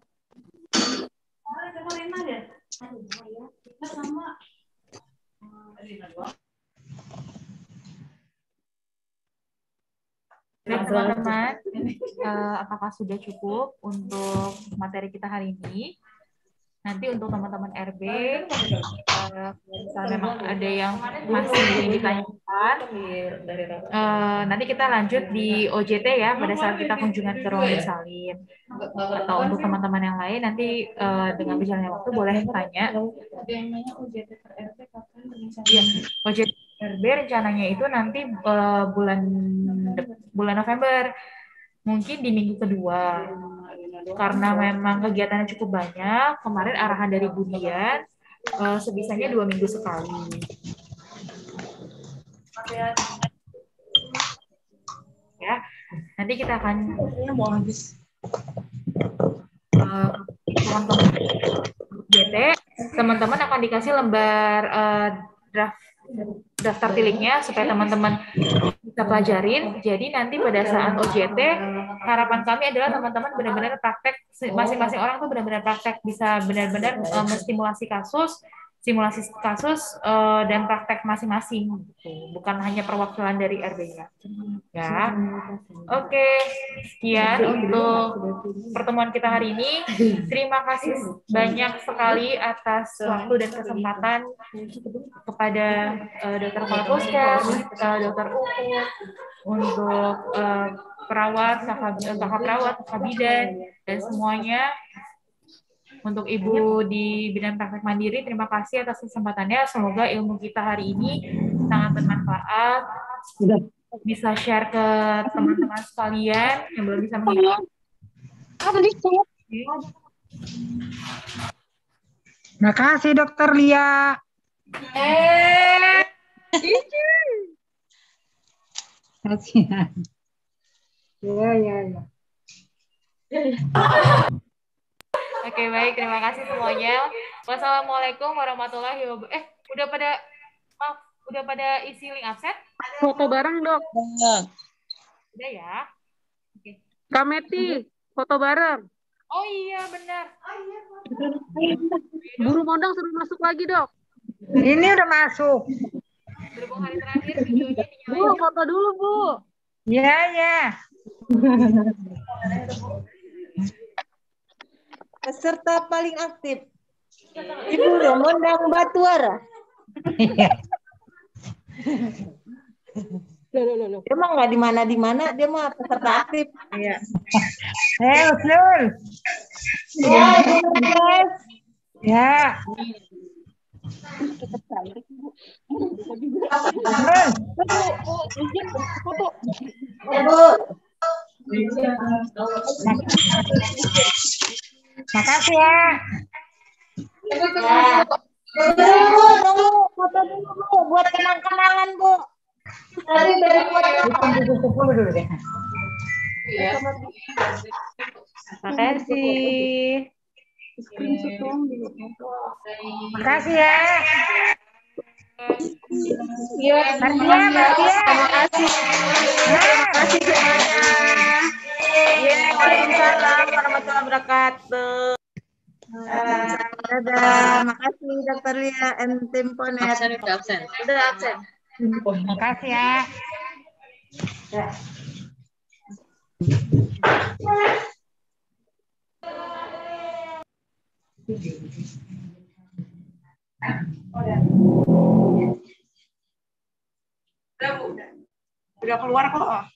Baik teman-teman, uh, apakah sudah cukup untuk materi kita hari ini? Nanti untuk teman-teman R B, uh, misalnya memang ada yang masih ingin ditanyakan, uh, nanti kita lanjut di O J T ya, pada saat kita kunjungan ke ruang bersalin. Atau untuk teman-teman yang lain, nanti uh, dengan berjalannya waktu boleh tanya. Iya, O J T R B rencananya itu nanti uh, bulan bulan November, mungkin di minggu kedua. Karena memang kegiatannya cukup banyak, kemarin arahan dari Bu Dian uh, sebisanya dua minggu sekali. Ya, nanti kita akan mau habis. Uh, J T, teman-teman akan dikasih lembar uh, draft daftar tilingnya supaya teman-teman bisa pelajarin. Jadi nanti pada saat O J T, harapan kami adalah teman-teman benar-benar praktek, masing-masing orang tuh benar-benar praktek, bisa benar-benar uh, menstimulasi kasus, simulasi kasus uh, dan praktek masing-masing, gitu. Bukan hanya perwakilan dari R B-nya. Ya, oke, okay. Sekian untuk pertemuan kita hari ini. Terima kasih banyak sekali atas waktu dan kesempatan kepada uh, Dokter Kepala Puskes, uh, Dokter Umu, untuk uh, perawat, kakak perawat, kakak bidan, dan semuanya. Untuk Ibu di bidang praktek mandiri, terima kasih atas kesempatannya. Semoga ilmu kita hari ini sangat bermanfaat. Bisa share ke teman-teman sekalian yang belum bisa mengikuti. Terima kasih Dokter Lia. Eh, kasihan. Ya, ya, ya. Oke, baik. Terima kasih semuanya. Wassalamualaikum warahmatullahi wabarakatuh. Eh, udah pada, maaf, udah pada isi link absen? Foto bareng, Dok. Udah ya. Oke. Kameti, foto bareng. Oh iya, benar. Guru Mondang suruh masuk lagi, Dok. Ini udah masuk. Berhubung hari terakhir videonya dinyalain. Bu, foto dulu, Bu. Ya, ya. Peserta paling aktif, Ibu Romondang Batuara. Dia mah nggak di mana di mana, dia mah peserta aktif. Iya. Eh, Usul. Ya, guys. Ya. Makasih ya. Ya. Bu, nunggu foto dulu Bu, buat kenang-kenangan Bu. Tadi dari foto. sepuluh dulu deh. Makasih. Makasih ya. Iya, Martia, Martia. Terima kasih. Terima kasih semuanya. Ya, waalaikumsalam warahmatullahi wabarakatuh. Dadah, makasih Dokter Lia and tim Ponet. Absen, udah absen. Udah absen. Makasih ya. Udah, udah. Udah keluar kok.